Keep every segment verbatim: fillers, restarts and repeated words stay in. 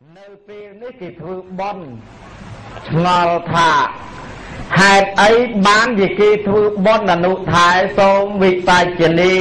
នៅពេលនេះគេធ្វើបន់ឆ្ងល់ថាហេតុអីបានជាគេធ្វើបន់អនុថែសូមវិបច្ចនី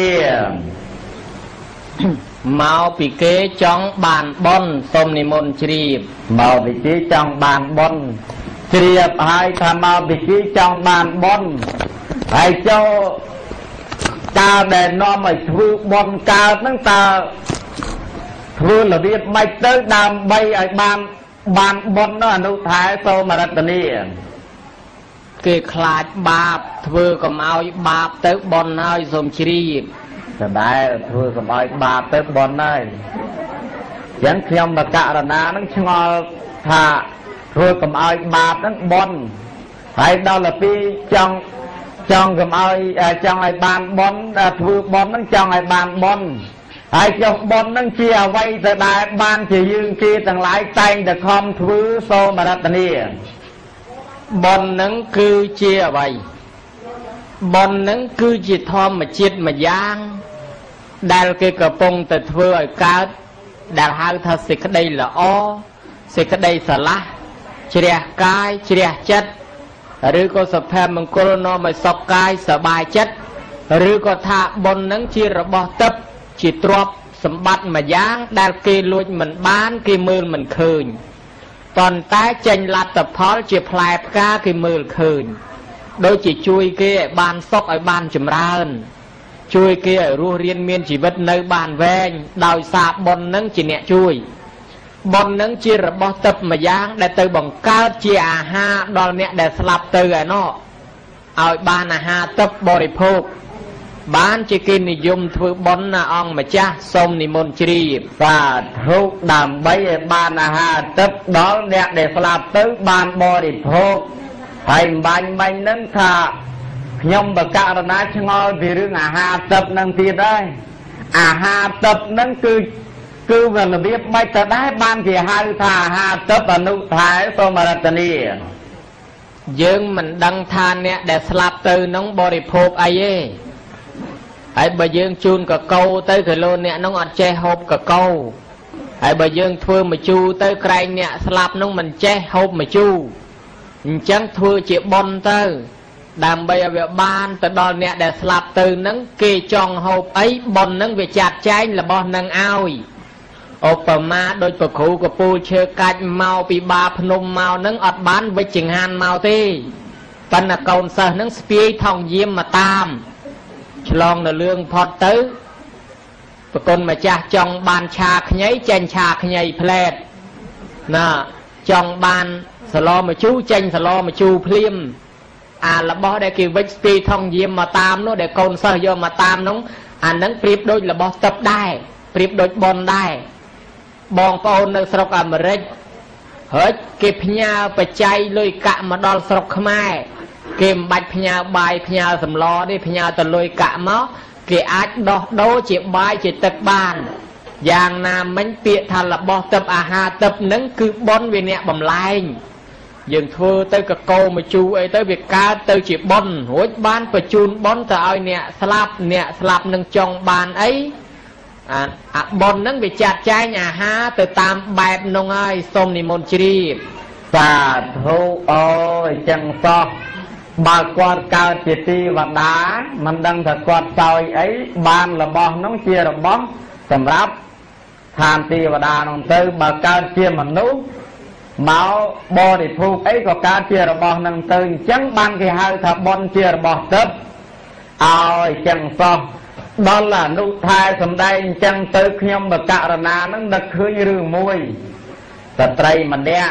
មកពីគេចង់បានបន់សូមនិមន្តជ្រាបមកពីគេចង់បានបន់ជ្រាបហើយថាមកពីគេចង់បានបន់ហើយចូលតើដែលនាំឲ្យធ្វើបន់កើតហ្នឹងតើធ្វើរបៀបម៉េចទៅដើម្បីឲ្យបានបានបុណ្យនោះអនុថែសូមរតនីគេខ្លាចបាបធ្វើកុំឲ្យបាបទៅបុណ្យហើយសូមជ្រាបតែដែរធ្វើកុំឲ្យបាបទៅបុណ្យហើយអញ្ចឹងខ្ញុំបករណានឹងឆ្ងល់ថាធ្វើកុំឲ្យបាបហ្នឹងបុណ្យហើយដល់ទៅពីចង់ចង់កុំឲ្យចង់ឲ្យបានបុណ្យធ្វើបុណ្យហ្នឹងចង់ឲ្យបានបុណ្យហើយចុះបុណ្យនឹងជាអ្វីទៅដែរបានជាយើងគេទាំងឡាយតែងតែខំធ្វើសូមរតនីបុណ្យនឹងគឺជាអ្វីបុណ្យនឹងគឺជាធម្មជាតិមួយយ៉ាងដែលគេកំពុងតែធ្វើឲ្យកើតដែលហៅថាសេចក្តីល្អសេចក្តីស្រឡះជ្រះកាយជ្រះចិត្តឬក៏សុភមង្គលនាំឲ្យសុខកាយសប្បាយចិត្តឬក៏ថាបុណ្យនឹងជារបស់ទឹកជាទ្រព្យសម្បត្តិមួយយ៉ាងដែលគេលួចមិនបានគេមើលមិនឃើញប៉ុន្តែចេញលទ្ធផលជាផ្លែផ្កាគេមើលឃើញដូចជាជួយគេឲ្យបានសុខឲ្យបានចម្រើនជួយគេឲ្យរស់រានមានជីវិតនៅបានវែងដោយសារបុណ្យនឹងជាអ្នកជួយបុណ្យនឹងជារបស់ទឹកមួយយ៉ាងដែលទៅបង្កើតជាអាហារដល់អ្នកដែលស្លាប់ទៅឯណោះឲ្យបានអាហារទឹកបរិភោគបានជាគេនិយមធ្វើបុណ្យណាអង្គម្ចាស់សូមនិមន្តជ្រាបសាធុដើម្បីឲ្យបានអាហារទឹកដល់អ្នកដែលស្លាប់ទៅបានបរិភោគហើយបាញ់បាញ់នឹងថាខ្ញុំបកករណាឆ្ងល់ពីរឿងអាហារទឹកនឹងទៀតដែរអាហារទឹកនឹងគឺគឺវារបៀបម៉េចទៅដែរបានគេហៅថាអាហារទឹកអនុថែសូមរតនីយើងមិនដឹងថាអ្នកដែលស្លាប់ទៅនឹងបរិភោគអីទេហើយបើយើងជូនកកូទៅគីឡូអ្នកនោះអត់ចេះហូបកកូហើយបើយើងធ្វើម្ជូរទៅក្រែងអ្នកស្លាប់នោះមិនចេះហូបម្ជូរអញ្ចឹងធ្វើជាបុណ្យទៅដើម្បីឲ្យវាបានទៅដល់អ្នកដែលស្លាប់ទៅនឹងគេចង់ហូបអីបុណ្យនឹងវាចាត់ចែងរបស់នឹងឲ្យឧបមាដូចប្រគ្រូកពូលឈើកាច់មកពីបាភ្នំមកនឹងអត់បានវិជ្ជហានមកទេប៉ុន្តែកូនសិស្សនឹងស្ពាយថងយាមមកតាមឆ្លងនៅលឿងផុតទៅប្រគុណម្ចាស់ចង់បានឆាខ្ញីចេញឆាខ្ញីផ្លែតណាចង់បានសឡមជូរចេញសឡមជូរភ្លាមអារបស់ដែលគេវិចស្ទីថងយាមមកតាមនោះដែលកូនសិស្សយកមកតាមនោះអានឹងប្រៀបដូចរបស់ទឹកដែរប្រៀបដូចប៉ុនដែរបងប្អូននៅស្រុកអាមេរិកហើយគេផ្ញើបច្ច័យលុយកាក់មកដល់ស្រុកខ្មែរគេមិនបាច់ផ្ញើបាយផ្ញើសម្លទេផ្ញើតលុយកាក់មកគេអាចដោះដូរជាបាយជាទឹកបានយ៉ាងណាមិញពាក្យថារបស់ទឹកអាហារទឹកនឹងគឺបុណ្យវាអ្នកបំលែងយើងធ្វើទៅកកោមកជូរអីទៅវាកើតទៅជាបុណ្យរួចបានបញ្ជូនបុណ្យទៅឲ្យអ្នកស្លាប់អ្នកស្លាប់នឹងចង់បានអីអាអាបុណ្យនឹងវាចាត់ចែងអាហារទៅតាមបែបនោះហើយសូមនិមន្តជ្រាបសាធុអូយចឹងសោះបើគាត់កើតជាទេវតាមិនដឹងថាគាត់សោយអីបានរបស់នោះជារបស់សម្រាប់ឋានទេវតានោះទៅបើកើតជាមនុស្សមកបរិភោគអីក៏កើតជារបស់នឹងទៅអញ្ចឹងបានគេហៅថាបុណ្យជារបស់ទឹកឲ្យចឹងសោះដល់អនុថែសំដែងអញ្ចឹងទៅខ្ញុំបកករណានឹងនឹកឃើញរឿងមួយស្ត្រីម្នាក់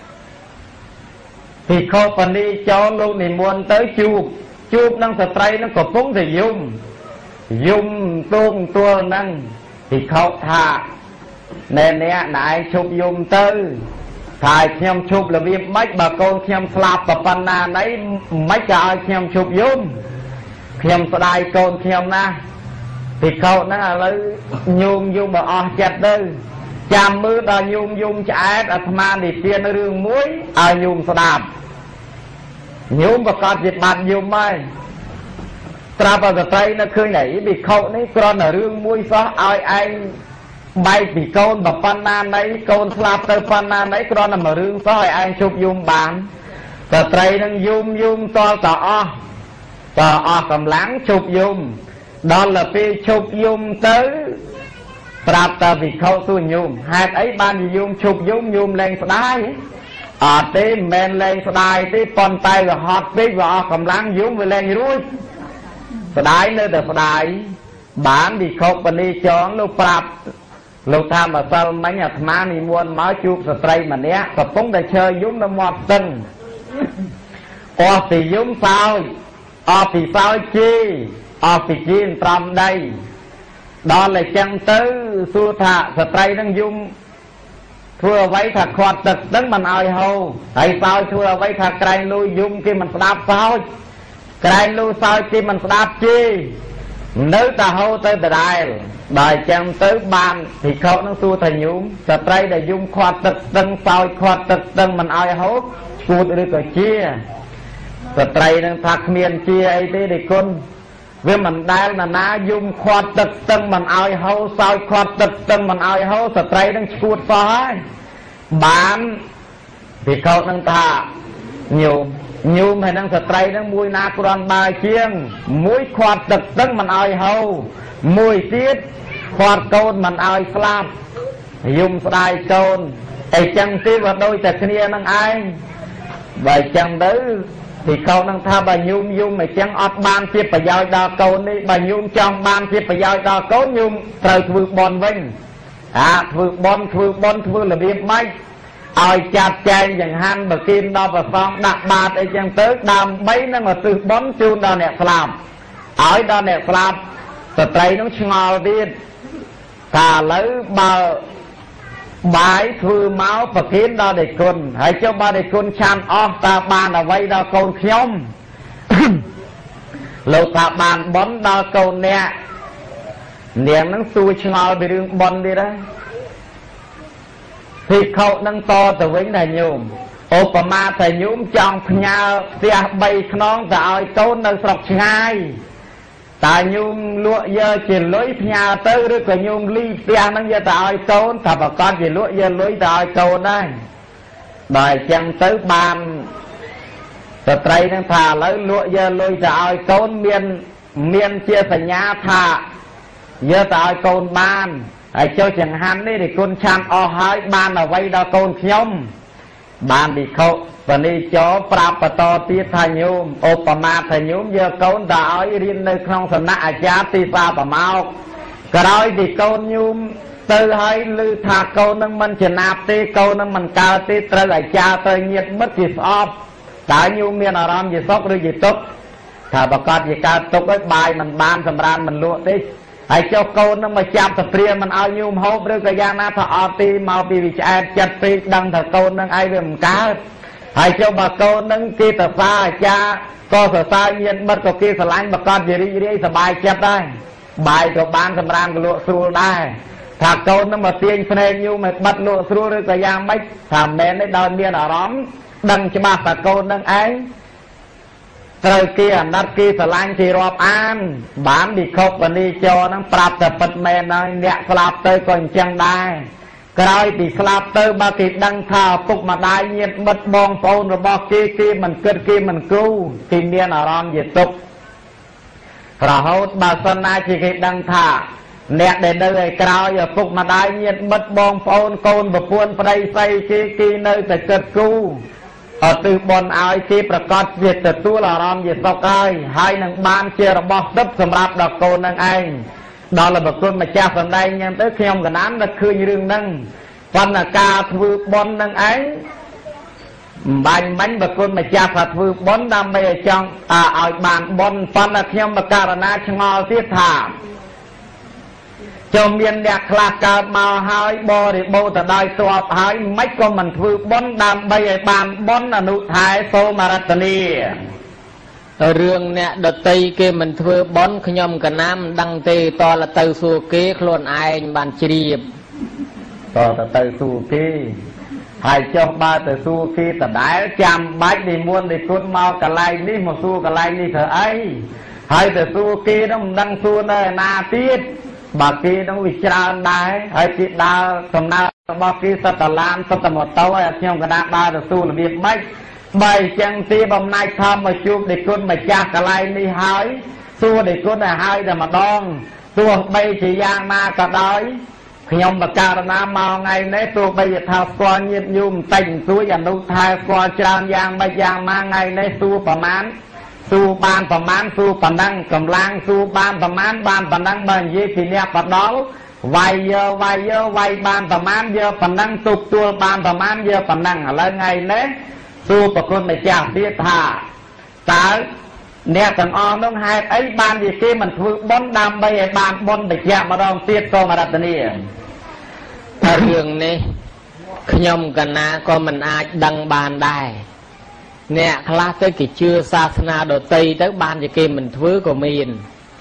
ពីខោបនីចូលលោកនិមន្តទៅជួបជួបនឹងស្ត្រីនឹងកំពុងតែយំយំទូកទួលនឹងពីខោថាណែអ្នកណែឈប់យំទៅថាខ្ញុំឈប់របៀបម៉េចបើកូនខ្ញុំស្លាប់ប៉ុណ្ណាណីមិនក៏ឲ្យខ្ញុំឈប់យំខ្ញុំស្ដាយកូនខ្ញុំណាពីខោហ្នឹងឥឡូវញោមយំបើអស់ចិត្តទៅចាំមើលដល់ញោមយំឆ្អែតអាត្មានិទានរឿងមួយឲ្យញោមស្ដាប់ញោមប្រកាសជាបាត់យំហើយត្រាប់តែស្ត្រីនៅឃើញអីពីខោនេះគ្រាន់តែរឿងមួយសោះឲ្យឯង bay vì con bà pan na nấy con slap tới pan na nấy con nằm ở rương soi ai chụp zoom bán tờ tray đang zoom zoom to tỏ tỏ cầm láng chụp zoom đó là phi chụp zoom tới Prap ta vì khâu tu nhung hai ấy ban zoom chụp zoom zoom lên đai ở tí men lên đai tí con tay và hot tí và cầm láng zoom với lên ruồi đai nơi tờ đai bán đi khâu bên đi chọn lúc Prap lúc tham mà sao mấy nhà má đi muôn máu chụp sờ tray mà nè tập cũng để chơi zoom nó mọt tân o thì zoom sao o thì sao chi o thì chi trong đây đó là chân tứ xua thạ sờ tray đang zoom thua váy thật khoát tật đứng mình ai hầu tại sao thua váy thật cày lui zoom khi mình đáp sao cày lui sao khi mình đáp chi nếu ta hô tới từ đây đời chân tứ ban thì khâu nó xua thành nhúm sờ tray để zoom khoát tật đứng sao khoát tật đứng mình ai hốt cút được rồi chia sờ tray đang thạc miền chia ấy thế để con vì mình đang là ná dùng khoát tật tân mình ai hô sao khoát tật tân mình ai hô sờ tray đang chuột phá bán thì khâu đang thả nhiều nhiều hay đang sờ tray đang mùi ná con bài chiêng mũi khoát tật tân mình ai hô mùi tiết khoát côn mình ai slap dùng sài côn ấy chẳng tí vào đôi chặt kia năng ai vậy chẳng đấy thì câu năng tha bà nhung nhung mà chẳng ọt ban chiếc bà giao đo câu đi bà nhung trong ban chiếc bà giao đo câu nhung trời vượt bòn vinh à vượt bòn vượt bòn vượt là biết mấy ai chặt chanh chẳng han bà kim đo bà phong đặt bạt ấy chẳng tới đàm mấy nó mà từ bón chun đo nẹt làm ở đo nẹt làm tờ tây nó ngò tiên thà lấy bà bái thư máu và kiến đó để con hãy cho ba để con chan off ta bàn là vay đó con nhóm lâu ta bàn bón đó con nè niềm nó xui ngồi bị đường bón đi đó thì khâu nâng to từ vĩnh là nhùm ô bà ma thầy nhúm trong nhà xe bay nón tạo con nó sọc ngay tại nhung lụa giờ chỉ lối nhà tới rồi còn nhung ly tiền nó giờ tạo tôn thà bà con chỉ lụa giờ lối tạo tôn đây bài chẳng tới bàn tờ tray nó thà lấy lụa giờ lối tạo tôn miền miền chia thành nhà thà giờ tạo tôn ban ở cho chẳng hắn đi thì con chăn o hai ban ở vay đó con nhóm ban đi khâu và đi cho Prap to tiết thay nhôm Opama thay nhôm giờ con đã ở riêng nơi không sẵn nạ chá tì xa bà mau cái đó thì con nhôm từ hơi lưu thả con nâng mình chỉ nạp tì con nâng mình cao tì trời lại cha tới nhiệt mất gì sọp đã nhôm miền ở rõm gì sốc rồi gì tốt thả bà con gì cao tốt với bài mình ban sầm ran mình lụa tí hãy cho con nâng mà chạm tập riêng mình ao nhôm hộp rồi cái giang nát thọ ọ tì mau bì bì chá chặt tì đăng thả con nâng ai về mình cá hãy cho bà con nâng kia tập xa cha có sở xa nhiên bất có kia sở lánh bà con gì đi đi sở bài chép đây bài của ban sầm ran của lụa xua đây thả con nâng mà tiên phên nhu mà bắt lụa xua rồi cái giang bách thả mến đấy đòi miền ở rõm đăng cho bà thả con nâng ấy rồi kia nát kia sở lánh thì rộp an bán đi khóc và đi cho nâng Prap tập bật mên này nhẹ slap tới còn chẳng đai cái thì slap tới ba thì đăng thảo phục mà đại nhiệt mất bong phôn rồi bao kia kia mình cất kia mình cứu thì miền ở rõm diệt tục rồi hốt bà sân ai chỉ khi đăng thả nẹt để nơi cái giờ phục mà đại nhiệt mất bong phôn côn và buôn vào đây xây kia kia nơi tại cất cứu ở từ bọn ai kia bà con diệt từ tu là rõm diệt tục ai hai nâng ban chia rồi bao tấp sầm rạp đọc côn nâng anh đó là bà con mà cha phần đây nhưng tới khi ông gần án là khơi như rừng nâng phần là ca thư bốn nâng ấy bánh bánh bà con mà cha phạt thư bốn đam mê ở trong à ở bàn bốn phần là khi ông bà ca na ngò tiết thả cho miền đẹp là cả màu hai bò để bò từ đây xóa hai mấy con mình thư bốn đam mê ở bàn bốn là nụ thái số maratoni rương nè đợt tây kia mình thưa bón khơi nhom cả nam đăng tê to là từ xua kế luôn ai bàn chìa to là từ xua kế hai cho ba từ xua kế từ đáy chạm bách đi muôn đi cuốn mau cả lại đi một xua cả lại đi thở ấy hai từ xua kế nó đăng xua nơi na tiết bà kia nó bị tràn đáy hay chị đào cầm nào bà kia sắp tà lan sắp tà một tấu hay nhưng cái đá đá là xu là việc mấy bày chẳng tí bầm nay thăm mà chụp để con mà cha cả lại đi hỏi xu để con là hai là mà đong xu bây chỉ giang ma cả đói nhưng mà cả là màu ngày nấy xu bây giờ thao qua nhiệt nhung tình xu và nụ thai qua tràn giang bây giang ma ngày nấy xu phẩm án xu ban phẩm án xu phẩm năng cầm lang xu ban phẩm án ban phẩm năng bằng gì thì nè vật đó vay giờ vay giờ vay ban phẩm án giờ phẩm năng tục tua ban phẩm án giờ phẩm năng ở lại ngày nấy xu bà con mày chào tiết thả ta nè thằng on nó hai ấy ban gì kia mình thử bốn đam bây giờ ban bốn bạch dạ mà đong tiết con mà đặt tên đi riêng này nhom cả na con mình ai đăng bàn đài nè khá tới kỳ chưa sa na đồ tây tới ban gì kia mình thử của mình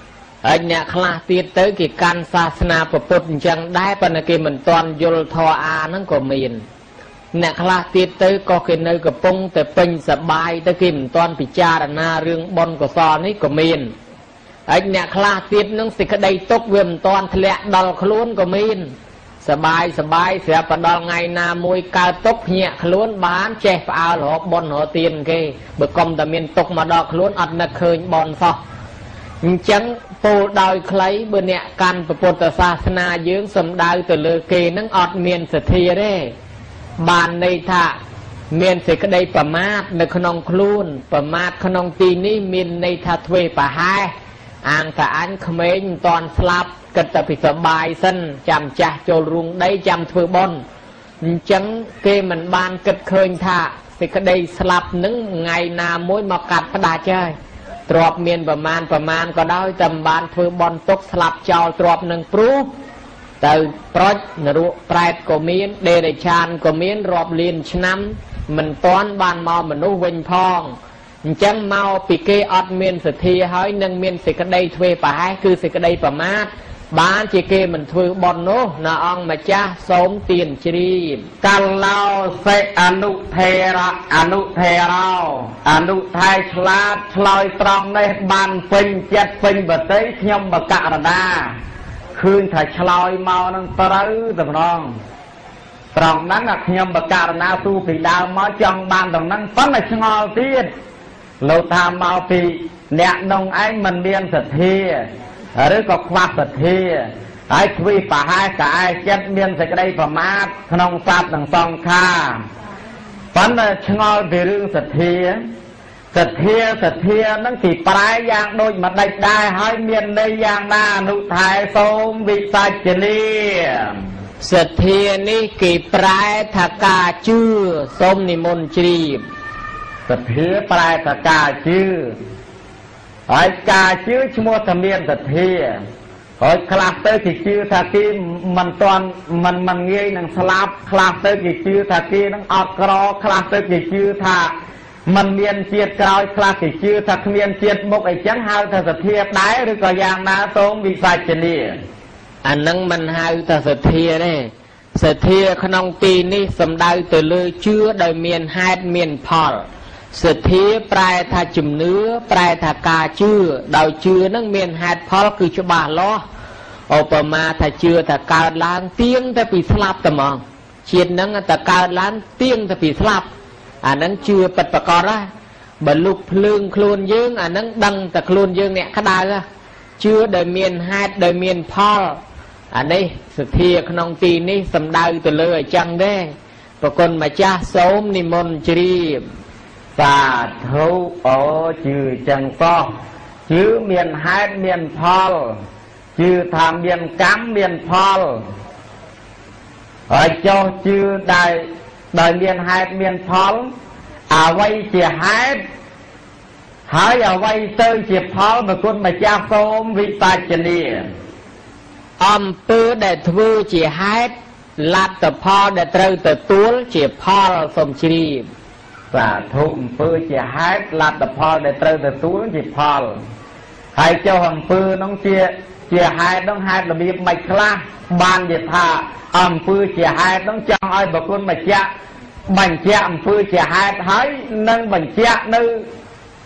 anh nè khá tiết tới kỳ can sa na của bột chẳng đái bên kia mình toàn vô thọ a nó của mình nè khá tiết tới có cái nơi của pôngแต่เป็นสบายtới khi mình toàn bị cha na riêng bon của so này của mình anh nè khá tiết nó sẽ cái đây tốt về mình toàn lẹ đòn khốn của mìnhสบายสบายเสียประดองไงนามวยกาตกเนี่ยขลุ่นบ้านเจ็บเอาหลอกบอลหัวเตียนเกยเบิกกรมแต่เมียนตกมาดอกขลุ่นอัดนักเคยบอลฟอจังปูดอยใครเบื่อเนี่ยการประพุทธศาสนายืงสมดาวแต่เลือเกยนั่งอัดเมียนเสถียรได้บานในท่าเมียนเสกได้ประมาทในขนมขลุ่นประมาทขนมตีนี้เมียนในท่าทเวปะหายอ่างกะอันเขมรตอนสลับก็จะไปสบายสั้นจำจ่าโจรุงได้จำถือบอลจังเกมันบานกิดเคยท่าสิก็ได้สลับนึงไงนามวยมากัดกระดาษเจ้ยตรอบเมียนประมาณประมาณก็ได้จำบานถือบอลตกสลับเจ้าตรอบหนึ่งปลุกแต่ปลอยนรุปลายก็เมียนเดริชานก็เมียนรอบเลียนชน้ำมันต้อนบานมอมันนุ่งเวงพองจังเมาปีเกออดเมียนสถีหอยนึงเมียนสิก็ได้ทเวป่าให้คือสิก็ได้ประมาทบ้านจีเกมันถือบอลโนนาองมาจ้าสมเตียนจรีกันเล่าเสอนุเทระอนุเทเราอนุไทยฉลาดฉลอยตรองในบ้านเป็นเจ็ดเป็นบะเต้ยมบะกะระดาคืนถ้าฉลอยเมานั่งตระอื้อตรองตรองนั้นอะยมบะกะระดาสู้ปีดาวมาจังบ้านตรงนั้นปั้นในชงอเตียนเราทำเมาปีเนี่ยนงไอ้มันเบียนสัตเทียหรือก็ควักสัตเทียไอ้ทวีป่าให้กับไอ้เจ็ดเบียนสักได้ประมาทขนมซับต่างสองข้าปั้นชงอไปเรื่องสัตเทียสัตเทียสัตเทียนั่งตีปลายยางโดยมาได้ได้ให้เมียนในยางนานุทายสมวิสัจนีสัตเทียนี่กี่ปลายทากาชื่อสมนิมนต์จีบสัตเทียปลายทากาชื่อไอ้กาชื่อชโมทเมียนสัตเทียไอ้คลาสเตอร์กี่ชื่อทากีมันตอนมันมันเงยนังสลับคลาสเตอร์กี่ชื่อทากีนังออกกรอคลาสเตอร์กี่ชื่อทามันเมียนเจียดกรอยคลาสกี่ชื่อทาเมียนเจียดมกไอ้จังหาวทาสัตเทียได้หรือก็ยางนาโตมวิสัจนีอันนั้นมันหาวทาสัตเทียเนี่ยสัตเทียขนมปีนี่สำได้แต่เลยเชื่อโดยเมียนไฮด์เมียนพอลสัตเทียปลายทาจุ่มเนื้อปลายทากาเชื่อโดยเชื่อนั่งเมียนไฮด์พอลคือฉบับล้อออกมาถ้าเชื่อถ้าการล้างเตี้ยงถ้าปีสลับตะมองเชียนนั่งแต่การล้างเตี้ยงถ้าปีสลับอันนั้นเชื่อปัดประกอบละบรรลุเพลิงโคลนยืงอันนั้นดังแต่โคลนยืงเนี่ยขดาละเชื่อโดยเมียนไฮด์โดยเมียนพอลอันนี้สัตเทียขนมตีนี่สำได้ตัวเลยจังได้ปรากฏมาจ้าสมนิมนต์จรีบสาธุโอชื่อจังก็ชื่อเมียนไฮด์เมียนพอลชื่อทำเมียนกัมเมียนพอลไอ้เจ้าชื่อได้ได้เมียนไฮด์เมียนพอลเอาไว้เสียไฮด์หายเอาไว้เตยเสียพอลปรากฏมาจ้าสมวิปัสสนีอมเปื้อได้ทวูเจียไฮด์ลัดแต่พอได้เตยแต่ตัวเจียพอลสมชีรีสาธุเปื้อเจียไฮด์ลัดแต่พอได้เตยแต่ตัวเจียพอลให้เจ้าหังเปื้อน้องเจียเจียไฮด์น้องไฮด์ระเบียบไม่คลาบานเดียท่าอมเปื้อเจียไฮด์น้องจังไอ้บุคคลมาเจ้าบัญเจ้าอมเปื้อเจียไฮด์ให้นั่งบัญเจ้านึแต่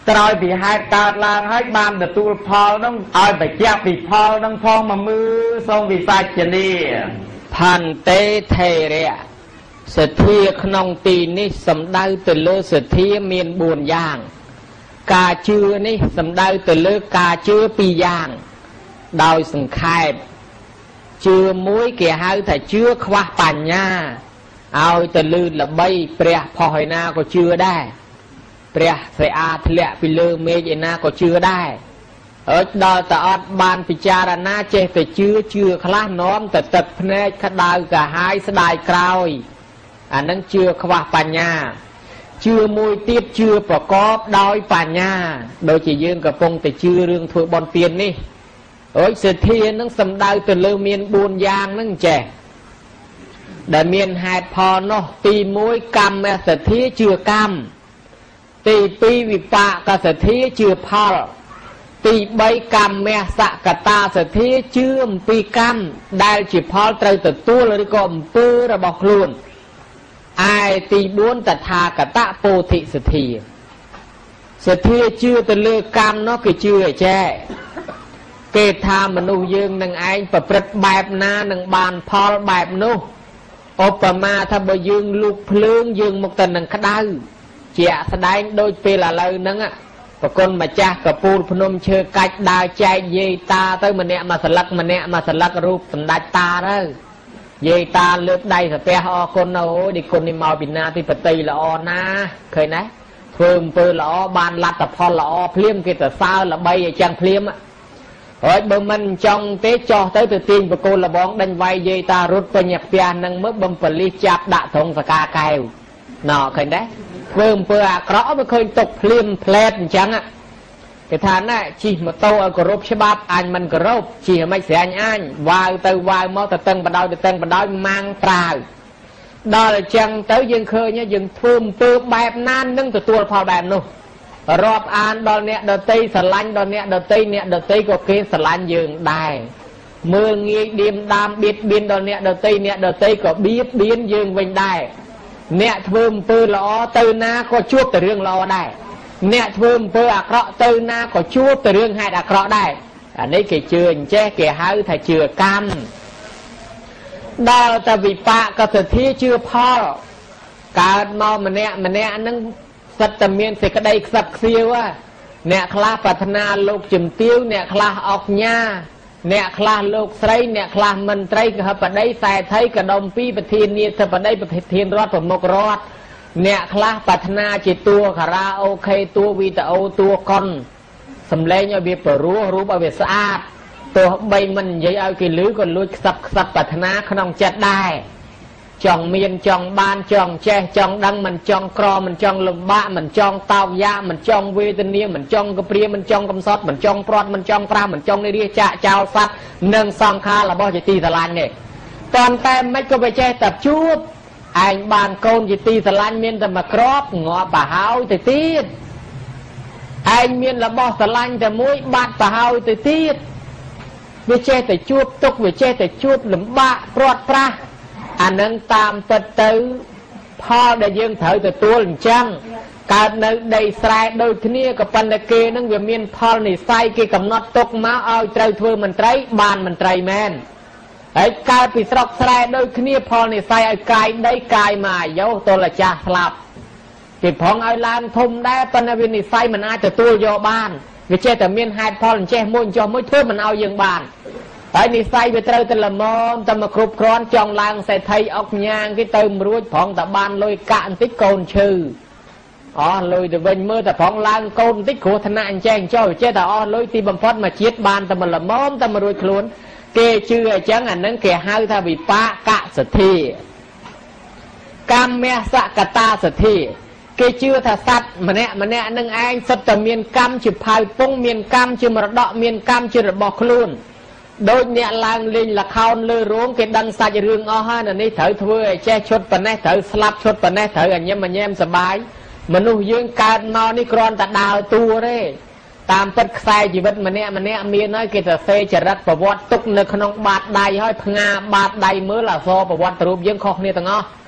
ក្រោយពីហេតុកើតឡើងហើយបានទទួលផលនោះឲ្យបច្ចៈពីផលនឹងផងមកមើលសូមវិសាចនីផន្តិថេរៈសទ្ធាក្នុងទីនេះសំដៅទៅលើសទ្ធាមានបួនយ៉ាងការជឿនេះសំដៅទៅលើការជឿពីរយ៉ាងដោយសង្ខេបជឿមួយគេហៅថាជឿខ្វះបញ្ញាឲ្យទៅលឺល្បីព្រះផុសឯណាក៏ជឿដែរព្រះស្រីអាធ្លាក់ពីលើមេឃឯណាក៏ជឿដែរអើដល់តែអត់បានពិចារណាចេះតែជឿជឿខ្លះនាំតែទឹកភ្នែកក្តៅកាហាយស្ដាយក្រោយអានឹងជឿខ្វះបញ្ញាជឿមួយទៀតជឿប្រកបដោយបញ្ញាដូចជាយើងកំពុងតែជឿរឿងធ្វើបុណ្យទាននេះអើយសទ្ធានឹងសំដៅទៅលើមានបួនយ៉ាងហ្នឹងចេះដែលមានហេតុផលនោះទីមួយកម្មសទ្ធាជឿកម្មទីពីរវិបាកសទ្ធាជឿផលទីបីកម្មសកតាសទ្ធាជឿអំពីកម្មដែលជាផលត្រូវទទួលឬក៏អំពើរបស់ខ្លួនឯទីបួនតថាគតពោធិសទ្ធាសទ្ធាជឿទៅលើកម្មនោះគេជឿឯចេះគេថាមនុស្សយើងនឹងឯងប្រព្រឹត្តបែបណានឹងបានផលបែបនោះឧបមាថាបើយើងលូកភ្លើងយើងមកទៅនឹងក្តៅជាក់ស្ដែងដូចពេលឥឡូវហ្នឹងប្រគុណម្ចាស់កពូលភ្នំឈើកាច់ដើរចែកយាយតាទៅម្នាក់មួយស្លឹកម្នាក់មួយស្លឹករូបសម្ដេចតាទៅយាយតាលើកដៃសាពះអរគុណអូយនេះគុណនេះមកពីណាទីបតីល្អណាឃើញណាធ្វើអំពើល្អបានលទ្ធផលល្អភ្លាមគេទៅសើល្បីឲ្យចឹងភ្លាមហើយបើមិនចង់ទេចោះទៅទៅទាញបកូលលបងដេញវាយយាយតារត់ពេញផ្ទះនឹងមើលបំបលិសចាប់ដាក់ត្រង់សកាកែវណ៎ឃើញទេធ្វើអំពើអាក្រក់មិនឃើញຕົកភ្លាមផ្លែតអញ្ចឹងគេថាណាជិះម៉ូតូឲ្យគោរពច្បាប់អញមិនគោរពជិះមិនស្រាញ់អញវាវទៅវាវមកទៅតឹងបដោយទៅតឹងបដោយម៉ាំងប្រាវដល់អញ្ចឹងទៅយើងឃើញយើងធ្វើអំពើបែបណានឹងទទួលផលបែបនោះរាប់អានដល់អ្នកដតីស្រឡាញ់ដល់អ្នកដតីអ្នកដតីក៏គេស្រឡាញ់យើងដែរមើលងាយឌៀមដាមបៀតបៀនដល់អ្នកដតីអ្នកដតីក៏បៀតបៀនយើងវិញដែរអ្នកធ្វើអំពើល្អទៅណាក៏ជួបតែរឿងល្អដែរអ្នកធ្វើអំពើអាក្រក់ទៅណាក៏ជួបតែរឿងហេតុអាក្រក់ដែរអានេះគេជឿអញ្ចេះគេហៅថាជឿកម្មដល់តែវិបាកសទ្ធាជឿផលកើតមកម្នាក់ម្នាក់ហ្នឹងសិតតែមានសេចក្តីខ្សឹបខ្សៀវអ្នកខ្លះប្រាថ្នាលោកជំទាវអ្នកខ្លះអុកញ៉ាអ្នកខ្លះលោកស្រីអ្នកខ្លះមន្ត្រីកហបតីសែថីកដុំពីប្រធានាធិបតីប្រធានរដ្ឋប្រមុខរដ្ឋអ្នកខ្លះប្រាថ្នាជាតួខារ៉ាអូខេតួវីដេអូតួកុនសំឡេងឲ្យវាព្រោះរូបឲ្យវាស្អាតទោះបីមិននិយាយឲ្យគេឮក៏លួចខ្សឹបខ្សឹបប្រាថ្នាក្នុងចិត្តដែរចង់មានចង់បានចង់ចេះចង់ដឹងមិនចង់ក្រមិនចង់លំបាកមិនចង់តោកយ៉ាមិនចង់វេទនាមិនចង់កព្រាមិនចង់កំសត់មិនចង់ព្រាត់មិនចង់ប្រាស់មិនចង់និរិះចាក់ចោលសัตว์និងសង្ខាររបស់ជាទីស្រឡាញ់នេះតាន់តែមិនក៏វាចេះតែជួបឯងបានកូនជាទីស្រឡាញ់មានតែមួយគ្រាប់ងាប់ប្រហើយទៅទៀតឯងមានរបស់ស្រឡាញ់តែមួយបាត់ប្រហើយទៅទៀតវាចេះតែជួបទុកវាចេះតែជួបលំបាកព្រាត់ប្រាសអានឹងតាមពិតទៅផលដែលយើងត្រូវទទួលអញ្ចឹងកើតនៅដីស្រែដូចគ្នាក៏ប៉ុន្តែគេនឹងវាមានផលនិស័យគេកំណត់ទុកមកឲ្យត្រូវធ្វើមន្ត្រីបានមន្ត្រីមែនហើយកើតពីស្រុកស្រែដូចគ្នាផលនិស័យឲ្យកាយដីកាយមកអាយុទល់ចាស់ស្លាប់គេផងឲ្យឡើងធំដែរប៉ុន្តែវានិស័យមិនអាចទទួលយកបានវាចេះតែមានហេតុផលអញ្ចេះមួយចុះមួយធ្វើមិនឲ្យយើងបានហើយនិស័យវាត្រូវតែល្មមតែមកគ្រប់គ្រាន់ចង់ឡើងសេដ្ឋីអុកញ៉ាងគេទៅមិនរួចប្រងតែបានលុយកាក់បន្តិចកូនឈឺអស់លុយទៅវិញមើលតែប្រងឡើងកូនបន្តិចគ្រោះថ្នាក់អញ្ចេះអញ្ចោចេះតែអស់លុយទីបំផុតមកជាតិបានតែមកល្មមតែមករួចខ្លួនគេជឿអញ្ចឹងអានឹងគេហៅថាវិបាកសទ្ធាកម្មសកតាសទ្ធាគេជឿថាសត្វម្នាក់ម្នាក់នឹងឯងសិតតែមានកម្មជាផៅពងមានកម្មជាមរតកមានកម្មជារបស់ខ្លួនដូចអ្នកឡើងលេងល្ខោនលើរោងគេដឹងសាច់រឿងអស់ហើយនេះត្រូវធ្វើឲ្យចេះឈុតប៉ុណ្ណេះត្រូវស្លាប់ឈុតប៉ុណ្ណេះត្រូវឲ្យញឹមញែមសបាយមនុស្សយើងកើតមកនេះគ្រាន់តែដើរតួទេតាមពិតខ្សែជីវិតម្នាក់ម្នាក់មានហើយគេទៅសេចរិតប្រវត្តិទុកនៅក្នុងបាតដៃហើយផ្ងាបាតដៃមើលអសរប្រវត្តិរូបយើងខុសគ្នាទាំងអស់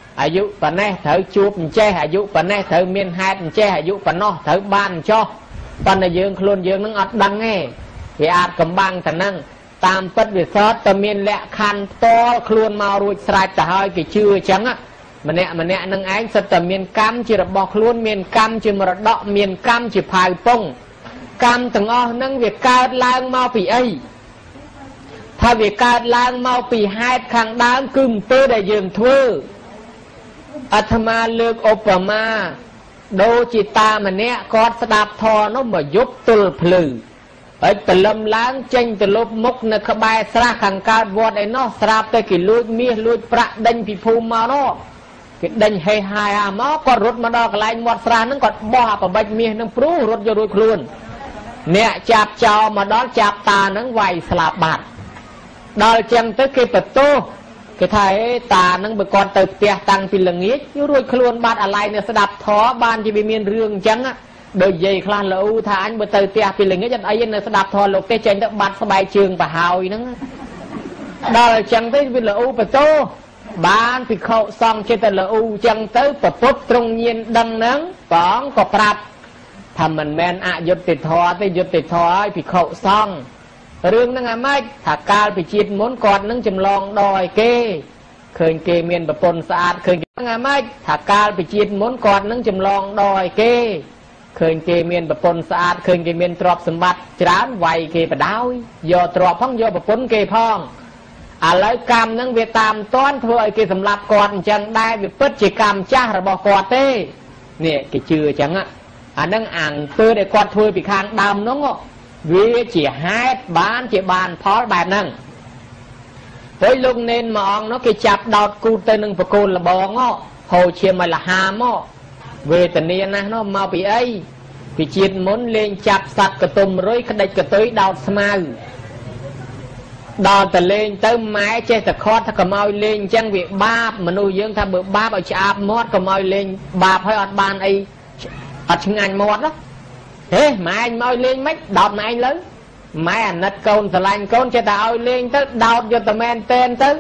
អាយុប៉ុណ្ណេះត្រូវជួបអញ្ចេះអាយុប៉ុណ្ណេះត្រូវមានហេតុអញ្ចេះអាយុប៉ុណ្ណោះត្រូវបានចោះប៉ុន្តែយើងខ្លួនយើងនឹងអត់ដឹងទេវាអាចកំបាំងតែនឹងតាមពិតវាសតតែមានលក្ខខណ្ឌផ្ទាល់ខ្លួនមករួចស្រេចទៅហើយគេជឿអញ្ចឹងម្នាក់ម្នាក់នឹងឯងសិតតែមានកម្មជារបស់ខ្លួនមានកម្មជាមរតកមានកម្មជាផាវពងកម្មទាំងអស់ហ្នឹងវាកើតឡើងមកពីអីថាវាកើតឡើងមកពីហេតុខាងដើមគឺអំពើដែលយើងធ្វើអាត្មាលើកឧបមាដូចជាតាម្នាក់គាត់ស្ដាប់ធម៌នោះមកយប់ទល់ភ្លឺហើយព្រលឹមឡើងចេញទៅលុបមុខនៅក្បែរស្រះខាងកើតវត្តឯណោះស្រាប់តែគេលួចមាសលួចប្រាក់ដេញពីភូមិមកនោះគេដេញហេហាយអាមកគាត់រត់មកដល់កន្លែងមាត់ស្រះហ្នឹងគាត់បោះអាប្របាច់មាសហ្នឹងព្រុសរត់យករួចខ្លួនអ្នកចាប់ចោលមកដល់ចាប់តាហ្នឹងវាយស្លាប់បាត់ដល់ចឹងទៅគេបន្ទោសគេថាអេតាហ្នឹងបើគាត់ទៅផ្ទះតាំងពីល្ងាចរួចខ្លួនបាត់អាឡ័យនៅស្ដាប់ធម៌បានជាវាមានរឿងអញ្ចឹងដូចយាយខ្លះលោថាអញបើទៅផ្ទះពីល្ងាចអត់អីនៅស្ដាប់ធម៌លោកទេចេញទៅបាត់ស្បែកជើងប្រហើយហ្នឹងដល់អញ្ចឹងទៅវាលោបន្ទោសបានភិក្ខុសង្ឃចិត្តតែលោអញ្ចឹងទៅប្រពុតត្រង់ញៀនដឹងហ្នឹងព្រះអង្គក៏ប្រាប់ថាមិនមែនអយុត្តិធម៌ទេយុត្តិធម៌ឲ្យភិក្ខុសង្ឃរឿងហ្នឹងអាម៉េចថាកាលពីជាតិមុនគាត់នឹងចម្លងដឲ្យគេឃើញគេមានប្រពន្ធស្អាតឃើញហ្នឹងអាម៉េចថាកាលពីជាតិមុនគាត់នឹងចម្លងដឲ្យគេឃើញគេមានប្រពន្ធស្អាតឃើញគេមានទ្រព្យសម្បត្តិច្រើនវាយគេបដ ாய் យកទ្រព្យផងយកប្រពន្ធគេផងឥឡូវកម្មហ្នឹងវាតាមតាន់ធ្វើឲ្យគេសម្លាប់គាត់អញ្ចឹងដែរវាពិតជាកម្មចាស់របស់គាត់ទេនេះគេជឿអញ្ចឹងអាហ្នឹងអាងពើដែលគាត់ធ្វើពីខាងដើមហ្នឹងវាជាហេតុបានជាបានផលបែបហ្នឹងហើយលោកនេនមួយអង្គនោះគេចាប់ដោតគូតទៅនឹងបកូលលបងហូរឈាមឲ្យលហាមវេទនាណាស់នោះមកពីអីពីជាតិមុនលេងចាប់សត្វកតុំរុយក្តិចកតុយដោតស្មៅដល់តែលេងទៅម៉ែចេះតែខត់ថាកុំឲ្យលេងអញ្ចឹងវាបាបមនុស្សយើងថាបើបាបឲ្យឆ្អាបមាត់កុំឲ្យលេងបាបឲ្យអត់បានអីអត់ឆ្ងាញ់មាត់ណាហេម៉ែមកលេងមិនដោតម៉ែឯងលើម៉ែអាណិតកូនស្រឡាញ់កូនចេះតែឲ្យលេងទៅដោតយកតែមែនតែនទៅ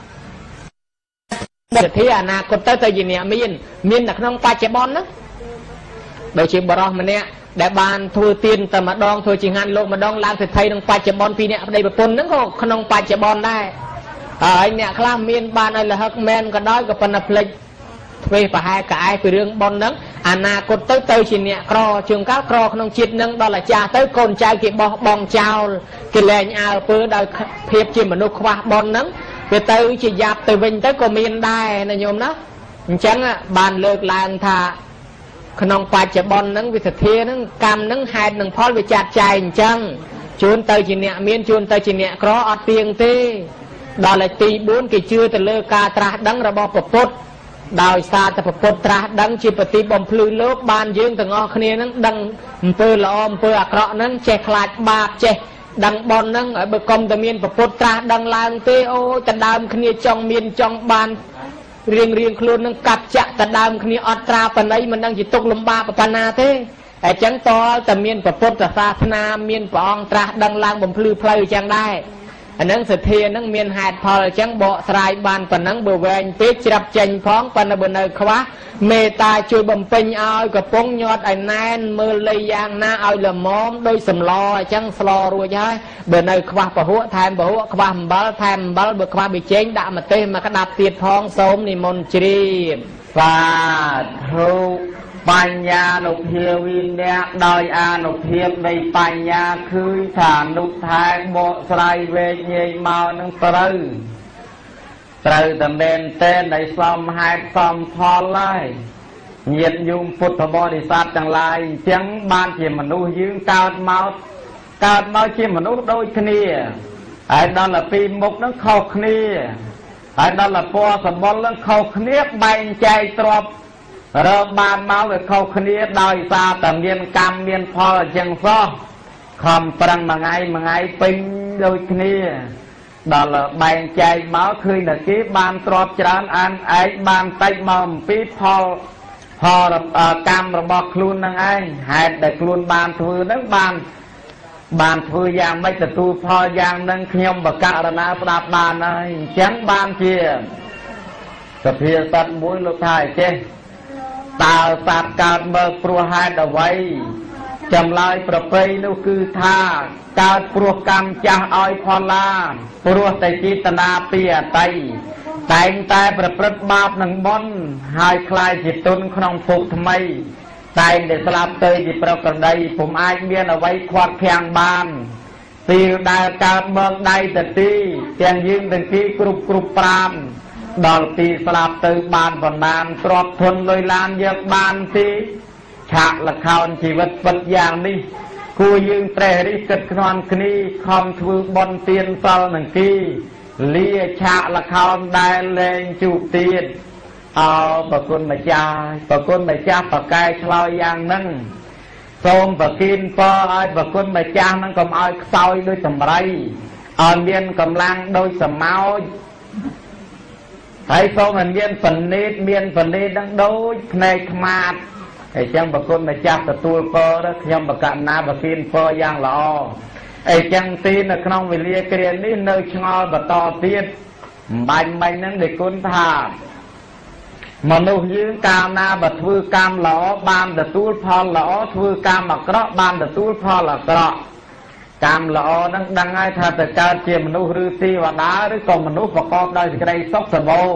សិទ្ធិអនាគតទៅទៅជាអ្នកមានមាននៅក្នុងបច្ចុប្បន្នណាដូចជាបរោះម្នាក់ដែលបានធ្វើទានតែម្ដងធ្វើជាងានលោកម្ដងឡើងសិទ្ធិក្នុងបច្ចុប្បន្នពីអ្នកប្តីប្រពន្ធហ្នឹងក៏ក្នុងបច្ចុប្បន្នដែរហើយអ្នកខ្លះមានបានឲ្យលហឹកមែនក៏ដោយក៏ប៉ុន្តែភ្លេចធ្វើប្រហែលក្អែពីរឿងប៉ុនហ្នឹងអនាគតទៅទៅជាអ្នកក្រជាងកាលក្រក្នុងជាតិហ្នឹងដល់អាចារ្យទៅកូនចៅគេបោះបង់ចោលគេលែងអើពើដោយភាពជាមនុស្សខ្វះប៉ុនហ្នឹងវាទៅជាយ៉ាប់ទៅវិញទៅក៏មានដែរណាញោមណាអញ្ចឹងបានលើកឡើងថាក្នុងបច្ចុប្បន្នហ្នឹងវិធាហ្នឹងកម្មហ្នឹងហេតុនឹងផលវាចាត់ចែងអញ្ចឹងជួនទៅជាអ្នកមានជួនទៅជាអ្នកក្រអត់ទៀងទេដល់លេខទីបួនគេជឿទៅលើការត្រាស់ដឹងរបស់ព្រះពុទ្ធដោយសារតែព្រះពុទ្ធត្រាស់ដឹងជាប្រតិបំភ្លឺលោកបានយើងទាំងអស់គ្នាហ្នឹងដឹងអំពើល្អអំពើអាក្រក់ហ្នឹងចេះខ្លាចបាបចេះដឹងបនហ្នឹងឲ្យបើកុំតែមានព្រះពុទ្ធត្រាស់ដឹងឡើងទេអូយតែដើមគ្នាចង់មានចង់បានរៀងរៀងខ្លួននឹងកាប់ចាក់តែដើមគ្នាអត់ត្រាបណីមិនដឹងជាទុកលំបាកប៉ុណ្ណាទេអញ្ចឹងតើតែមានព្រះពុទ្ធសាសនាមានព្រះអង្គត្រាស់ដឹងឡើងបំភ្លឺផ្លូវអញ្ចឹងដែរអានឹងសទ្ធានឹងមានហេតុផលអញ្ចឹងបកស្រាយបានប៉ុណ្ណឹងបើវែងពេកច្រាប់ចេញផងប៉ុន្តែបើនៅខ្វះមេត្តាជួយបំពេញឲ្យកំពុងញាត់ឲ្យណែនមើលលៃយ៉ាងណាឲ្យល្មមដោយសម្លអញ្ចឹងស្លរួចហើយបើនៅខ្វះពហុថែមពហុខ្វះអំបិលថែមអំបិលបើខ្វះប៊ីចេងដាក់ម្ទេសមកក្តាប់ទៀតផងសូមនិមន្តជ្រាបបាទធុបញ្ញានុភាវិនៈដោយអនុភាពនៃបញ្ញាឃើញថានុថែបកស្រាយវែកញែកមកនឹងត្រូវត្រូវតែមែនតែនដែលសមហេតុសមផលហើយញាតិញោមពុទ្ធបរិស័ទទាំងឡាយអញ្ចឹងបានជាមនុស្សយើងកើតមកកើតមកជាមនុស្សដូចគ្នាហើយដល់តែពីមុខនឹងខុសគ្នាហើយដល់តែពណ៌សម្បុរនឹងខុសគ្នាបែងចែកទ្រព្យរកបានមកវាខុសគ្នាដោយសារតែមានកម្មមានផលអញ្ចឹងសោះខំប្រឹងមួយថ្ងៃមួយថ្ងៃពេញដូចគ្នាដល់បែងចែកមកឃើញតែគេបានទ្រព្យច្រើនអានឯងបានតិចមកអំពីផលផលកម្មរបស់ខ្លួននឹងឯងហេតុដែលខ្លួនបានធ្វើនឹងបានបានធ្វើយ៉ាងម៉េចទទួលផលយ៉ាងនឹងខ្ញុំបកករណាស្ដាប់បានហើយអញ្ចឹងបានជាสเพียสัตว์มุ้ยลูกท้ายเจ้ตาสัตว์การเบิกปลัวหายเอาไว้จำลายประเพณีนู่คือท่าการปลัวกรรมจะอ้อยพอลาปลัวแต่จิตนาเปียไตแต่งแต่ประพฤติบาปหนังบอนหายคลายจิตตุนขนมฟุกทำไมแต่งเด็ดสลับเตยจิตประกันใดผมอายเมียนเอาไว้ควักแข่งบานตีได้การเบิกได้แต่ตีแจงยืนแต่ที่กรุบกรุบปรามดอลตีสลับเตยบานบนนานกรอบทนลอยลานเยอะบานตีฉากละครชีวิตปัจอย่างนี้กูยืนเตะริกดนอนคณีคอมทือบนเตียนเศร้าหนังกีเลียฉากละครได้แรงจูบตีนเอาปะกุนมาจ่าปะกุนมาจ่าปะกายคลอยอย่างนั้นโสมปะกินปอไอปะกุนมาจ่านั้นก็เอาซอยโดยสำไรอ่อนเมียนกำลังโดยสมเอาให้โสมเมียนฝันนิดเมียนฝันนิดดังโดยในขมาดไอ้จังปะกุนมาจ่าตะตูปอแล้วขยำปะกันนาปะกินปออย่างหล่อไอ้จังตีนขนมวิเลียเกลียนนี่เนยชงอปะต่อเตียนบันบันนั้นเด็กกุนทามนุษย์ยืนกามนาบัดทือกามหล่อบามตะตูลพอหล่อทือกามอักระบามตะตูลพอหล่อกระกามหล่อดังดังไอ้ถ้าแต่การเจียมนุษย์หรือตีวดาหรือกมนุษย์ประกอบได้สิ่งใดซอกสมบู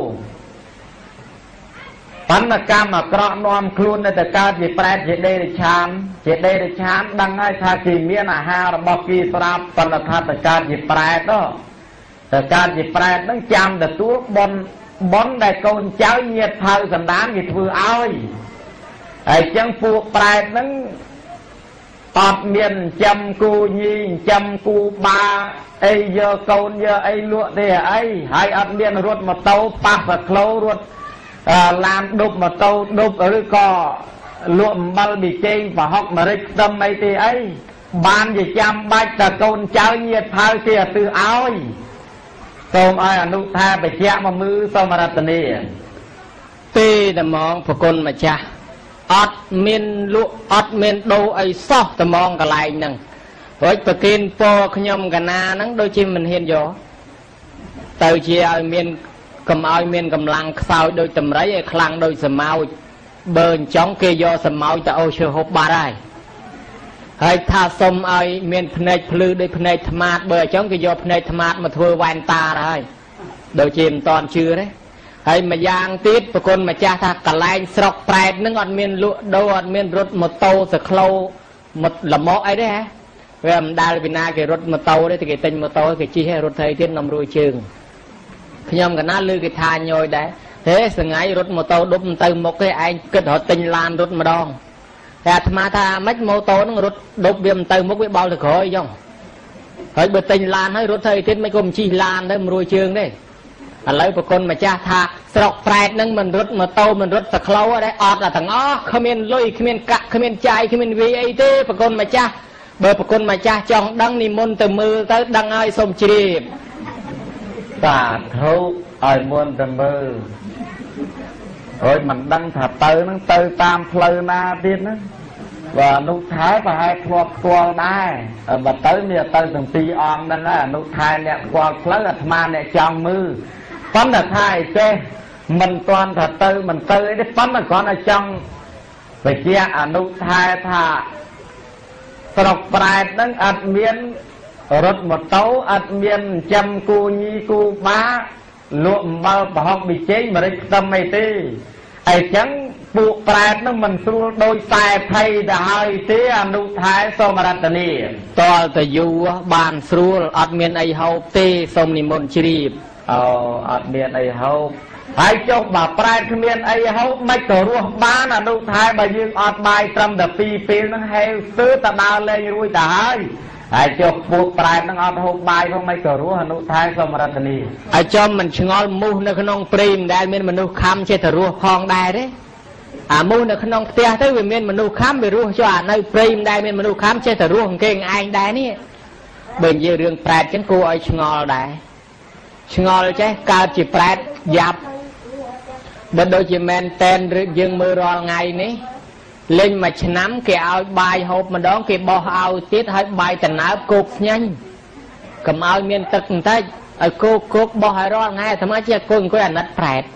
ปัญกรรมอักระนอมคลุนในแต่การจีแปรจีเดริชามจีเดริชามดังไอ้ถ้าจีเมียนอาหารบอกกีสราบปัญหาแต่การจีแปรก็แต่การจีแปรต้องจำแต่ตัวบนบนได้กนเจ้าเงียบเผาสันดานที่ถือเอาไอ้จังฟูแปรนั้นตอดเมียนจำกูยิงจำกูบาไอ้เยอะกนเยอะไอ้ลวดเดียไอ้ให้อัดเมียนรถมาโตปักมาโคลรถลามดุบมาโตดุบหรือก็ลวดบัลบิเจงvà học mà rick tâmไอ้ที่ไอ้บานจะจำบัดแต่กนเจ้าเงียบเผาเสียถือเอาโสมไอ้อนุทาไปแยกมามือโสมรัตนีตีแต่มองพกุลมาจ้าอดเมียนลุอดเมียนดูไอ้ซอกแต่มองกันไรนั่งไว้ประกินโปขยมกันนานั่งโดยที่มันเห็นอยู่เต่าเชียไอ้เมียนกำเอาเมียนกำลังเศร้าโดยตำไรไอ้คลังโดยสมาวเบิร์นจ้องเกยอสมาวจะเอาเชือกหบบาได้ให้ท่าสมไอเมียนพเนจพลือโดยพเนจธรรมาเบอร์จ้องก็ยอพเนจธรรมามาทัวร์วันตาได้โดยเจมตอนชื่อเลยให้มายางติดปรากฏมาจ้าถ้ากระไลสกแปดนึงอัดเมียนลุโดอัดเมียนรถมอเตอร์สโคลมดละมอไอ้ได้ฮะเวลาได้เป็นนาเกรถมอเตอร์ได้แต่เกติมอเตอร์เกจี้ให้รถไทยเทียนนำรูเชิงขยำกันน่าลือเกทานย่อยได้เฮ้สงายรถมอเตอร์ดุมเติมมกให้ไอ้เกิดหัวติงลานรถมาดองแต่ธรรมะถ้าไม่โมโตนั่งรถดบเบียมเติมมุกไว้เบาจะขอยังเฮ้ยเบอร์ติงลานให้รถไทยทิศไม่กลมชีลานได้มรวยเชิงได้อะไรปรากฏมาจ้าทาสกแปดนั่งมันรถมาโตมันรถสะเคล้าได้ออดอะทั้งอ้อขมิ้นลุยขมิ้นกะขมิ้นใจขมิ้นวีไอเต้ปรากฏมาจ้าเบอร์ปรากฏมาจ้าจองดังนิมนต์แต่มือแต่ดังไอ้สมจีบตาเท้าไอ้มวนแต่มือโอ้ยมันดังถ้าเตยนั่งเตยตามเพลินาดินนะว่านุท้ายไปให้ครอบครัวได้บัดเตยเนี่ยเตยถึงปีออมนั่นแหละนุท้ายเนี่ยครอบครัวอาตมาเนี่ยจองมือปั้นแต่ท้ายเจ้มันตอนถ้าเตยมันเตยได้ปั้นแต่ก่อนไอ้จังไปเจ้าอนุท้ายถ้าสระปลายนั่งอัดเมียนรถหมดโต๊ะอัดเมียนจำกูยีกูบ้าลวมมาปหอกบิเจมาได้ทำไม่ตีไอ้จังปูแปรนั่งมันสู้โดยสายไทยได้เสียอนุท้ายสมรัตนีต่อแต่อยู่บ้านสู้อัดเมียนไอเฮาตีสมนิมนต์ชีบเอาอัดเมียนไอเฮาไอ้เจ้าบ่าแปรเมียนไอเฮาไม่ตัวรู้บ้านอนุท้ายมายืนอัดใบตรำแต่ปีปีนั่งให้ซื้อตะดาวเลยรุ่ยได้ไอ้เจ้าปูปลายนั่งเอาหกใบเพราะไม่ก็รู้อนุท้ายสมรัตนีไอ้จอมมันชงอลมูในขนมปรีมได้เมียนมนุษย์คำเช่นรู้พองได้เด้อ่ามูในขนมเตี้ยได้เมียนมนุษย์คำไปรู้จ้าในปรีมได้เมียนมนุษย์คำเช่นรู้ของเก่งไอ้ได้นี่เบิ่งเรื่องแปรฉันกูไอ้ชงอลได้ชงอลใช่การจีแปรยับเดินโดยจีแมนเต้นหรือยังมือรอไงนี่เล่นมาชนะเกี่ยวเอาใบหอบมาดองเกี่ยวบอเอาติดให้ใบแต่หนาวกุบยันกับเอาเมียนตึกได้ไอ้โกโกบอให้รอดไงทำไมเจ้าคนก็อันนัดแปด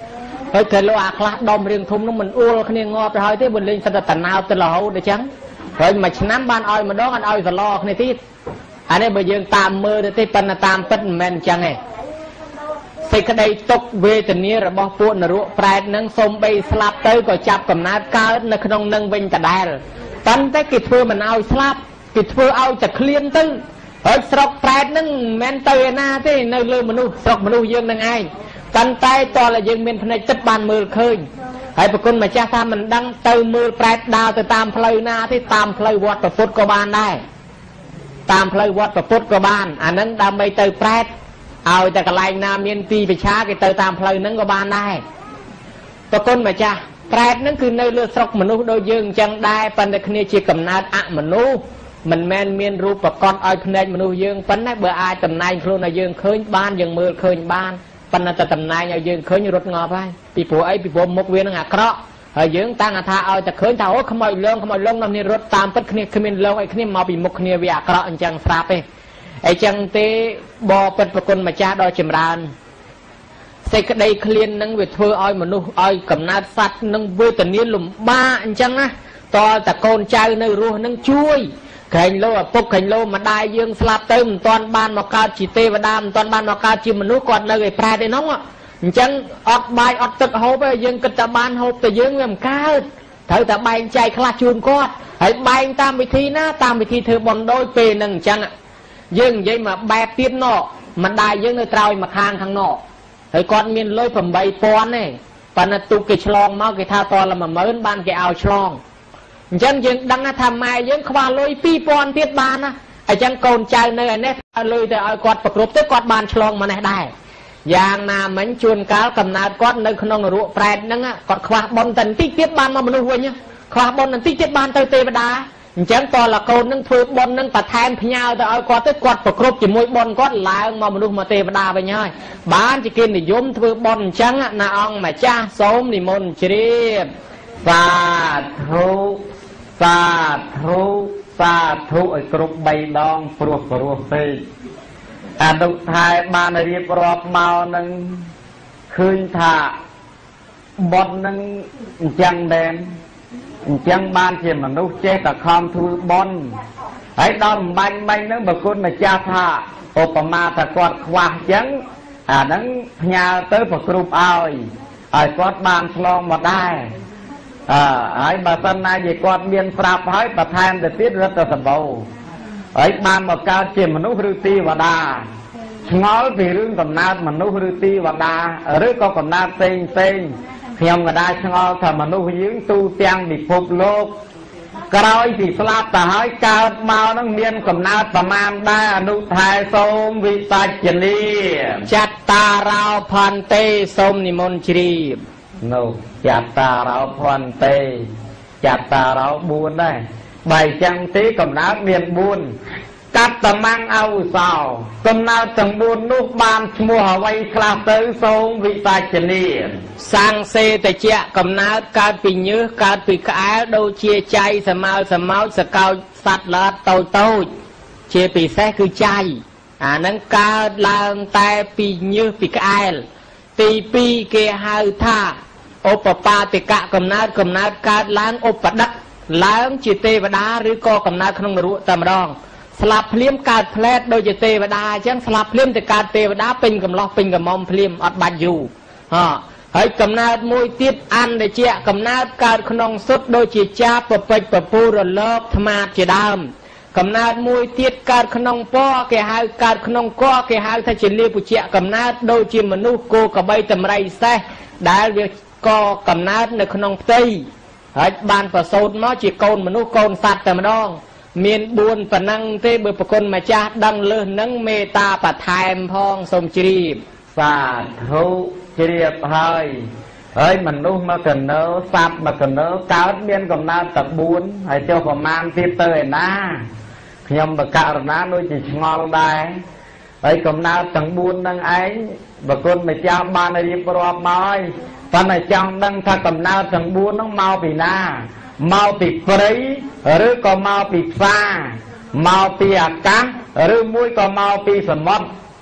ហើយគេលោកអាខ្លះដុំរៀងធំនោះមិនអួលគ្នាងាប់ទៅហើយទេមិនលេងសិតតែតណៅទៅរហូតអញ្ចឹងហើយមួយឆ្នាំបានឲ្យម្ដងអត់ឲ្យសឡគ្នាទៀតអានេះបើយើងតាមមើលទៅទេប៉ុន្តែតាមពិតមិនមែនអញ្ចឹងទេសេចក្តីទុក្ខវេទនារបស់ពួកនរកប្រែតនឹងសូម្បីស្លាប់ទៅក៏ចាប់កំណើតកើតនៅក្នុងនឹងវិញដដែលប៉ុន្តែគេធ្វើមិនឲ្យស្លាប់គេធ្វើឲ្យតែឃ្លានទៅហើយស្រុកប្រែតនឹងមិនមែនទៅឯណាទេនៅលើមនុស្សស្រុកមនុស្សយើងនឹងឯងប៉ុន្តែតើយើងមានភ្នែកទឹកបានមើលឃើញហើយប្រគុណម្ចាស់ថាមិនដឹងទៅមើលប្រែតដើរទៅតាមផ្លូវណាទេតាមផ្លូវវត្តពុទ្ធក៏បានដែរតាមផ្លូវវត្តពុទ្ធក៏បានអានឹងដើម្បីទៅប្រែតឲ្យតែកន្លែងណាមានទីប្រឆាគេទៅតាមផ្លូវហ្នឹងក៏បានដែរប្រគុណម្ចាស់ប្រែតហ្នឹងគឺនៅលើស្រុកមនុស្សដូចយើងអញ្ចឹងដែរប៉ុន្តែគ្នាជាកំណើតអមនុស្សមិនមែនមានរូបប្រកបឲ្យភ្នែកមនុស្សយើងប៉ុន្តែបើអាចតំណែងខ្លួនឲ្យយើងឃើញបានយើងមើលឃើញបានប៉ុន្តែតែតំណែងឲ្យយើងឃើញរត់ងាប់ហើយពីព្រោះអីពីព្រោះមុខវានឹងអាក្រក់ហើយយើងតាំងថាឲ្យតែឃើញថាអូខ្មោចលងខ្មោចលងនាំគ្នារត់តាមពិតគ្នាគ្មានលងអីគ្នាមកពីមុខគ្នាវាអាក្រក់អញ្ចឹងស្រាប់ទេអីចឹងទេបបិទ្ធប្រគុណម្ចាស់ដ៏ចម្រើនសេចក្តីឃ្លាននឹងវាធ្វើឲ្យមនុស្សឲ្យកំណើតសត្វនឹងវេទនាលំបាកអញ្ចឹងណាតើតកូនចៅនៅរស់នឹងជួយក្រែងលោឪពុកក្រែងលោម្ដាយយើងស្លាប់ទៅមិនទាន់បានមកកើតជាទេវតាមិនទាន់បានមកកើតជាមនុស្សគាត់នៅឯប្រែតឯនោះអញ្ចឹងអត់បាយអត់ទឹកហូបទេយើងគិតតែបានហូបតែយើងវាមិនកើតត្រូវតែបែងចែកខ្លះជូនគាត់ហើយបែងតាមវិធីណាតាមវិធីធ្វើបន់ដូចពេលហ្នឹងអញ្ចឹងយើងនិយាយមកបែបទៀតណោះម្ដាយយើងនៅត្រោយមកខាងខាងណោះហើយគាត់មានលុយ8,000ទេប៉ុន្តែទូកគេឆ្លងមកគេថាតល មួយម៉ឺន បានគេឲ្យឆ្លងអញ្ចឹងយើងដឹងថាម៉ែយើងខ្វះលុយពីរពាន់ទៀតបានណាអញ្ចឹងកូនចៅនៅឯនេះឲ្យលុយទៅឲ្យគាត់ប្រគ្រប់ទៅគាត់បានឆ្លងមកនេះដែរយ៉ាងណាមិញជួនកាលកំណើតគាត់នៅក្នុងនរកប្រែតហ្នឹងគាត់ខ្វះបុណ្យតែបន្តិចទៀតបានមកមនុស្សវិញខ្វះបុណ្យបន្តិចទៀតបានទៅទេវតាអញ្ចឹងតលកូននឹងធ្វើបុណ្យនឹងបន្ថែមផ្ញើទៅឲ្យគាត់ទៅគាត់ប្រគ្រប់ជាមួយបុណ្យគាត់ឡើងមកមនុស្សមកទេវតាវិញហើយបានជាគេនិយមធ្វើបុណ្យអញ្ចឹងណាអង្គម្ចាស់សូមនិមន្តជ្រាបសាធុសាធុសាធុឲ្យគ្រប់បីដងព្រោះព្រោះពេកអនុថែបានរៀបរាប់មកនឹងឃើញថាបុណ្យនឹងអញ្ចឹងដែរអញ្ចឹងបានជាមនុស្សចេះតែខំធ្វើបុណ្យហើយដល់បំបាញ់បាញ់ហ្នឹងបើគុណម្ចាស់ថាឧបមាថាគាត់ខ្វះអញ្ចឹងអាហ្នឹងផ្ញើទៅប្រគ្រប់ឲ្យឲ្យគាត់បានឆ្លងមកដែរអើហើយបើសិនណាជាគាត់មានប្រាប់ហើយបន្ថែមទៅទៀតរត់ទៅសម្បូរហើយបានមកកើតជាមនុស្សឬទេវតាឆ្ងល់ពីរឿងកំណើតមនុស្សឬទេវតាឬក៏កំណើតផ្សេងផ្សេងខ្ញុំក៏ដែរឆ្ងល់ថាមនុស្សយើងទូទាំងពិភពលោកក្រោយពីស្លាប់ទៅហើយកើតមកនឹងមានកំណើតប្រមាណដែរអនុថែសូមវិបច្ចនីចត្តារោផន្តេសូមនិមន្តជ្រាបនោះចត្តារោផន្តេចត្តារោបួនដែរបើអញ្ចឹងទេកំណើតមានបួនកតមੰអវសោកំណើតទាំងបួននោះបានឈ្មោះអ្វីខ្លះទៅសូមវិបច្ចនីសង្សេតជៈកំណើតកើតពីញើសកើតពីក្អែលដូចជាចៃសមោលសមោចសកោចសត្វល្អិតតូចតូចជាពិសេសគឺចៃអានឹងកើតឡើងតែពីញើសពីក្អែលទីពីរគេហៅថាឧបបាតិកៈកំណើតកំណើតកើតឡើងឧបដិកឡើងជាទេវតាឬក៏កំណើតក្នុងនរកតែម្ដងស្លាប់ភ្លាមកើតផ្លែតដូចជាទេវតាអញ្ចឹងស្លាប់ភ្លាមទៅកើតទេវតាពេញកំឡោះពេញកំមុំភ្លាមអត់បាច់យូរហ៎ហើយកំណើតមួយទៀតអន្តជៈកំណើតកើតក្នុងសុទ្ធដូចជាចាបពពេចពពូរលកថ្មាតជាដើមកំណើតមួយទៀតកើតក្នុងពណ៌គេហៅកើតក្នុងកគេហៅថាជាលាពុជៈកំណើតដូចជាមនុស្សគោក្របីតម្រៃសេះដែលវាកកំណើតនៅក្នុងផ្ទៃហើយបានប្រសូតមកជាកូនមនុស្សកូនសត្វតែម្ដងមានបួនប៉ុណ្ណឹងទេបើប្រគុណម្ចាស់ដឹងលើសនឹងមេត្តាបន្ថែមផងសូមជ្រាបសាធុជ្រាបហើយហើយមនុស្សមកកណើសត្វមកកណើកើតមានកំណើតតែបួនហើយចុះប្រមាណទៀតទៅឯណាខ្ញុំបករណាដូចជាឆ្ងល់ដែរហើយកំណើតទាំងបួននឹងឯងប្រគុណម្ចាស់បានរៀបរាប់មកហើយប៉ុន្តែចង់ដឹងថាកំណើតទាំងបួនហ្នឹងមកពីណាមកពីព្រៃឬក៏មកពីផ្សារមកពីអាកាសឬមួយក៏មកពីសមុទ្រ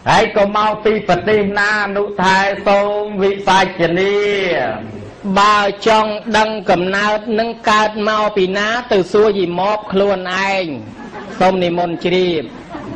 ហើយក៏មកពីប្រទេសណាអនុថែសូមវិសាចនីបើចង់ដឹងកំណើតនឹងកើតមកពីណាទៅសួរយីមកខ្លួនឯងសូមនិមន្តជ្រាប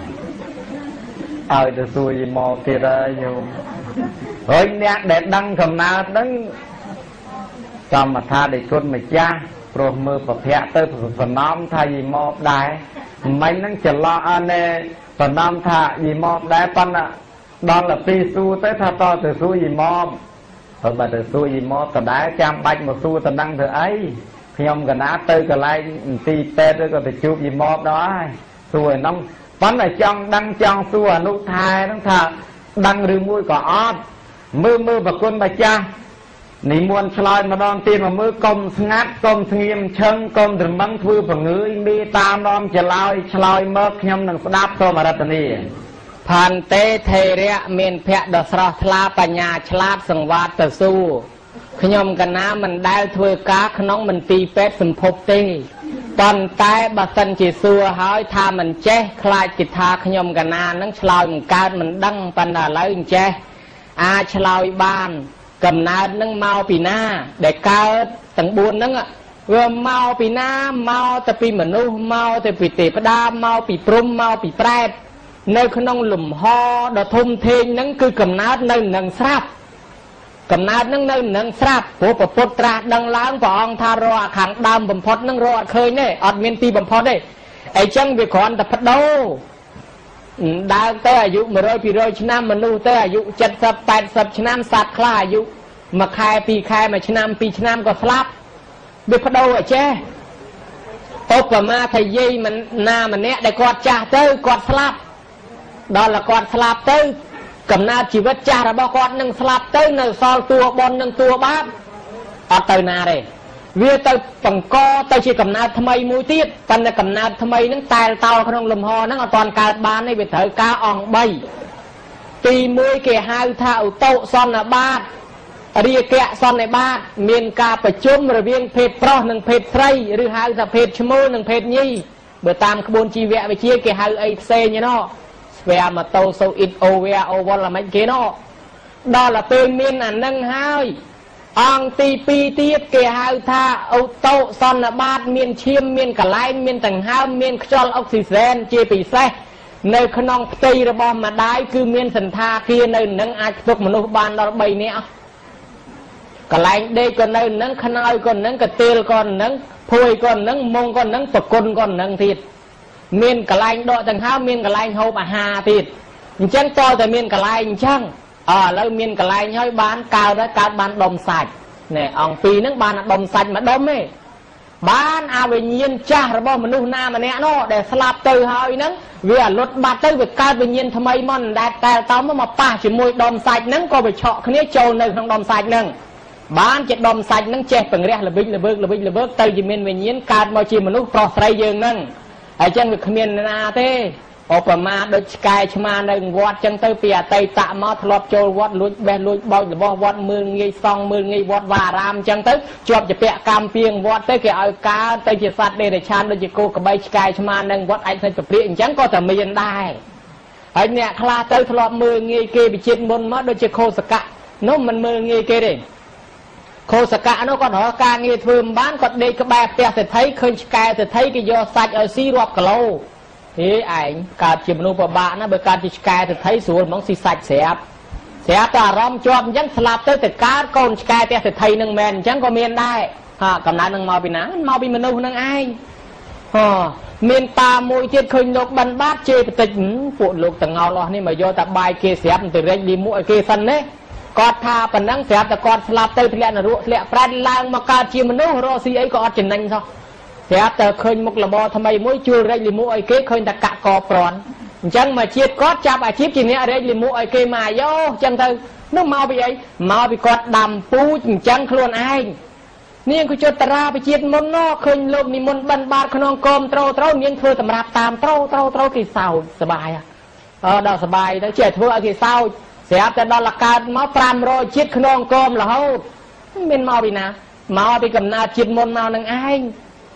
ឲ្យទៅសួរយីមកទៀតហើយញោមហើយអ្នកដែលដឹងកំណើតហ្នឹងកម្មថាដេគុណម្ចាស់ព្រោះមើលប្រភៈទៅសំណំថាយីមកដែរមិនហ្នឹងច្រឡំអណែសំណំថាយីមកដែរប៉ុន្តែដល់ទៅពីសួរទៅថាតទៅសួរយីមកហើយបើទៅសួរយីមកក៏ដែរចាំបាច់មកសួរតំណឹងធ្វើអីខ្ញុំកណាទៅកន្លែងទីពេទ្យឬក៏ទៅជួបយីមកដល់ហើយសួរឯនោះប៉ុន្តែចង់ដឹងចង់សួរអនុថែហ្នឹងថាដឹងឬមួយក៏អត់មើលមើលប្រគុណម្ចាស់និមន្តឆ្លើយម្ដងទៀតមកមើលកុំស្ងាត់កុំស្ងៀមឈឹងកុំត្រមឹងធ្វើប្រងើយមេតាមនាំឆ្លើយឆ្លើយមកខ្ញុំនឹងស្ដាប់សូមអរតនីផាន់តេថេរៈមានភក្តិដ៏ស្រស់ថ្លាបញ្ញាឆ្លាតសង្វាតទៅសួរខ្ញុំកណាមិនដែលធ្វើការក្នុងមន្ទីរពេទ្យសម្ភពទេប៉ុន្តែបើសិនជាសួរហើយថាមិនចេះខ្លាចគេថាខ្ញុំកណានឹងឆ្លើយមិនកើតមិនដឹងប៉ុន្តែឥឡូវអញ្ចេះអាចឆ្លើយបានកំណើតនឹងមកពីណាដែលកើតទាំងបួនហ្នឹងវាមកពីណាមកទៅពីមនុស្សមកទៅពីទេវតាមកពីព្រំមកពីប្រែតនៅក្នុងលំហដ៏ធំធេងហ្នឹងគឺកំណើតនៅនឹងស្រាប់កំណើតហ្នឹងនៅនឹងស្រាប់ព្រោះពុទ្ធត្រាស់ដឹងឡើងព្រះអង្គថារកខាងដើមបំផុតហ្នឹងរកអត់ឃើញទេអត់មានទីបំផុតទេអញ្ចឹងវាគ្រាន់តែបដូរដើរទៅអាយុមួយរយពីរយឆ្នាំមនុស្សទៅអាយុเจ็ดสิบ แปดสิบឆ្នាំសត្វខ្លះអាយុមួយខែពីរខែមួយឆ្នាំពីរឆ្នាំក៏ស្លាប់វាបដូរអញ្ចេះឧបមាថាយាយមិនណាម្នាក់ដែលគាត់ចាស់ទៅគាត់ស្លាប់ដល់តែគាត់ស្លាប់ទៅកំណើតជីវិតចាស់របស់គាត់នឹងស្លាប់ទៅនៅសល់តួបុណ្យនឹងតួបាបអត់ទៅណាទេវាទៅបង្កទៅជាកំណើតថ្មីមួយទៀតប៉ុន្តែកំណើតថ្មីហ្នឹងតែលតោលក្នុងលំហហ្នឹងអត់ទាន់កើតបានទេវាត្រូវការអង្គបីទីមួយគេហៅថាឧតុសន្និបាតរាគៈសន្និបាតមានការប្រជុំរវាងភេទប្រុសនិងភេទស្រីឬហៅថាភេទឈ្មោលនិងភេទញីបើតាមក្បួនជីវវិទ្យាគេហៅអីផ្សេងឯណោះស្វែម៉ូតូសូអ៊ីតអូវែអូវលមិនគេណោះដល់ទៅពេលមានអានឹងហើយអង្គទីពីរទៀតគេហៅថាឧតុសន្និបាតមានឈាមមានកលែងមានដង្ហើមមានខ្យល់អុកស៊ីសែនជាពិសេសនៅក្នុងផ្ទៃរបស់ម្ដាយគឺមានសន្តាគារនៅនឹងអាចផ្ទុកមនុស្សបានដល់បីនាក់កលែងដេកក៏នៅនឹងខ្នើយក៏នឹងកទៀលក៏នឹងភួយក៏នឹងមុងក៏នឹងប្រគុណក៏នឹងទៀតមានកលែងដកដង្ហើមមានកលែងហូបអាហារទៀតអញ្ចឹងតើតែមានកលែងអញ្ចឹងអើឥឡូវមានកលែងហើយបានកើតហើយកើតបានដុំសាច់ណែអង្គពីរហ្នឹងបានដុំសាច់មួយដុំទេបានអវិញ្ញាណចាស់របស់មនុស្សណាម្នាក់នោះដែលស្លាប់ទៅហើយហ្នឹងវាអលត់បាត់ទៅវាកើតវិញ្ញាណថ្មីមកដែលតែតមកមកប៉ះជាមួយដុំសាច់ហ្នឹងក៏វាឆក់គ្នាចូលនៅក្នុងដុំសាច់ហ្នឹងបានជាដុំសាច់ហ្នឹងចេះបង្រះល្បិចល្វើកល្បិចល្វើកទៅជាមានវិញ្ញាណកើតមកជាមនុស្សប្រុសស្រីយើងហ្នឹងហើយចឹងវាគ្មានណាទេឧបមាដូចឆ្កែឆ្មានៅវត្តចឹងទៅពីអតីតមកធ្លាប់ចូលវត្តលួចបេះលួចបោចរបស់វត្តមើលងាយសង់មើលងាយវត្តវាអារាមចឹងទៅជាប់ជាពាក់កម្មពីងវត្តទៅគេឲ្យកើតទៅជាសត្វដេរឆានដូចជាគោក្របីឆ្កែឆ្មានៅវត្តអាចធ្វើប្រព្រាអញ្ចឹងក៏តែមានដែរហើយអ្នកខ្លះទៅធ្លាប់មើលងាយគេវិជាតិមុនមកដូចជាខោសកៈនោះមិនមើលងាយគេទេខោសកៈនោះគាត់រកការងារធ្វើមិនបានគាត់ដេកក្បែរផ្ទះសេដ្ឋីឃើញឆ្កែសេដ្ឋីគេយកសាច់ឲ្យស៊ីរាប់គីឡូហេឯងកើតជាមនុស្សពិបាកណាបើកើតជាឆ្កែទៅថៃស្រួលហ្មងស៊ីសាច់ស្រាប់ស្រាប់តែអារម្មណ៍ជាប់អញ្ចឹងស្លាប់ទៅទៅកើតកូនឆ្កែផ្ទះទៅថៃនឹងមែនអញ្ចឹងក៏មានដែរហាកំណើតនឹងមកពីណាមកពីមនុស្សនឹងឯងហ៎មានតាមួយទៀតឃើញលោកបិណ្ឌបាតជេរបន្តិចពួកលោកតងោលអស់នេះមកយកតែបាយគេស្រាប់ទៅរែកលីមួឲ្យគេសិនណាគាត់ថាប៉ុណ្ណឹងស្រាប់តែគាត់ស្លាប់ទៅធ្លាក់នរកធ្លាក់ប្រែតឡើងមកកើតជាមនុស្សរកស៊ីអីក៏អត់ចំណេញសោះស្រាប់តែឃើញមុខលបថ្មីមួយជួលរែកលីមួឲ្យគេឃើញតែកាក់កប្រន់អញ្ចឹងមកជាតិគាត់ចាប់អាជីពជាអ្នករែកលីមួឲ្យគេមកយោអញ្ចឹងទៅនោះមកពីអីមកពីគាត់ដាំពូជអញ្ចឹងខ្លួនឯងនាងក៏ចុតតារាវិជាតិមុននោះឃើញលោកនិមន្តបិណ្ឌបាតក្នុងកោមត្រូត្រូនាងធ្វើសម្រាប់តាមត្រូត្រូត្រូគេសោចសบายអើដល់សบายទៅចេះធ្វើឲ្យគេសោចស្រាប់តែដល់លកើតមកប្រាំរយជាតិក្នុងកោមរហូតមានមកពីណាមកពីកំណើតជាតិមុនមកនឹងឯង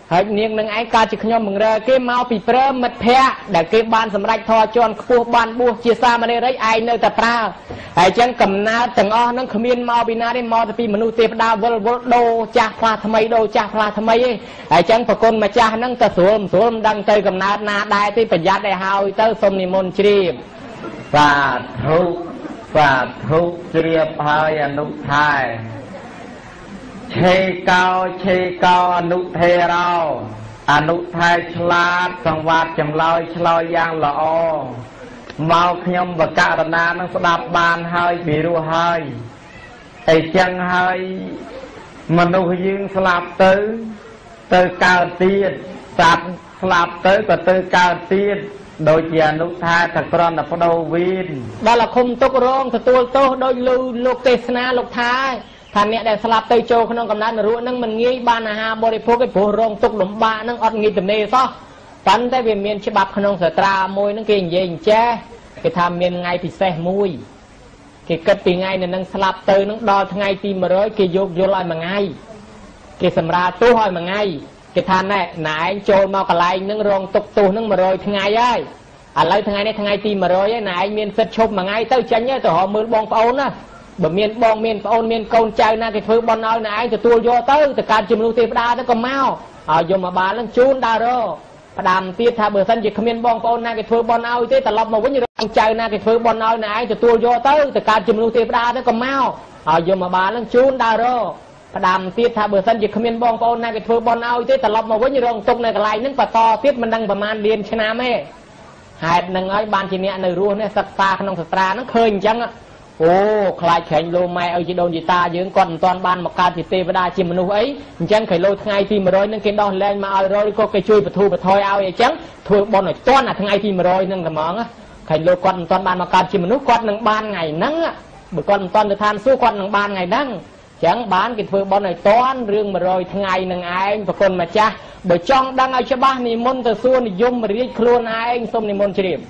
ហើយនាងនឹងឯងកើតជាខ្ញុំបង្រើគេមកពីព្រមមិត្តភ័ក្តិដែលគេបានសម្រេចធម៌ជាន់ខ្ពស់បានបួសជាសាមណេរឯងនៅតែប្រើហើយចឹងកំណើតទាំងអស់ហ្នឹងគ្មានមកពីណាទេមកពីមនុស្សទេវតាវល់វល់ដូរចាស់ផ្លាស់ថ្មីដូរចាស់ផ្លាស់ថ្មីឯងហើយចឹងប្រគុណម្ចាស់ហ្នឹងទៅស្រួលស្រួលមិនដឹងទៅកំណើតណាដែរទេប្រយ័ត្នឲ្យហើយទៅសូមនិមន្តជ្រាបសាធុសាធុជ្រាបហើយអនុថាយឆេកោឆេកោអនុថេរោអនុថាយឆ្លាតសង្វាតចម្លើយឆ្លើយយ៉ាងល្អមកខ្ញុំបកករណានឹងស្ដាប់បានហើយពីរោះហើយអីចឹងហើយមនុស្សយើងស្លាប់ទៅទៅកើតទៀតសត្វស្លាប់ទៅក៏ទៅកើតទៀតដូចជាអនុថាយតែគ្រាន់តែបដូរវីនដល់អាឃុំទុករងទទួលទោសដោយលោកទេសនាលោកថាថាអ្នកដែលស្លាប់ទៅចូលក្នុងកំណើតនរកហ្នឹងមិនងាយបានអាហារបរិភោគទេព្រោះរងទុក្ខលំបាកហ្នឹងអត់ងាយទំនេរសោះប៉ុន្តែវាមានច្បាប់ក្នុងសាស្ត្រាមួយហ្នឹងគេនិយាយអញ្ចេះគេថាមានថ្ងៃពិសេសមួយគេគិតពីថ្ងៃនៅនឹងស្លាប់ទៅហ្នឹងដល់ថ្ងៃទីមួយរយគេយកយល់ឲ្យមួយថ្ងៃគេសម្រាលទោសឲ្យមួយថ្ងៃគេថាណែណែឯងចូលមកកន្លែងហ្នឹងរងទុក្ខទោសហ្នឹងមួយរយថ្ងៃហើយឥឡូវថ្ងៃនេះថ្ងៃទីមួយរយហើយណែឯងមានសិទ្ធិឈប់មួយថ្ងៃទៅចាញ់ទៅរកមើលបងប្អូនណាបើមានបងមានប្អូនមានកូនចៅណាគេធ្វើបន់ឲ្យណែឯងទទួលយកទៅទៅកើតជាមនុស្សទេវតាទៅក៏មកឲ្យយមបាលនឹងជូនដើររផ្ដាំទៀតថាបើសិនជាគ្មានបងប្អូនណាគេធ្វើបន់ឲ្យទេត្រឡប់មកវិញរកចៅណាគេធ្វើបន់ឲ្យណែឯងទទួលយកទៅទៅកើតជាមនុស្សទេវតាទៅក៏មកឲ្យយមបាលនឹងជូនដើររផ្ដាំទៀតថាបើសិនជាគ្មានបងប្អូនណាគេធ្វើបន់ឲ្យទេត្រឡប់មកវិញរងទុកនៅកន្លែងហ្នឹងបន្តទៀតមិនដឹងប្រមាណលានឆ្នាំទេហេតុហ្នឹងហើយបានជាអ្នកនៅរស់នេះសិក្សាក្នុងសាស្ត្រាហ្នឹងឃើញអញ្ចឹងអូខ្លាចក្រែងលោម៉ែឲ្យជីដូនជីតាយើងគាត់មិនទាន់បានមកកើតជាទេវតាជាមនុស្សអីអញ្ចឹងក្រែងលោថ្ងៃទីមួយរយនឹងគេដោះលែងមកឲ្យរយក៏គេជួយបធូរបថយឲ្យអញ្ចឹងធ្វើបុណ្យឲ្យទាន់អាថ្ងៃទីមួយរយនឹងតែហ្មងក្រែងលោគាត់មិនទាន់បានមកកើតជាមនុស្សគាត់នឹងបានថ្ងៃហ្នឹងបើគាត់មិនទាន់ទៅឋានសួគ៌គាត់នឹងបានថ្ងៃហ្នឹងអញ្ចឹងបានគេធ្វើបុណ្យឲ្យទាន់រឿងមួយរយថ្ងៃនឹងឯងប្រគុណម្ចាស់បើចង់ដឹងឲ្យច្បាស់និមន្តទៅសួរនិយមរាជខ្លួនឯងសូមនិមន្តជ្រាប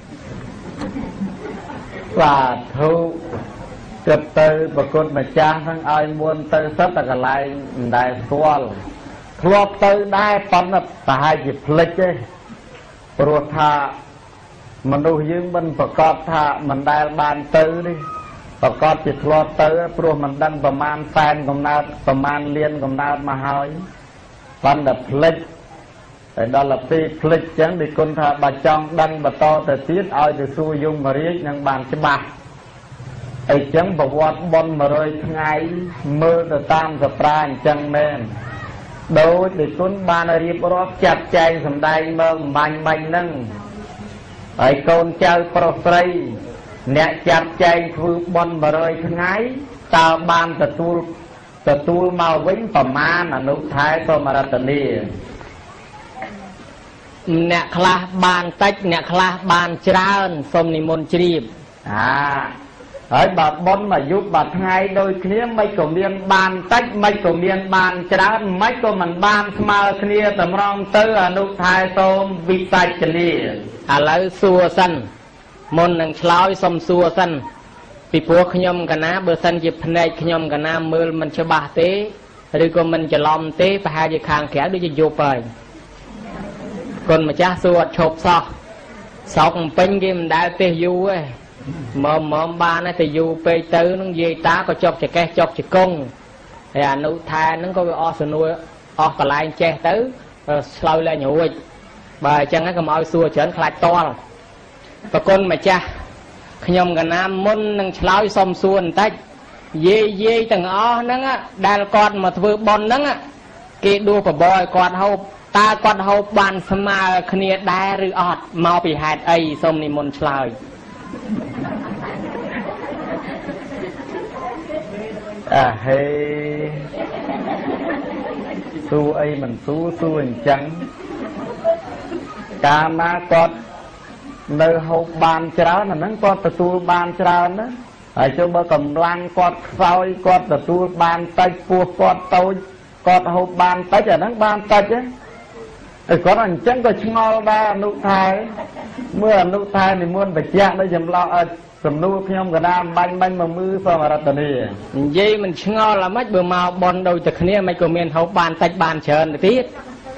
សាធុគិតទៅប្រគុណម្ចាស់ហ្នឹងឲ្យមុនទៅសិតតែកន្លែងមិនដែលស្គាល់ធ្លាប់ទៅដែរប៉ុន្តែប្រហែលជាភ្លេចទេព្រោះថាមនុស្សយើងមិនប្រកាសថាមិនដែលបានទៅនេះប្រកាសជាធ្លាប់ទៅព្រោះមិនដឹងប្រមាណសែនកំណើតប្រមាណលានកំណើតមកហើយប៉ុន្តែភ្លេចតែដល់ទៅភ្លេចចឹងដូចគុណថាបើចង់ដឹងបន្តទៅទៀតឲ្យទៅសួរយមរាជនឹងបានច្បាស់អីចឹងប្រវត្តិបុណ្យមួយរយថ្ងៃមើលទៅតាមសប្រាអញ្ចឹងមែនដូចដែលគុណបានរៀបរាប់ចាត់ចែងសម្ដែងមើលបាញ់បាញ់ហ្នឹងហើយកូនចៅប្រុសស្រីអ្នកចាត់ចែងធ្វើបុណ្យមួយរយថ្ងៃតើបានទទួលទទួលមកវិញប្រមាណអនុថែសូមរតនីអ្នកខ្លះបានតិចអ្នកខ្លះបានច្រើនសូមនិមន្តជ្រាបអាហើយបើបុណ្យមួយយុគមួយថ្ងៃដូចគ្នាមិនក៏មានបានតិចមិនក៏មានបានច្រើនមិនក៏មិនបានស្មើគ្នាតម្រង់ទៅអនុថែសូមវិបច្ចនីឥឡូវសួរសិនមុននឹងឆ្លើយសុំសួរសិនពីព្រោះខ្ញុំកណាបើសិនជាភ្នែកខ្ញុំកណាមើលមិនច្បាស់ទេឬក៏មិនច្រឡំទេប្រហែលជាខាងក្រៅដូចជាយប់ហើយគុណម្ចាស់សួរអត់ឈប់សោះសោកបំពេញគេមិនដែលទេសយូរទេមើមមើមបានតែយូរពេកទៅនឹងនិយាយតាក៏ចប់ចកេះចប់ចកងហើយអនុថែហ្នឹងក៏វាអស់សនួរអស់កន្លែងចេះទៅឆ្លើយលែងរួចបើអញ្ចឹងហ្នឹងកុំឲ្យសួរច្រើនខ្លាចតល់ប្រគុណម្ចាស់ខ្ញុំកណាមុននឹងឆ្លើយសុំសួរបន្តិចយាយយាយទាំងអស់ហ្នឹងដែលគាត់មកធ្វើបុណ្យហ្នឹងគេដួសបបរឲ្យគាត់ហូបតើគាត់ហូបបានស្មើគ្នាដែរឬអត់មកពីហេតុអីសូមនិមន្តឆ្លើយអើហេសួរអីមិនសួរសួរអញ្ចឹងកាលណាគាត់នៅហូបបានច្រើនអាហ្នឹងគាត់ទទួលបានច្រើនណាហើយចុះបើកម្លាំងគាត់ខ្សោយគាត់ទទួលបានតិចពោះគាត់តូចគាត់ហូបបានតិចអាហ្នឹងបានតិចទេហើយគាត់អញ្ចឹងក៏ឆ្ងល់ដែរអនុថែមើលអនុថែនិមន្តបច្ចៈនៅចម្លោះឲ្យសំណួរខ្ញុំកណាបាញ់បាញ់មកមើលសមរតនីនិយាយមិនឆ្ងល់អ្ហ្មិចបើមកបនដូចតែគ្នាមិនក៏មានហូបបានតិចបានច្រើនទៅទៀត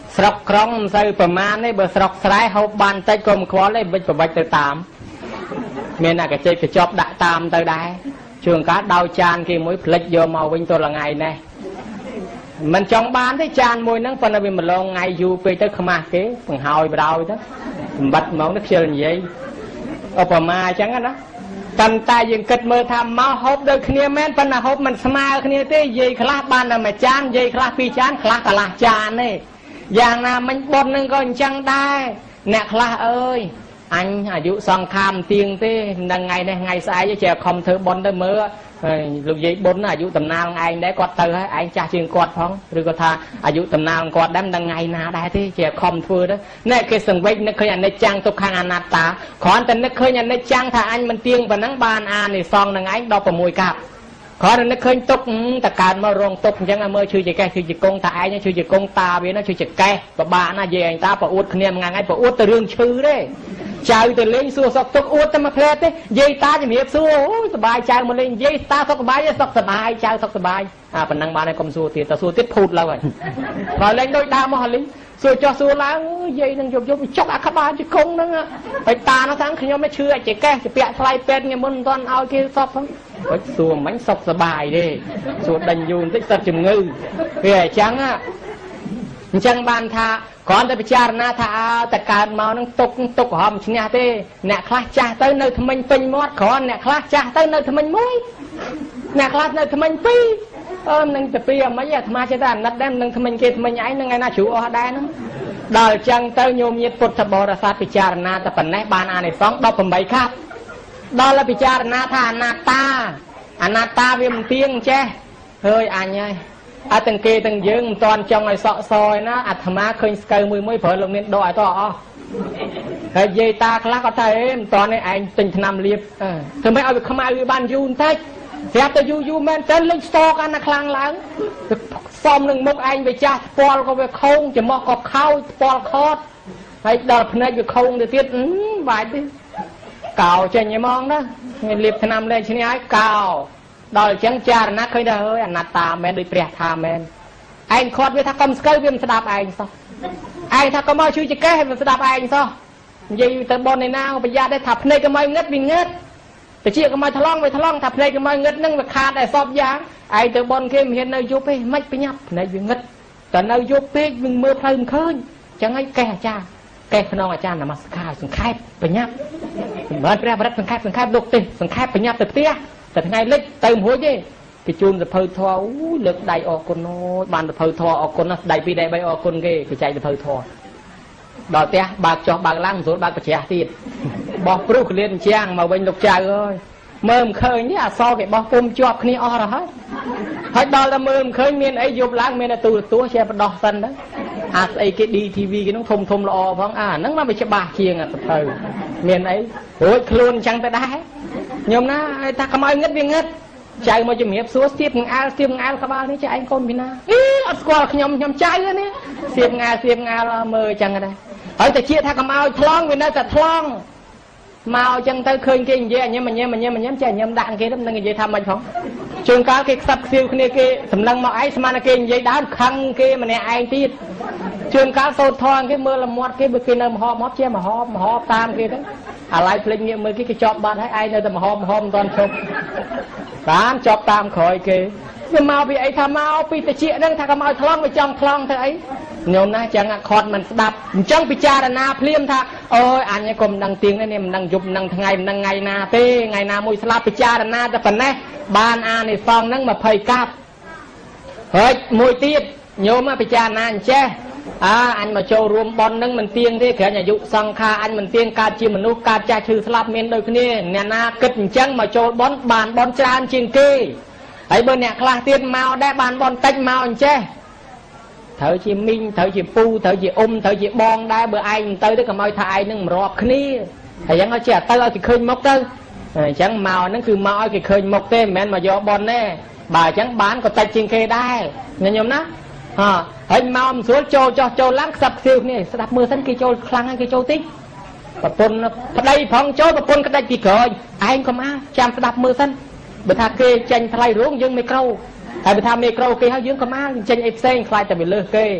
ស្រុកក្រុងមិនសូវប្រមាណទេបើស្រុកស្រែហូបបានតិចក៏មិនខ្វល់ទេវិចប្រវិចទៅតាមមានតែកញ្ចែកកញ្ចប់ដាក់តាមទៅដែរជួនកាលដោយចានគេមួយផ្លិចយកមកវិញទល់ថ្ងៃនេះមិនចង់បានទេចានមួយហ្នឹងប៉ុន្តែវាម្លងថ្ងៃយូរពេកទៅខ្មាស់គេបង្ហើយបដ ாய் ទៅសម្បត្តិមកនេះខ្ជិលនិយាយឧបមាអញ្ចឹងណាតែតែយើងគិតមើលថាមកហូបដូចគ្នាមែនប៉ុន្តែហូបមិនស្មើគ្នាទេនិយាយខ្លះបានតែមួយចាននិយាយខ្លះពីរចានខ្លះកន្លះចានទេយ៉ាងណាមិញបុតនឹងក៏អញ្ចឹងដែរអ្នកខ្លះអើយអញអាយុសង្ខាមទៀងទេនឹងថ្ងៃនេះថ្ងៃស្អែកចេះខំធ្វើបុណ្យទៅមើលលោកយាយបុណ្យអាយុតំណាលឯងដែរគាត់ទៅហើយឯងចាស់ជាងគាត់ផងឬក៏ថាអាយុតំណាលគាត់ដែរមិនដឹងថ្ងៃណាដែរទេចេះខំធ្វើទៅណែគេសង្វេគនឹកឃើញអនិច្ចំទុក្ខអนัตតាគ្រាន់តែនឹកឃើញអនិច្ចំថាអញមិនទៀងប៉ុណ្ណឹងបានអានិសងនឹងឯងដប់ប្រាំមួយកាប់គ្រាន់តែនឹកឃើញទុកតកើតមករងទុកអញ្ចឹងឲ្យមើលឈឺជាកេះឈឺជាកងតាឯងឈឺជាកងតាវាណាឈឺជាកេះពិបាកណានិយាយឯងតាប្រអួតគ្នាមួយថ្ងៃប្រអួតទៅរឿងឈឺទេចៅទៅលេងសួរសុខទុក្ខអួតតែមួយផ្លែទេនិយាយតាជំរាបសួរអូយសុបាយចៅមកលេងនិយាយតាសុខសប្បាយសុខសប្បាយចៅសុខសប្បាយអាប៉ុណ្ណឹងបានហើយកុំសួរទៀតតែសួរទៀតភូតឡើយបើលេងដូចដើមមកលេងសួរចោះសួរឡើងនិយាយនឹងយប់យប់ចុកអាក្បាលជង្គង់ហ្នឹងហើយតានោះថាខ្ញុំមិនឈឺអាចចេះកេះជាពាក់ថ្លៃពេទ្យខ្ញុំមិនទាន់ឲ្យគេសពហ្នឹងហុចសួរមិនសុខសប្បាយទេសួរដេញយូរបន្តិចសិតជំងឺវាអញ្ចឹងអញ្ចឹងបានថាគ្រាន់តែពិចារណាថាអើតែកើតមកនឹងទុកទុកក្រហមឈ្នះទេអ្នកខ្លះចាស់ទៅនៅថ្មិញពេញមាត់គ្រាន់អ្នកខ្លះចាស់ទៅនៅថ្មិញមួយអ្នកខ្លះនៅថ្មិញពីរអឺនឹងទៅពីអមិញអាត្មាចេះតែអាណិតដែរនឹងថ្មិញគេថ្មិញឯងនឹងថ្ងៃណាជ្រូកអស់ដែរហ្នឹងដល់អញ្ចឹងទៅញោមញាតពុទ្ធបរិស័ទពិចារណាតែប៉ុណ្ណេះបានអានិសង្ឃដប់ប្រាំបីខាត់ដល់ហើយពិចារណាថាអនត្តាអនត្តាវាមិនទៀងចេះហើយអញហើយអត់ទាំងគេទាំងយើងមិនតាន់ចង់ឲ្យសក់សយណាអាត្មាឃើញស្កូវមួយមួយប្រើលោកមានដកឲ្យតអស់ហើយយាយតាខ្លះគាត់ថាអេមិនតាន់ឯងទិញថ្នាំលាបធ្វើម៉េចឲ្យវាខ្មៅវាបានយូរបន្តិចស្រាប់តែយូរយូរមែនតើលេងស្ទកអាណាខ្លាំងឡើងសំនឹងមុខឯងវាចាស់ស្ពាល់ក៏វាខូងច្រមុះក៏ខោចស្ពាល់ខត់ហើយដល់ភ្នែកវាខូងទៅទៀតបាច់ទេកោចេញហ្មងណាមានលាបថ្នាំលេងឈ្នះឲ្យកោដល់អញ្ចឹងចារណាឃើញថាអើយអនត្តាមែនដូចព្រះថាមែនឯងខាត់វាថាកុំស្កើវាមិនស្ដាប់ឯងសោះឯងថាកុំមកជួយចកេះវាស្ដាប់ឯងសោះនិយាយទៅបនឯណាប្រយ័ត្នដែរថាភ្នែកកុំឲ្យងឹតវាងឹតតិចកុំឲ្យថ្លង់វាថ្លង់ថាភ្នែកកុំឲ្យងឹតនឹងវាខាតតែសពយ៉ាងឯងទៅបនគេមិនហ៊ាននៅយប់ទេមិនប្រញាប់ភ្នែកវាងឹតតែនៅយប់ពេកនឹងមើលផ្លូវមិនឃើញអញ្ចឹងឲ្យកេះអាចារ្យកេះក្នុងអាចារ្យនមស្ការសង្ខេបប្រញាប់មិនបានព្រះបរិទ្ធសង្ខេបសង្ខេបលោកទេសង្ខេបប្រញាប់ទៅផ្ទះតែថ្ងៃលិចទៅមិនរួចទេគេជូនសភៅធម៌អូយលើកដៃអរគុណអូយបានសភៅធម៌អរគុណណាស់ដៃពីរដៃបីអរគុណគេគេចែកសភៅធម៌ដល់ផ្ទះបើកចុះបើកឡើងមិនស្រួលបើកប្រជ្រះទៀតបោះព្រោះក្លៀនជាងមកវិញលោកចៅអើយមើលមិនឃើញទេអសរគេបោះពុំជាប់គ្នាអស់រហូតហើយដល់តែមើលមិនឃើញមានអីយប់ឡើងមានតែទូរទស្សន៍ជាបដោះសិនទៅអាស្អីគេ ឌី ធី វី គេនោះធំធំល្អផងអាហ្នឹងមកវាច្បាស់ជាងសភៅមានអីរួចខ្លួនអញ្ចឹងទៅដែរខ្ញុំណាឲ្យថាកុំឲ្យងឹតវាងឹតចៅមកជំរាបសួរស្ទាបងអាលស្ទាបងអាលក្បាលនេះចៅឯងកូនពីណាអីអត់ស្គាល់ខ្ញុំខ្ញុំចៅនេះស្ទាបងអាលស្ទាបងអាលមើលអញ្ចឹងដែរហើយតែជាថាកុំឲ្យថ្លង់វានៅតែថ្លង់មកអញ្ចឹងទៅឃើញគេនិយាយញ៉ាំញ៉ាំញ៉ាំញ៉ាំចេះញ៉ាំដាក់គេទៅនឹងនិយាយថាមិនផងជួនកាលគេខ្សឹបខ្សៀវគ្នាគេសម្លឹងមកឯងស្មានតែគេនិយាយដើមខឹងគេម្នាក់ឯងទៀតជួនកាលសូត្រធម៌គេមើលលមាត់គេបើគេនៅមហោបមហោបជាមហោបមហោបតាមគេទៅអាឡ័យភ្លេចងាកមើលគេគេជាប់បាត់ហើយឯងនៅតែមហោបមហោបមិនទាន់ឈប់បានជាប់តាមក្រោយគេវាមកពីអីថាមកពីតិចហ្នឹងថាកុំឲ្យថ្លង់វាចង់ថ្លង់ទៅអីញោមណាចឹងអាខត់មិនស្ដាប់អញ្ចឹងពិចារណាភ្លាមថាអូយអញឯងក៏មិនដឹងទៀងនេះមិនដឹងយប់មិនដឹងថ្ងៃមិនដឹងថ្ងៃណាទេថ្ងៃណាមួយស្លាប់ពិចារណាតែប៉ុណ្ណេះបានអានិសង្ឃហ្នឹងยี่สิบកាប់ហើយមួយទៀតញោមពិចារណាអញ្ចេះអើអញមកចូលរួមបន់ហ្នឹងមិនទៀងទេគ្រាន់អាយុសង្ខារអញមិនទៀងកើតជាមនុស្សកើតចាស់ឈឺស្លាប់មានដូចគ្នាអ្នកណាគិតអញ្ចឹងមកចូលបន់បានបន់ច្រើនជាងគេហើយបើអ្នកខ្លះទៀតមកដែរបានបន់តិចមកអញ្ចេះត្រូវជាមីងត្រូវជាពូត្រូវជាអ៊ុំត្រូវជាបងដែរបើឯងមិនទៅទេកុំឲ្យថាឯងនឹងមិនរាប់គ្នាហើយយ៉ាងឲ្យចេះទៅឲ្យគេឃើញមុខទៅអញ្ចឹងមកហ្នឹងគឺមកឲ្យគេឃើញមុខទេមិនមែនមកយកបន់ទេបើអញ្ចឹងបានក៏តិចជាងគេដែរញោមណាហ៎ហើយមកមិនស្រួលចូលចោះចូលឡើងខ្សឹបខ្សៀវគ្នាស្ដាប់មើលសិនគេចូលខ្លាំងហើយគេចូលតិចប្រពន្ធប្តីផងចូលប្រពន្ធក្តិចពីក្រោយឯងក៏មកចាំស្ដាប់មើលសិនបើថាគេចេញថ្លៃរោងយើងមីក្រូហើយបើថាមីក្រូគេហើយយើងក៏មកចេញអីផ្សេងខ្លាចតែវាលើសគេ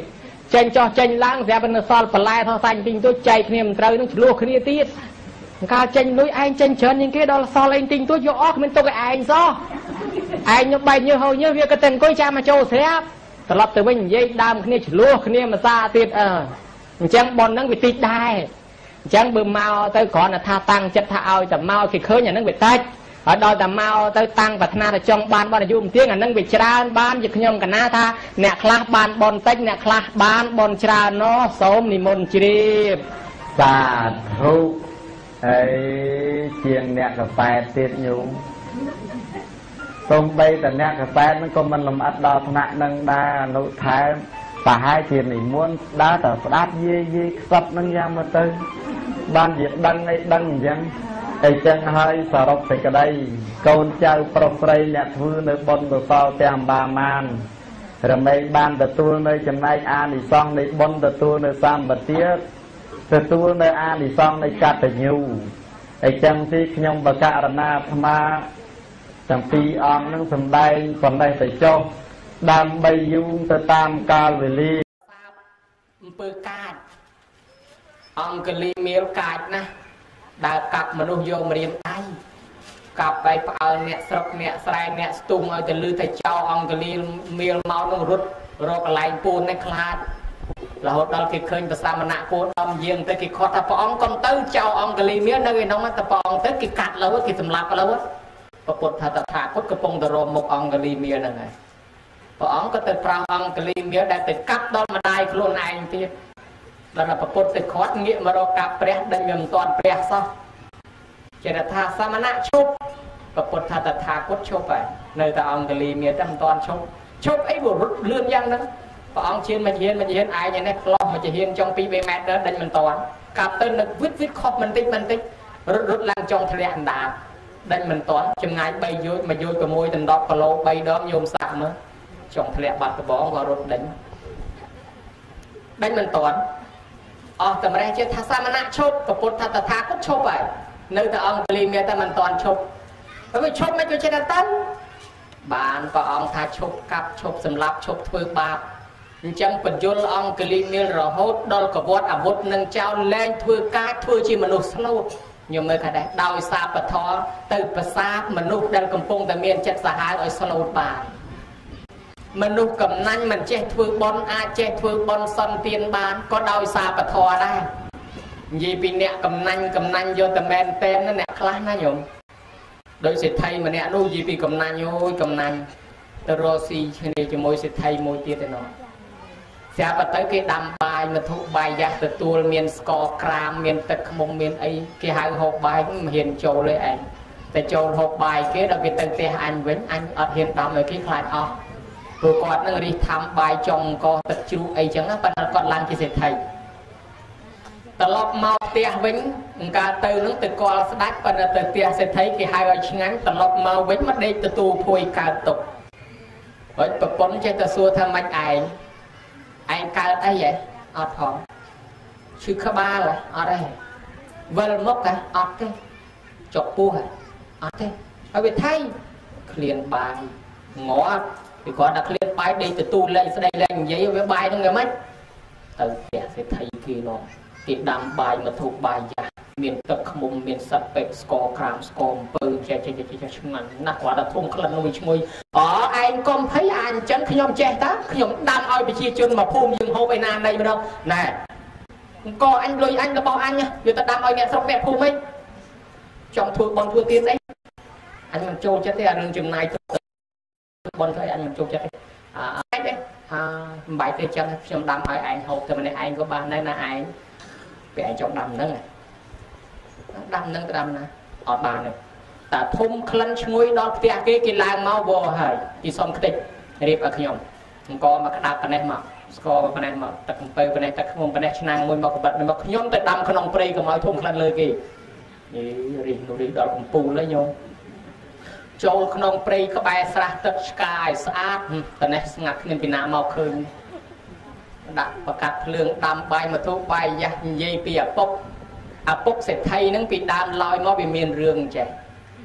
ចេញចោះចេញឡើងស្រាប់តែសល់បន្លែថោសាច់ទិញទួចចែកគ្នាមិនត្រូវនឹងឆ្លោះគ្នាទៀតកាលចេញលុយឯងចេញច្រើនជាងគេដល់សល់ឯងទិញទួចយកអស់គ្មានទុកឲ្យឯងសោះឯងញឹកបែកញើសហូរញើសវាក៏តែអង្គុយចាំមកចូលស្រាប់ត្រឡប់ទៅវិញនិយាយដើមគ្នាឆ្លោះគ្នាមួយសាទៀតអឺអញ្ចឹងប៉ុនហ្នឹងវាតិចដែរអញ្ចឹងបើមកទៅគ្រាន់តែថាតាំងចិត្តថាឲ្យតែមកគេឃើញអាហ្នឹងវាតិចហើយដល់តែមកទៅតាំងប្រាថ្នាទៅចង់បានបនអាយុមិនទៀងអាហ្នឹងវាច្រើនបានជាខ្ញុំកណាថាអ្នកខ្លះបានបនតិចអ្នកខ្លះបានបនច្រើនណោះសូមនិមន្តជ្រាបសាធុហើយជាងអ្នកកប៉ែតទៀតញោមសូម្បីតែអ្នកកប៉ែតហ្នឹងក៏មិនលំអិតដល់ថ្នាក់នឹងដែរអនុថែមប្រហែលជានិមន្តដើរតែស្ដាប់យាយយាយខ្សឹបហ្នឹងយ៉ាងមកទៅបានជាដឹងអីដឹងអញ្ចឹងអីចឹងហើយសរុបសេចក្តីកូនចៅប្រុសស្រីអ្នកធ្វើនៅបុណ្យកុសលទាំងបាមានរមែងបានទទួលនៅចំណែកអានិសង្សនៃបុណ្យទទួលនៅសម្បទាទទួលនៅអានិសង្សនៃកតញ្ញូអីចឹងទីខ្ញុំបកករណាអាត្មាទាំងពីរអង្គនឹងសំដែងប៉ុណ្ណេះទៅចុះដើម្បីយូរទៅតាមកាលវេលាអំពើកាចអង្គលីមៀលកាចណាស់ដើរកាប់មនុស្សយកមករៀនដៃកាប់ไปផ្អើលអ្នកស្រុកអ្នកស្រែអ្នកស្ទុំឲ្យទៅលឺថាចៅអង្គលីមៀលមកនឹងរត់រកកន្លែងពូននេះខ្លាចរហូតដល់គេឃើញប្រសាមណៈគោដំយាងទៅគេខត់ថាព្រះអង្គកុំទៅចៅអង្គលីមៀលនៅឯនោះតែព្រះអង្គទៅគេកាត់លើគេសម្លាប់លើព្រះពុទ្ធថាតថាគតកំពុងទៅរមមុខអង្គលីមៀលហ្នឹងហើយព្រះអង្គក៏ទៅប្រោសអង្គលីមៀលដែលទៅកាប់ដល់ម្ដាយខ្លួនឯងទៀតដល់ប្រពុតទៅខាត់ងាកមករកកាប់ព្រះដេញវាមិនទាន់ព្រះសោះចេះថាសមណៈឈប់ប្រពុតថាតថាគតឈប់ហើយនៅតែអង្គលីមានតែមិនទាន់ឈប់ឈប់អីវារត់លឿនយ៉ាងហ្នឹងព្រះអង្គជៀនមកជៀនមកជៀនឯងនេះផ្លោះមកជៀនចុងពីរម៉ែត្រដេញមិនទាន់កាប់ទៅនឹកវិតវិតខប់បន្តិចបន្តិចរត់រត់ឡើងចុងធ្លាក់អណ្ដាតដេញមិនទាន់ចម្ងាយបីយោជមួយយោជ៦ដណ្ដប់គីឡូបីដងញោមសាក់មើលចុងធ្លាក់បាត់ដបងក៏រត់ដេញដេញមិនទាន់អស់តម្រេះជាថាសមណៈឈប់ប្រពុតថាតថាគតឈប់ហើយនៅតែអង្គលីមានតែមិនទាន់ឈប់ហើយវាឈប់មិនវាចេះតែតាន់បានព្រះអង្គថាឈប់កាប់ឈប់សម្លាប់ឈប់ធ្វើបាបអញ្ចឹងបញ្យលអង្គលីមានរហូតដល់កវត្តអាវុធនឹងចោលលែងធ្វើការធ្វើជាមនុស្សស្លូតញោមមើលថាដែរដោយសារពធទៅប្រសាទមនុស្សដែលកំពុងតែមានចិត្តសាហាវឲ្យស្លូតបានមនុស្សកំណាញ់មិនចេះធ្វើបន់អាចចេះធ្វើបន់សន្តានបានក៏ដោយសារពធដែរនិយាយពីអ្នកកំណាញ់កំណាញ់យកតែមែនតែនអ្នកខ្លះណាញោមដោយសេដ្ឋីម្នាក់នោះនិយាយពីកំណាញ់អូយកំណាញ់ទៅរកស៊ីគ្នាជាមួយសេដ្ឋីមួយទៀតឯណោះស្រាប់ទៅគេដាំបាយមធុបាយយ៉ាស់ទទួលមានស្ករក្រាមមានទឹកខ្មុំមានអីគេហៅហូបបាយមិនហ៊ានចូលទេឯងតែចូលហូបបាយគេដល់គេទៅផ្ទះអញវិញអញអត់ហ៊ានដាំឲ្យគេខ្លាចអស់ព្រោះគាត់នឹងរិះថាំបាយចុងកទឹកជ្រូកអីចឹងប៉ុន្តែគាត់ឡើងជាសេដ្ឋីត្រឡប់មកផ្ទះវិញកាលទៅនឹងទៅកល់ស្ដាច់ប៉ុន្តែទៅផ្ទះសេដ្ឋីគេហៅឲ្យឆ្ងាញ់ត្រឡប់មកវិញមកដេកទទួលភួយកើតទុកហើយប្រពន្ធចេះតែសួរថាម៉េចឯងឯងកើតអីហ៎អត់ផងឈឺក្បាលអត់ទេវិលមុខហ៎អត់ទេចុកពោះហ៎អត់ទេហើយវាថៃឃ្លានបាយងាត់ពីគាត់ដាក់ឃ្លានបាយដេកទទួលលេងស្ដីលេងនិយាយវាបាយហ្នឹងគេមិនទៅផ្ទះសេដ្ឋីគេនោះគេដាំបាយមកធូបបាយយ៉ាស់មានទឹកខ្មុំមានសត្វពេកស្ករក្រាមស្ករអំពៅចេះចេះចេះឆ្ងាញ់ណាស់គាត់ដាក់ធំក្លិនមួយឈ្ងុយអូឯងកុំភ័យអញចឹងខ្ញុំចេះតាខ្ញុំដាំឲ្យប្រជាជនមកភូមិយើងហូបឯណាណៃម្ដងណែអង្គអញលុយអញរបស់អញយកទៅដាំឲ្យអ្នកស្រុកអ្នកភូមិឯងចង់ធ្វើបន់ធ្វើទៀតអីអញមិនចូលចិត្តទេអារឿងចំណាយបន់ធ្វើអញមិនចូលចិត្តទេអញទេអាមិនបាច់ទេចឹងខ្ញុំដាំឲ្យឯងហូបតែម្នាក់ឯងក៏បានដែរណាឯងពេលឯងចង់ដាំហ្នឹងដាំហ្នឹងទៅដាំណាអត់បានទេតែធំក្លិនឈ្ងុយដល់ផ្ទះគេគេឡើងមកវល់ហើយគេសុំខ្ទេចរៀបឲ្យខ្ញុំអង្គមកក្តាប់ប៉ណេះមកស្ករប៉ណេះមកទឹកអំពៅប៉ណេះទឹកខ្មុំប៉ណេះឆ្នាំងមួយមកកបិតមកខ្ញុំទៅដាំក្នុងព្រៃកុំឲ្យធំក្លិនលើគេយីរិះនោះរិះដល់កំពូលហើយញោមចូលក្នុងព្រៃក្បែរស្រះទឹកឆ្កាឲ្យស្អាតប៉ណេះស្ងាត់គ្មានពីណាមកឃើញដាក់ប្រកាត់ភ្លើងដាំបាយមកធូបបាយយ៉ាស់និយាយពីឪពុកឪពុកសេដ្ឋីហ្នឹងពីដើមឡើយមកវាមានរឿងចេះ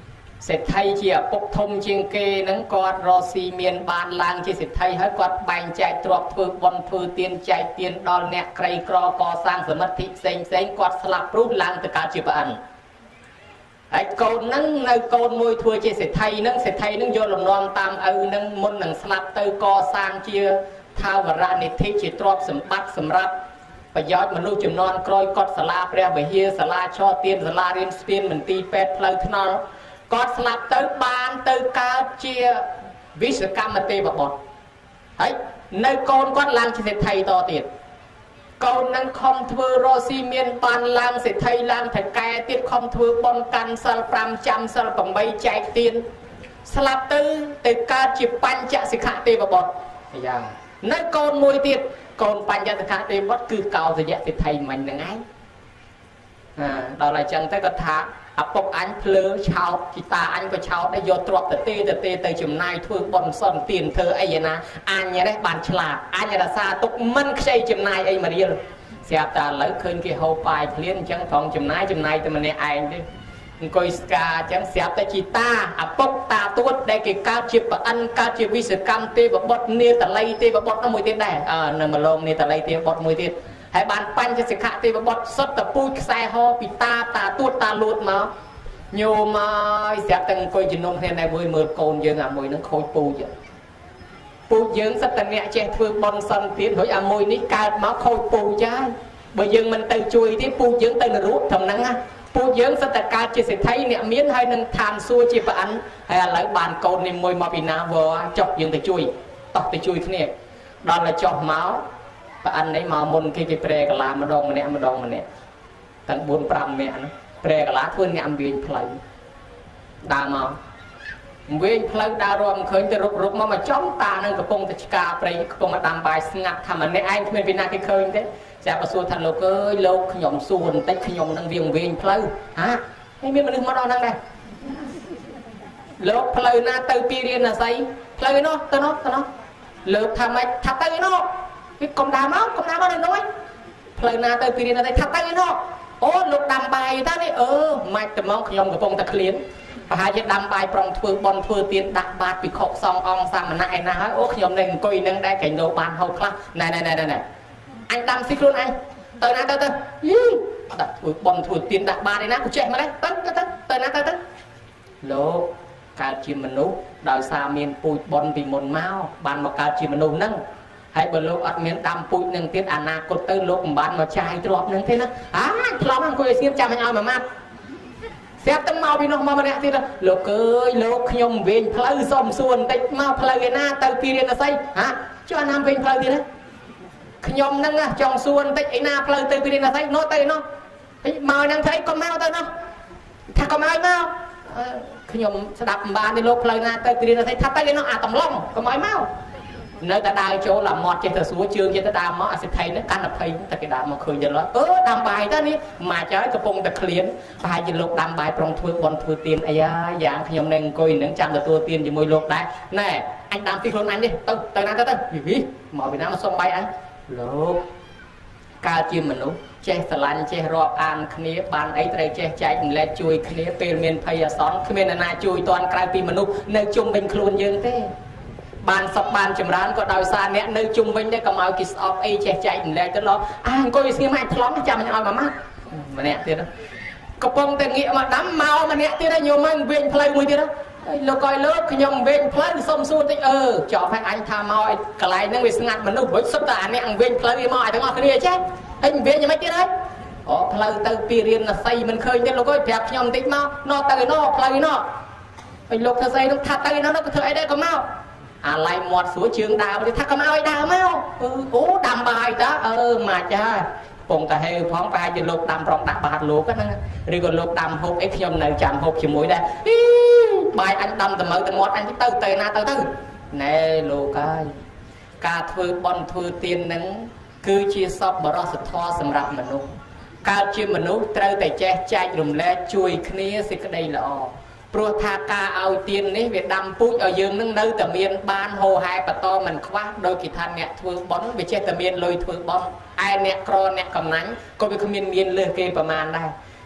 សេដ្ឋីជាឪពុកធំជាងគេនឹងគាត់រស់ស៊ីមានបានឡើងជាសេដ្ឋីហើយគាត់បែងចែកទ្រព្យធ្វើបុណ្យធ្វើទានចែកទានដល់អ្នកក្រីក្រកសាងសមិទ្ធិផ្សេងផ្សេងគាត់ស្លាប់ព្រោះឡើងទៅកើតជាព្រះអិនហើយកូននឹងនៅកូនមួយធ្វើជាសេដ្ឋីនឹងសេដ្ឋីនឹងយកលំនាំតាមឪនឹងមុននឹងស្លាប់ទៅកសាងជាថាវរនិធិជាទ្រព្យសម្បត្តិសម្រាប់ប្រយោជន៍មនុស្សចំនួនក្រោយគាត់សាលាព្រះវិហារសាលាឆទានសាលារៀនស្ពានមន្ទីរពេទ្យផ្លូវថ្នល់គាត់ស្លាប់ទៅបានទៅកើតជាវិស្វកម្មទេវបុត្រហើយនៅកូនគាត់ឡើងជាសេដ្ឋីតទៀតកូននឹងខំធ្វើរស់ស៊ីមានបានឡើងសេដ្ឋីឡើងថកែទៀតខំធ្វើបុណ្យកាន់សិលប្រាំចាំសិលប្រាំបីចែកទានស្លាប់ទៅទៅកើតជាបញ្ចសិក្ខទេវបុត្រយ៉ាងនៅកូនមួយទៀតកូនបញ្ចសិក្ខទេវបុត្រគឺកោសយៈសេដ្ឋីមិញហ្នឹងឯងដល់ហើយចឹងទៅគាត់ថាឪពុកអញភ្លើឆោតជីតាអញក៏ឆោតដែរយកទ្រព្យទៅទេទៅទេទៅចំណាយធ្វើបុណ្យសន្តានធ្វើអីណាអញនេះបានឆ្លាតអញរសាទុកមិនខ្ចីចំណាយអីមករៀលស្រាប់តែឥឡូវឃើញគេហូបបាយភ្លានអញ្ចឹងត្រង់ចំណាយចំណាយតែម្នាក់ឯងទេអង្គុយស្កាអញ្ចឹងស្រាប់តែជីតាឪពុកតាទួតដែលគេកើតជាប្រអិនកើតជាវិស្វកម្មទេវបុត្រនាតល័យទេវបុត្រនោះមួយទៀតដែរអឺនៅម្លងនាតល័យទេវបុត្រមួយទៀតហើយបានបញ្ចសិក្ខទេវបុត្រសុទ្ធតែពូជខ្សែហោពីតាតាទួតតាលួតមកញោមហើយស្រាប់តែអង្គុយជំនុំគ្នាតែមួយមើលកូនយើងអាមួយនឹងខូចពូជពូជយើងសិតតែអ្នកចេះធ្វើបន់សិនទៀតរួចអាមួយនេះកើតមកខូចពូជហើយបើយើងមិនទៅជួយទេពូជយើងទៅនរកត្រឹមហ្នឹងណាពូជយើងសិតតែកើតជាសេដ្ឋីអ្នកមានហើយនឹងឋានសួគ៌ជាប្រអិនហើយឥឡូវបានកូននេះមួយមកពីណាវចុះយើងទៅជួយតោះទៅជួយគ្នាដល់តែចុះមកប្រអិននេះមកមុនគេគេប្រែកាឡាម្ដងម្នាក់ម្ដងម្នាក់ទាំងបួនប្រាំនាក់ហ្នឹងប្រែកាឡាធ្វើអ្នកអំវិញផ្លូវដើរមកអំវិញផ្លូវដើររំឃើញទៅរុករុកមកមកចំតានឹងកំពុងតែឆ្កាព្រៃកំពុងតែដាំបាយស្ងាត់ថាម្នាក់ឯងគ្មានពីណាគេឃើញទេស្រាប់តែសួរថាលោកអើយលោកខ្ញុំសួរបន្តិចខ្ញុំនឹងវាវិញផ្លូវហាហើយមានមនុស្សមកដល់ហ្នឹងដែរលោកផ្លូវណាទៅពីរៀនអាស័យផ្លូវនោះទៅនោះទៅនោះលោកថាម៉េចថាទៅនោះគេកុំដើរមកកុំដើរមកនៅនោះផ្លូវណាទៅពីរៀនអាស័យថាទៅនោះអូលោកដាំបាយតានេះអឺម៉ាច់តែមកខ្ញុំកំពុងតែឃ្លានប្រហែលជាដាំបាយប្រងធ្វើបន់ធ្វើទៀនដាក់បាតពីខុកសំអង្គសាមណៈឯណាហើយអូខ្ញុំនឹងអង្គុយនឹងដែរកែងលោបានហូបខ្លះណែណែណែណែអញដាំស៊ីខ្លួនអញទៅណាទៅទៅយីដាក់ធ្វើបន់ធ្វើទៀនដាក់បាតឯណាក៏ចេះមកដែរទៅទៅទៅទៅណាទៅទៅលោកកើតជាមនុស្សដោយសារមានពូជបន់ពីមុនមកបានមកកើតជាមនុស្សហ្នឹងហើយបើលោកអត់មានដាំពូជនឹងទៀតអនាគតទៅលោកមិនបានមកចាយទ្រព្យនឹងទេណាអាឆ្លងអង្គុយស្ងៀមចាំឲ្យមួយម៉ាត់ស្រាប់តែមកពីនោះមកម្នាក់ទៀតលោកអើយលោកខ្ញុំវិញផ្លូវសុំសួរបន្តិចមកផ្លូវឯណាទៅពីរៀនអាស័យហាចុះអាណាមវិញផ្លូវទៀតណាខ្ញុំហ្នឹងចង់សួរបន្តិចឯណាផ្លូវទៅពីរៀនអាស័យនោះទៅនោះមកហ្នឹងធ្វើអីកុំមកទៅនោះថាកុំឲ្យមកខ្ញុំស្ដាប់មិនបានទេលោកផ្លូវណាទៅពីរៀនអាស័យថាទៅឯនោះអាតំឡងកុំឲ្យមកនៅតែដើរចូលអាមាត់ចេះតែស្រួលជើងចេះតែដើរមកអាសិទ្ធិនេះកាន់តែភ័យតែគេដើរមកឃើញយល់អឺដាំបាយទៅនេះមកចើកំពុងតែឃ្លានប្រហែលជាលោកដាំបាយប្រងធ្វើបន់ធ្វើទៀនអីហើយយ៉ាងខ្ញុំនឹងអង្គុយនឹងចាំទទួលទៀនជាមួយលោកដែរណែអញដាំទីខ្លួនអញនេះទៅទៅណាទៅទៅហីមកពីណាមកសុំបាយអញលោកកើតជាមនុស្សចេះស្រឡាញ់ចេះរាប់អានគ្នាបានអីត្រូវចេះចែកចម្លែកជួយគ្នាពេលមានភ័យអាសន្នគ្មានអ្នកណាជួយតាន់ក្រៅពីមនុស្សនៅជុំវិញខ្លួនយើងទេបានសពបានចម្រើនក៏ដោយសារអ្នកនៅជុំវិញដែរកុំឲ្យគេស្អប់អីចេះចែកចម្លែកទៅលោកអើអង្គុយស្ងៀមអាចឆ្លងចាំឲ្យមួយម៉ាត់ម្នាក់ទៀតកំពុងតែងាកមកដាំមកម្នាក់ទៀតញោមមកវិញផ្លូវមួយទៀតលោកឲ្យលោកខ្ញុំវិញផ្លូវសុំសួរតិចអឺចប់ហើយអញថាមកឲ្យកន្លែងហ្នឹងវាស្ងាត់មនុស្សរួចសុទ្ធតែអាអ្នកវិញផ្លូវវាមកឲ្យទាំងអស់គ្នាចេះហើយវិញយ៉ាងម៉េចទៀតហើយអូផ្លូវទៅពីរៀនអាស័យមិនឃើញទេលោកអើយប្រាប់ខ្ញុំបន្តិចមកណោះទៅឯណោះផ្លូវណោះហើយលោកធ្វើស្អីនឹងថាទៅឯណោះក៏ធ្វើអីដែរក៏មកអាឡៃមាត់ស្រួលជើងដើរទៅថាកុំឲ្យដើរមកអឺអូដាំបាយតាអឺមកចាពងតាហេផងប្រហែលជាលោកដាំប្រងដាក់បាតលោកហ្នឹងឬក៏លោកដាំហូបអីខ្ញុំនៅចាំហូបជាមួយដែរបាយអញដាំទៅមើលទៅមាត់អញទៅទៅណាទៅទៅណែលោកហើយការធ្វើបន់ធ្វើទៀនហ្នឹងគឺជាសពបរោះសធម៌សម្រាប់មនុស្សកើតជាមនុស្សត្រូវតែចេះចែករំលែកជួយគ្នាសេចក្តីល្អព្រោះថាការឲ្យទៀននេះវាដាំពូជឲ្យយើងនឹងនៅតែមានបានហូរហែបន្តមិនខ្វះដោយគេថាអ្នកធ្វើបន់វាចេះតែមានលុយធ្វើបន់ឯអ្នកក្រអ្នកកំណាញ់ក៏វាគ្មានមានលើសគេប្រមាណដែរអ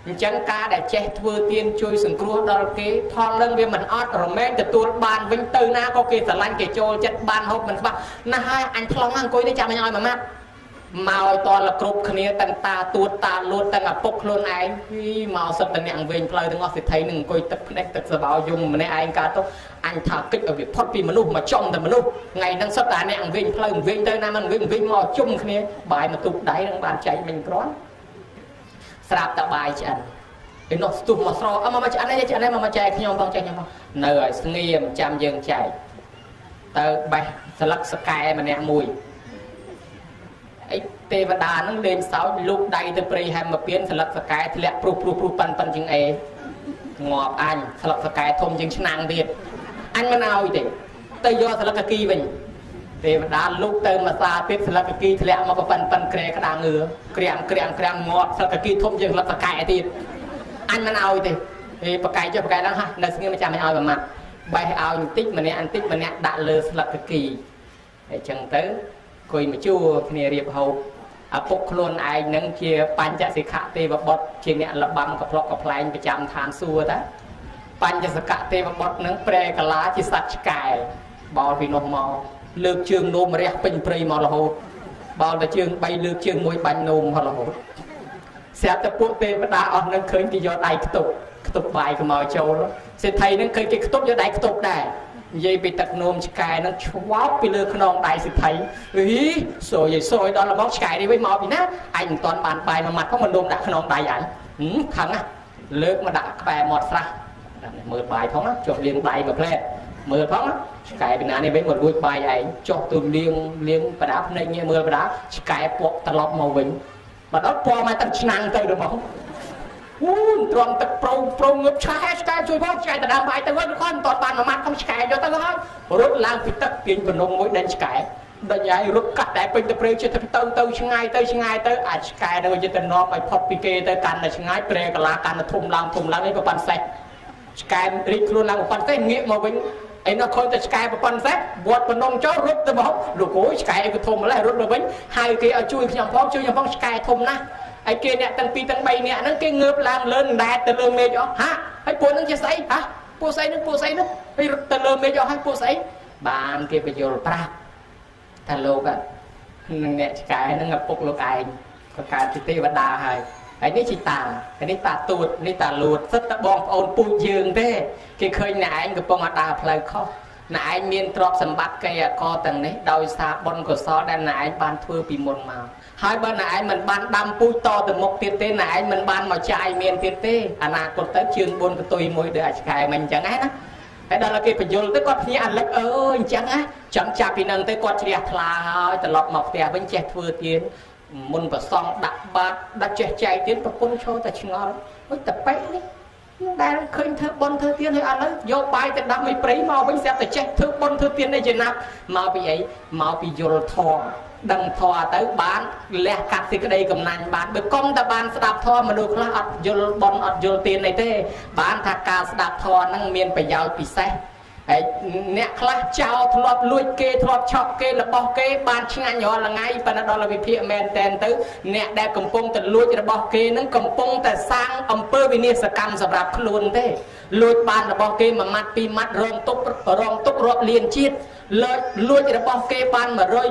ចឹងការដែលចេះធ្វើទានជួយសង្គ្រោះដល់គេផលនឹងវាមិនអត់រមែងទទួលបានវិញទៅណាក៏គេស្រឡាញ់គេចូលចិត្តបានហូបមិនច្បាស់ណាស់ហើយអញឆ្លងអង្គុយនេះចាំអញឲ្យមួយម៉ាត់មកឲ្យតលគ្រប់គ្នាទាំងតាទួតតាលួតទាំងឪពុកខ្លួនឯងមកសិតតែអ្នកវិញផ្លូវទាំងអស់សិទ្ធិនឹងអង្គុយទឹកភ្នែកទឹកសបោយំម្នាក់ឯងកើតទៅអញថាគិតឲ្យវាផុតពីមនុស្សមកចំតែមនុស្សថ្ងៃហ្នឹងសិតតែអ្នកវិញផ្លូវវិញទៅណាមិនវិញវិញមកជុំគ្នាបាយមកទុកដៃនឹងបានចែកមិញគ្រាន់ស្រាប់តែបាយឆ្អិនឯនោះស្ទុះមកស្រោអមកមកឆ្អិននេះឆ្អិននេះមកមកចែកខ្ញុំផងចែកខ្ញុំផងនៅឲ្យស្ងៀមចាំយើងចែកទៅបេះស្លឹកស្កែម្នាក់មួយអីទេវតានឹងលេងសើចលូកដៃទៅព្រៃហែមមកពៀនស្លឹកស្កែធ្លាក់ព្រុសព្រុសព្រុសប៉ិនប៉ិនជាងអេងាប់អញស្លឹកស្កែធំជាងឆ្នាំងទៀតអញមិនឲ្យទេទៅយកស្លឹកកគីវិញទេវតាលូកទៅមកសាទៀតស្លឹកកគីធ្លាក់មកប៉ិនប៉ិនក្រែក្តាងងឿក្រាំងក្រាំងក្រាំងងាប់ស្លឹកកគីធំជាងស្លឹកស្កែទៀតអញមិនឲ្យទេឯបកាយចុះបកាយឡើងហ่ะនៅស្ងៀមចាំមិនឲ្យប្រមាត់បេះឲ្យបន្តិចម្នាក់បន្តិចម្នាក់ដាក់លើស្លឹកកគីអញ្ចឹងទៅគួយមកជួគ្នារៀបហូបឪពុកខ្លួនឯងនឹងជាបញ្ចសិខៈទេវបុត្រជាអ្នកលបាំកផ្លុកកផ្លែងប្រចាំឋានសួគ៌តាបញ្ចសិខៈទេវបុត្រនឹងប្រែកាឡាជាសត្វឆ្កែបោលពីនោះមកលើកជើងនោមរះពេញព្រៃមករហូតបោលតែជើងបីលើកជើងមួយបាញ់នោមមករហូតស្រាប់តែពួកទេវតាអស់នឹងឃើញគេយកដៃខ្ទប់ខ្ទប់បាយខ្មៅចូលសេដ្ឋីនឹងឃើញគេខ្ទប់យកដៃខ្ទប់ដែរនិយាយពីទឹកនោមឆ្កែនឹងឆ្វោកពីលើខ្នងដៃសិទ្ធិអីសួយសួយដល់មកឆ្កែនេះវិញមកពីណាអញមិនទាន់បានបាយមួយម៉ាត់ផងមិននោមដាក់ខ្នងដៃអញខឹងណាលើកមកដាក់ក្បែរមាត់ស្រះមើលបាយផងណាចុះលាងដៃមួយផ្លែតមើលផងណាឆ្កែពីណានេះវិញមកលួចបាយឯងចុះទៅលាងលាងបដាភ្នែកងារមើលបដាឆ្កែពក់ត្រឡប់មកវិញមកដល់ពណ៌មកទឹកឆ្នាំងទៅទៅមកអូត្រង់ទឹកប្រោប្រងងឹបឆ្កែឆ្កែជួយផងឆ្កែតដាំបាយទៅវិញគាត់មិនតបានមួយម៉ាត់ផងឆ្កែយកទៅហើយរត់ឡើងពីទឹកទាញបំណងមួយដេញឆ្កែដេញហើយរត់កាត់តែពេញទៅព្រៃជិតទៅទៅទៅឆ្ងាយទៅឆ្ងាយទៅអាចឆ្កែទៅចិត្តទៅនាំឲ្យផុតពីគេទៅកាន់តែឆ្ងាយព្រែកលាកាន់តែធំឡើងធំឡើងនេះប្រព័ន្ធសេះឆ្កែរីកខ្លួនឡើងប្រព័ន្ធសេះងាកមកវិញឯនោះឃើញតែឆ្កែប្រព័ន្ធសេះវត្តបំណងចូលរត់ទៅមកលោកអូយឆ្កែអីក៏ធំម្ល៉េះរត់មកវិញហើយគេឲ្យជួយខ្ញុំផងជួយខ្ញុំផងឆ្កែធំណាស់ហើយគេអ្នកទាំងពីរទាំងបីអ្នកហ្នឹងគេងើបឡើងលើដែតទៅលើមេឃអស់ហាហើយពួកហ្នឹងជាស្អីហាពួកស្អីហ្នឹងពួកស្អីហ្នឹងហើយរត់ទៅលើមេឃអស់ហើយពួកស្អីបានគេបញ្យល់ប្រាប់ថាលោកនឹងអ្នកឆ្កែហ្នឹងឪពុកលោកឯងក៏កើតជាទេវតាហើយហើយនេះជីតាហើយនេះតាទួតនេះតាលួតសិតតែបងប្អូនពូជយើងទេគេឃើញអ្នកឯងកំពុងដើរផ្លូវខុសអ្នកឯងមានទ្រព្យសម្បត្តិកេយ្តិ៍កទាំងនេះដោយសារបុណ្យកុសលដែលអ្នកឯងបានធ្វើពីមុនមកហើយបើអ្នកឯងមិនបានដាំពូជតទៅមុខទៀតទេអ្នកឯងមិនបានមកចាយមានទៀតទេអនាគតទៅជើងបួនកតុយមួយដូចអាឆ្កែមិនអញ្ចឹងណាហើយដល់គេបញ្យល់ទៅគាត់ភ្ញាក់អាលឹកអើយអញ្ចឹងណាចង់ចាប់ពីនឹងទៅគាត់ជ្រះថ្លាហើយត្រឡប់មកផ្ទះវិញចេះធ្វើទៀនមុនប្រសងដាក់បាតដាក់ចេះចែកទៀនប្រពន្ធឈរតែឆ្ងល់អុយតប៉ែនេះដែលឃើញធ្វើបុណ្យធ្វើទានហើយឥឡូវយកបាយទៅដាក់មួយព្រៃមកវិញស្រាប់តែចេះធ្វើបុណ្យធ្វើទាននេះជាណាប់មកពីអីមកពីយល់ធម៌ដឹងធម៌ទៅបានលះកាត់សេចក្តីកំណាញ់បានបើកុំតែបានស្ដាប់ធម៌មនុស្សខ្លះអត់យល់បុណ្យអត់យល់ទានអីទេបានថាការស្ដាប់ធម៌ហ្នឹងមានប្រយោជន៍ពិសេសហើយអ្នកខ្លះចោលធ្លាប់លួចគេធ្លាប់ឆក់គេរបស់គេបានឆ្ងាញ់រាល់ថ្ងៃប៉ុន្តែដល់វិភាគមែនតែនទៅអ្នកដែលកំពុងតែលួចរបស់គេនឹងកំពុងតែសាងអំពើវិនាសកម្មសម្រាប់ខ្លួនទេលួចបានរបស់គេមួយម៉ាត់ពីរម៉ាត់រងទុករងទុករាប់លានជាតិលើកលួចរបស់គេបាន100 200 1000 2000 10000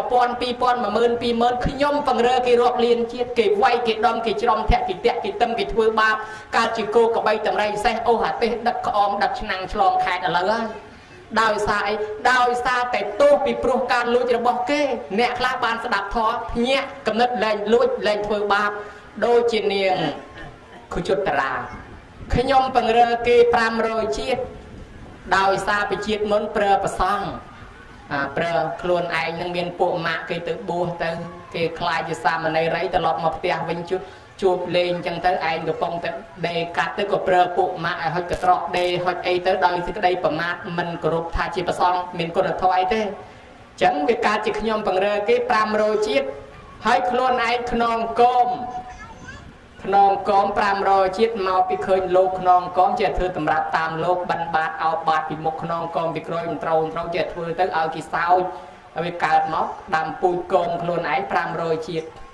20000ខ្ញុំបង្រើគេរាប់លានជាតិគេវាយគេដំគេច្រំធាក់គេតាក់គេទឹមគេធ្វើបាបកើតជាគោកបីតម្រៃសេះអូហាទេសដឹកក្អមដឹកឆ្នាំងឆ្លងខេត្តឥឡូវហើយដោយសារអីដោយសារតែទោសពីព្រោះការលួចរបស់គេអ្នកខ្លះបានស្ដាប់ធម៌ភ្ញាក់កំណត់លែងលួចលែងធ្វើបាបដូចជានាងខុជុត្តរាខ្ញុំបង្រើគេ500ជាតិដោយសារពីជាតិមុនប្រើប្រសង់ប្រើខ្លួនឯងនឹងមានពួកម៉ាក់គេទៅបួសទៅគេខ្លាចជាសាមណេរីត្រឡប់មកផ្ទះវិញជួបជួបលេងអញ្ចឹងទៅឯងកំពុងតែដេកាត់ទៅក៏ប្រើពួកម៉ាក់ឲ្យហុចកត្រកដេហុចអីទៅដោយសេចក្តីប្រមាថមិនគោរពថាជាប្រសង់មានគុណធម៌អីទេអញ្ចឹងវាកើតជាខ្ញុំបង្រើគេ500ជាតិហើយខ្លួនឯងខ្នងគមខ្នងកម500ជាតិមកពីឃើញលោកខ្នងកមជាធ្វើតម្រាប់តាមលោកបិណ្ឌបាតអោបបាតពីមុខខ្នងកមពីក្រោយមិនត្រូវត្រូវជាធ្វើទៅឲ្យគេសោចហើយវាកើតមកដាំពូជកមខ្លួនឯង500ជាតិ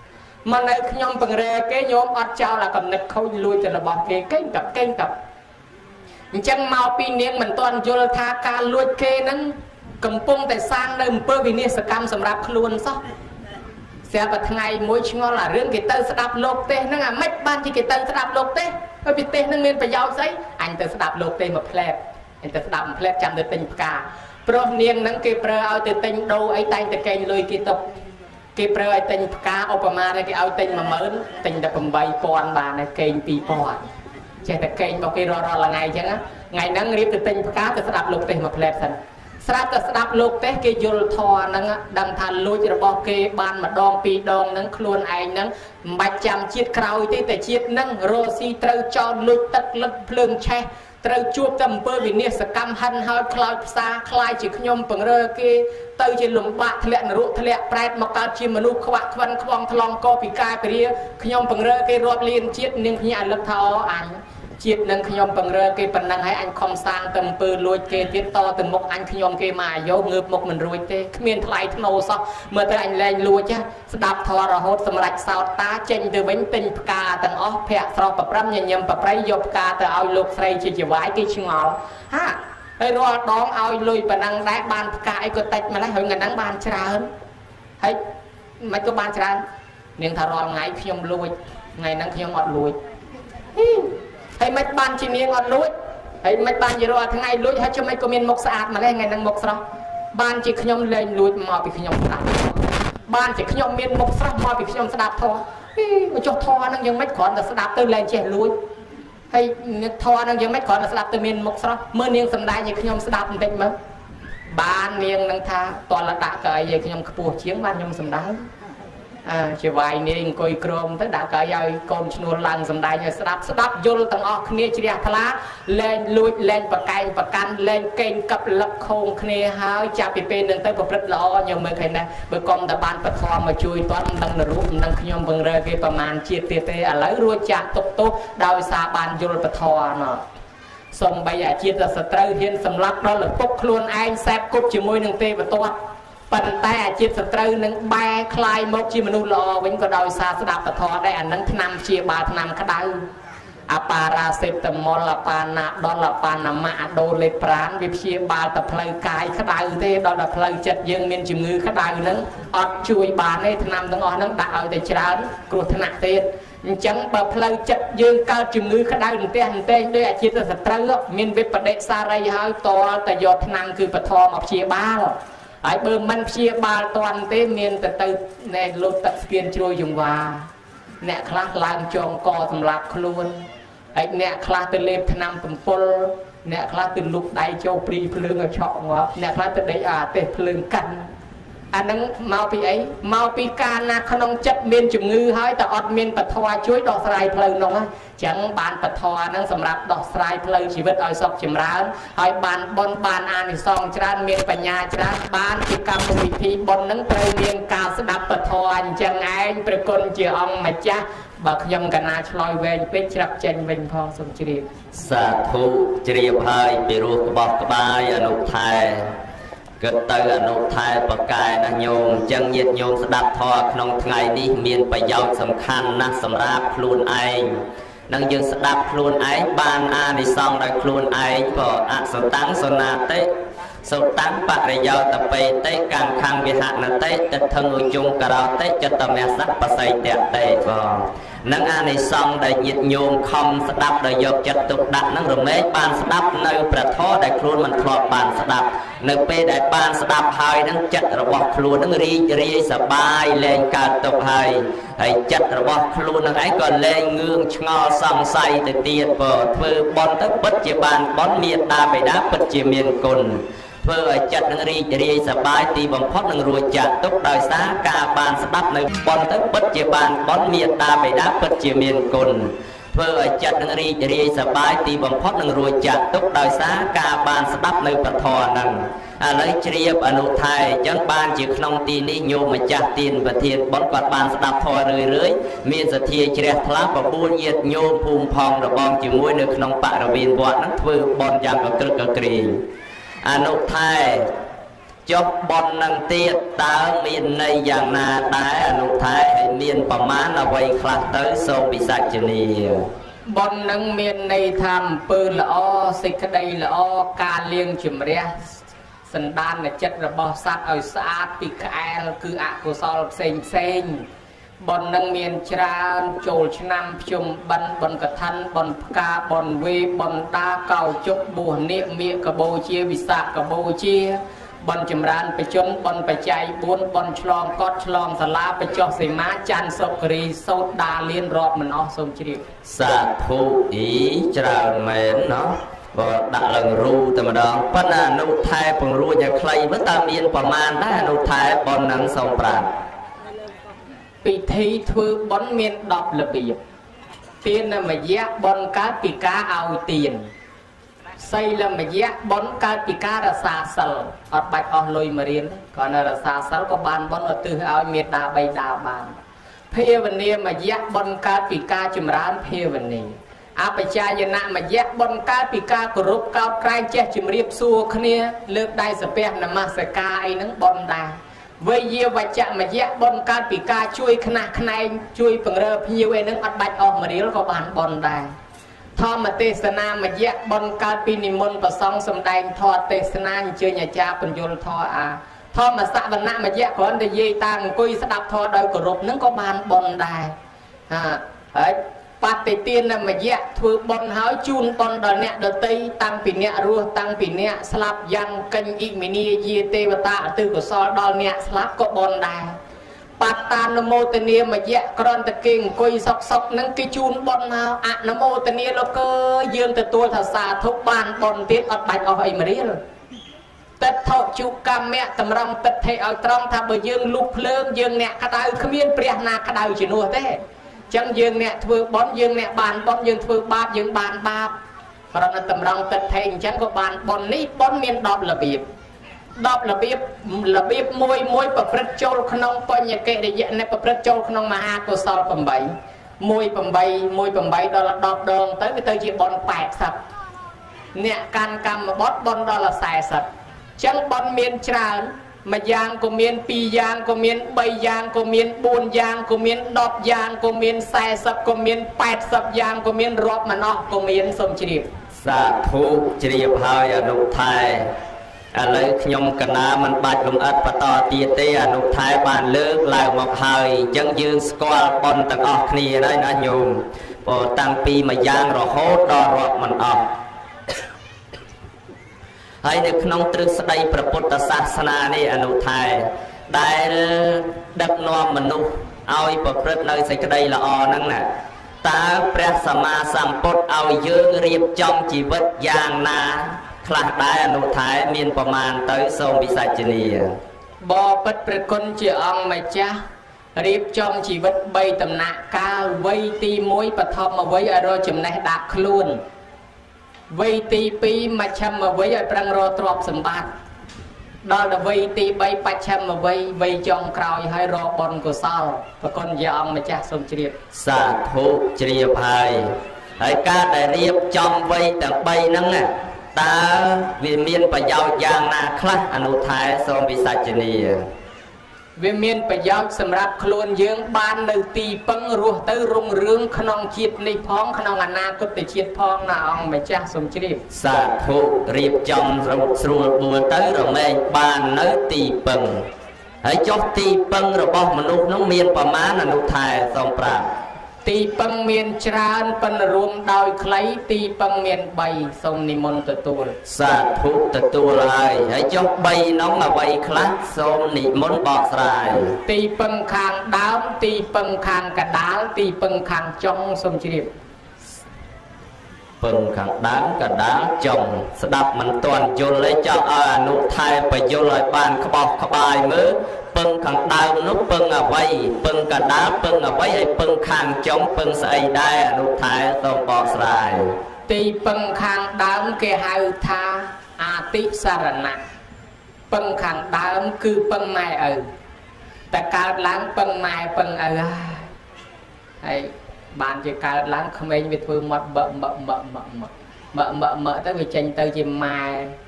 mà này nhom bằng rè cái nhom ọt trao là cầm nực khôi lui từ là bỏ cái cái tập cái tập chẳng mau pi niên mình toàn vô tha ca lui kê nâng cầm pung tại sang nơi một bơ vì niên sạc cam sầm rạp luôn sao sẽ bật ngày mỗi ngon là riêng cái tên sẽ đạp lột tê nó là mấy ban thì cái tên sẽ đạp lột tê bởi vì tên nó nên phải giao giấy anh tên sẽ đạp lột tê một pleb anh tên sẽ đạp một pleb chạm được tình cả pro niên nâng cái pro ao từ tình đâu ấy tay từ kênh lôi kia tục cái pro ấy tình cả Obama này cái ao tình mà mớn tình đã cầm bay pon bà này kênh pi pon chạy từ kênh bao cái ro ro là ngày chứ á ngày nâng riêng từ tình cả từ sẽ đạp lột tê một pleb thân sắp tới đáp lục tế cái dul thò nâng đăng thàn lùi cho bỏ kê ban mà đong pi đong nâng khuôn anh nâng bạch chạm chiết krau tí tại chiết nâng rô si trâu cho lùi tất lực phương che trâu chuột tầm bơ vì nè sẽ cam hân hơi khói xa khói chỉ nhôm bằng rơ kê tơi trên lùng bạc thịa nở rụt thịa prét mà cao chim mà nụ khoác khăn khoang thong co bị cai bìa nhôm bằng rơ kê rọp liên chiết nhưng nhà lực thò anh chiết nâng nhom bằng rơ cái phần năng hay anh không sang tầm pư lùi kê tiết to từ một anh nhom kê mà vô ngược một mình ruồi tê miền thái thô sao mà tới anh lên lùi chứ đạp thò rồi hốt sầm rạch sao ta trên từ bánh tinh ca tầng ó phẹt sau bập râm nhầm nhầm bập rây dọc ca từ ao lục xây chỉ chỉ vái cái chừng ngõ ha hay rồi đón ao lùi phần năng đá ban ca ấy có tách mà lấy hơi ngần nắng ban trà hơn hay mấy có ban trà nhưng thà rồi ngày nhom lùi ngày nắng nhom ngọt lùi hay mấy ban chỉ miếng ngọt lúi hay mấy ban gì rồi thằng ngày lúi hay cho mấy có miếng mộc sạch mà lên ngày năng mộc sao ban chỉ nhom lên lúi mà bị nhom sạch ban chỉ nhom miếng mộc sạch mà bị nhom sạch thò mà cho thò nóยังmấy còn là sạch từ lên chè lúi hay thò nóยังmấy còn là sạch từ miếng mộc sạch mưa niên sầm đai như nhom sạch một tí mà ban niên năng tha toàn là đã cởi về nhom cua chiến ban nhom sầm đai à chỉ vài niên coi crom tới đã cởi rồi con nuôi lăng sầm đai rồi sắp sắp vô tầng ở kia chỉ đẹp lá lên lùi lên bậc cây bậc căn lên kênh cặp lập khôn kia hai chả bị pin đến tới bậc rất lo nhiều mấy cái này bậc con đã ban bậc kho mà chui toán đang nở rút đang nhom vừng rơi cáiประมาณ chia tê tê à lấy ruột chặt tục tục đào xa ban vô bậc kho nó xong bây giờ chia ra sợi tơ hiên sầm lắc đó là cúc luôn anh xếp cúc chỉ môi nương tê và toát phần tay chiết sợi tơ nâng ba khai một chi manu lo vẫn có đôi xa sẽ đạp thọ đây anh nâng năm chia ba năm cái đau paracetamol là pana đó là panama đô lê prán vì chia ba tập lời cài cái đau thế đó là lời chật dương miền chìm ngư cái đau nâng ọt chui ba này năm tầng on nâng đạo để chán cột thân nặng tiền chẳng bờ lời chật dương cao chìm ngư cái đau tiền hành tên đây là chiết sợi tơ miền việt bờ sa ray hơi to tại do nămคือปะทอมาchia ba ai bơ mình chia ba toàn tế miền từ từ này lột tật kiên trôi dùng và nè khác làm tròn co thầm lạc luôn ấy nè khác từ lên năm tầm pol nè khác từ lục đại châu pri phượng ở chọn nè khác từ đấy à tê phượng canh anh đang mau pi ấy mau pi ca na không chất miền chủng ngư hơi ta ọt miền bật thoa chuối đỏ sài phượng nó chẳng bàn bật thoa năng sầm rạp đỏ sài phượng chỉ biết ai sọc chìm rán hơi bàn bon bàn an song tràn miền bạch nhà tràn bàn chỉ cầm một vị thi bon nắng tây miền cao sẽ đạp bật thoa chẳng aiประกนជាអង្គម្ចាស់បើខ្ញុំកណាឆ្លើយវែងពេកច្រាប់ចេញវិញផងសូមជ្រាបសាធុជ្រាបហើយពីរោះក្បោះក្បាយអនុថែគិតទៅអនុថែបកែណាញោមចឹងញាតិញោមស្ដាប់ធម៌ក្នុងថ្ងៃនេះមានប្រយោជន៍សំខាន់ណាស់សម្រាប់ខ្លួនឯងនឹងយើងស្ដាប់ខ្លួនឯងបានអានិសង្សដោយខ្លួនឯងក៏អសតាំងសនាតិសុតាំងបរិយោតបេតិកម្មខੰវិហនតិទិដ្ឋងឧជុងករោតិចតមសៈបស័យតតិបងនឹងអានិសង្សដែលញាតិញោមខំស្ដាប់ដោយយកចិត្តទុកដាក់នឹងរមែងបានស្ដាប់នៅព្រះធម៌ដែលខ្លួនមិនធ្លាប់បានស្ដាប់នៅពេលដែលបានស្ដាប់ហើយនឹងចិត្តរបស់ខ្លួននឹងរីករាយសប្បាយលែងកើតទុក្ខហើយហើយចិត្តរបស់ខ្លួននឹងឯងក៏លែងងឿងឆ្ងល់សង្ស័យទៅទៀតបើធ្វើបន់ទៅពិតជាបានបន់មេត្តាបិតាពិតជាមានគុណធ្វើឲ្យចិត្តនឹងរីករាយសប្បាយទីបំផុតនឹងរួចចាក់ទុកដោយសារការបានស្ដាប់នៅបន់ទៅពិតជាបានបន់មេត្តាបិតាពិតជាមានគុណធ្វើឲ្យចិត្តនឹងរីករាយសប្បាយទីបំផុតនឹងរួចចាក់ទុកដោយសារការបានស្ដាប់នៅពធហ្នឹងឥឡូវជ្រាបអនុថែអញ្ចឹងបានជាក្នុងទីនេះញោមម្ចាស់ទានប្រធានបុណ្យគាត់បានស្ដាប់ធម៌រឿយរឿយមានសទ្ធាជ្រះថ្លាបបួលញាតញោមភូមិផងរបងជាមួយនៅក្នុងបរិវេណវត្តហ្នឹងធ្វើបុណ្យយ៉ាងកក្រឹកកក្រែងអនុថែចុះបននឹងទៀតតើមានន័យយ៉ាងណាដែរអនុថែឲ្យមានប្រមាណអ្វីខ្លះទៅសូមពិសាចនាបននឹងមានន័យថាអំពើល្អសេចក្តីល្អការលាងជំរះសន្តានចិត្តរបស់សត្វឲ្យស្អាតពីក្អែលគឺអកុសលផ្សេងផ្សេងបននឹងមានច្រើនចូលឆ្នាំភ្ជុំបិណ្ឌបនកឋិនបនផ្កាបនវេបនតាកោជុកបួសនាគមៀកកបោជាវិសាកបោជាបនចម្រើនបជនបនបច្ច័យបួនបនឆ្លងកត់ឆ្លងសាលាបច្ចុះសីមាច័ន្ទសុគរីសោតដាលៀនរាប់មិនអស់សូមជ្រាបសាធុអ៊ីច្រើនមែនណោះបើដាក់ឡើងរូតែម្ដងប៉ុន្តែអនុថែពង្រួចឲ្យខ្លីមើលតើមានប្រមាណដែរអនុថែបននឹងសូមប្រាប់ពិធីធ្វើបនមានដប់របៀបទានមយៈបនកើតពីការឲ្យទានសីលមយៈបនកើតពីការរសាសិលអត់បាច់អស់លុយមករៀនគ្រាន់តែរសាសិលក៏បានបនឧទ្ទិសឲ្យមេត្តាបិតាបានភាវនាមយៈបនកើតពីការចម្រើនភាវនាអបជាយនមយៈបនកើតពីការគោរពកោតក្រែងចេះជំរាបសួរគ្នាលើកដៃសាពះនមស្ការអីហ្នឹងបនដែរវេយាវចមយៈបនកើតពីការជួយខ្នះខ្នែងជួយបង្រើភ្ញៀវអីហ្នឹងអត់បាច់អស់មរៀលក៏បានបនដែរធម្មទេសនាមយៈបនកើតពីនិមន្តប្រសង់សំដែងធម៌ទេសនាអញ្ជើញអាចារ្យបញ្យលធម៌អាធម្មសវនមយៈគ្រាន់តែនិយាយតាអង្គុយស្ដាប់ធម៌ដោយគោរពហ្នឹងក៏បានបនដែរហាហើយបតិទានមយៈធ្វើបនហើយជូនបនដល់អ្នកដតីតាំងពីអ្នករស់តាំងពីអ្នកស្លាប់យ៉ាងកិញ្ញអ៊ីមីនីយាទេវតាអទិកុសលដល់អ្នកស្លាប់ក៏បនដែរបតានមោទនាមយៈក្រន្តគេអង្គុយសុកសុកនឹងគេជូនបនមកអនុមោទនាលោកអើយយើងទទួលថាសាធុបានបនទៀតអត់បាច់អស់អីមរៀលតិដ្ឋោជុកម្មៈតម្រង់តិដ្ឋិឲ្យត្រង់ថាបើយើងលុបភ្លើងយើងអ្នកក្តៅគ្មានព្រះណាក្តៅជំនួសទេចឹងយើងអ្នកធ្វើបនយើងអ្នកបានបនយើងធ្វើបាបយើងបានបាបប្រណិតតម្រង់តិដ្ឋិអញ្ចឹងក៏បានបននេះបនមានដប់របៀបដប់របៀបរបៀបមួយមួយប្រព្រឹត្តចូលក្នុងបញ្ញកិរិយៈនៃប្រព្រឹត្តចូលក្នុងមហាកុសល8 1 8 1 8ដល់ដប់ដងទៅវាទៅជាបនแปดសិបអ្នកកាន់កម្មបទបនដល់សែសិបចឹងបនមានច្រើនមួយយ៉ាងក៏មានពីរយ៉ាងក៏មានបីយ៉ាងក៏មានបួនយ៉ាងក៏មានដប់យ៉ាងក៏មានសែសិបក៏មានแปดសិបយ៉ាងក៏មានរាប់មិនអស់ក៏មានសូមជ្រាបសាធុជ្រាបហើយអនុថែឥឡូវខ្ញុំកណាមិនបាច់លំអិតបន្តទៀតទេអនុថែបានលើកឡើងមកហើយអញ្ចឹងយើងស្គាល់បនទាំងអស់គ្នាហើយណាញោមព្រោះតាំងពីមួយយ៉ាងរហូតដល់រាប់មិនអស់ហើយនៅក្នុងទ្រឹស្ដីព្រះពុទ្ធសាសនានេះអនុថែដែលដឹកនាំមនុស្សឲ្យប្រព្រឹត្តនៅសេចក្តីល្អហ្នឹងណាតើព្រះសម្មាសម្ពុទ្ធឲ្យយើងរៀបចំជីវិតយ៉ាងណាខ្លះដែរអនុថែមានប្រមាណទៅសូមពិសាចនាបបិទ្ធព្រះគុណជាអង្គម្ចាស់រៀបចំជីវិតបីដំណាក់កាលវ័យទីមួយបឋមវ័យឲ្យរកចំណេះដាក់ខ្លួនវ័យទីពីរមជ្ឈិមវ័យឲ្យប្រឹងរកទ្រព្យសម្បត្តិដល់ដល់វ័យទីបីបច្ឆិមវ័យវ័យចុងក្រោយឲ្យរកបុណ្យកុសលព្រះគុណជាអង្គម្ចាស់សូមជ្រាបសាធុជ្រាបហើយហើយការដែលរៀបចំវ័យទាំងបីហ្នឹងណាតើវាមានប្រយោជន៍យ៉ាងណាខ្លះអនុថែសូមពិសាចនាវាមានប្រយោជន៍សម្រាប់ខ្លួនយើងបាននៅទីពឹងរស់ទៅរុងរឿងក្នុងជាតិនេះផងក្នុងអនាគតជាតិផងណាអង្គម្ចាស់សូមជ្រាបសាធុរៀបចំស្រួលបួលទៅរមែងបាននៅទីពឹងហើយចុះទីពឹងរបស់មនុស្សនោះមានប្រមាណអនុថែសូមប្រាប់ទីពឹងមានច្រើនប៉ុន្តែរួមដោយខ្លីទីពឹងមានបីសូមនិមន្តទទួលសាធុទទួលហើយហើយចុះបីនោះអ្វីខ្លះសូមនិមន្តបកស្រាយទីពឹងខាងដើមទីពឹងខាងកដាលទីពឹងខាងចុងសូមជ្រាបពឹងខាងដើមកដាលចុងស្ដាប់មិនទាន់យល់ទេចង់ឲ្យអនុថែបញ្យល់ឲ្យបានក្បោះក្បាយមើលពឹងខាងដើមនោះពឹងអ្វីពឹងកដាលពឹងអ្វីហើយពឹងខាងចុងពឹងស្អីដែរអនុថែសូមបកស្រាយទីពឹងខាងដើមគេហៅថាអតិសរណៈពឹងខាងដើមគឺពឹងម៉ែឪតែកើតឡើងពឹងម៉ែពឹងឪហើយបានជាកើតឡើងក្មេងវាធ្វើមាត់បឹកបឹកបឹកបឹកបឹកបឹកបឹកទៅវាចេញទៅជាម៉ែ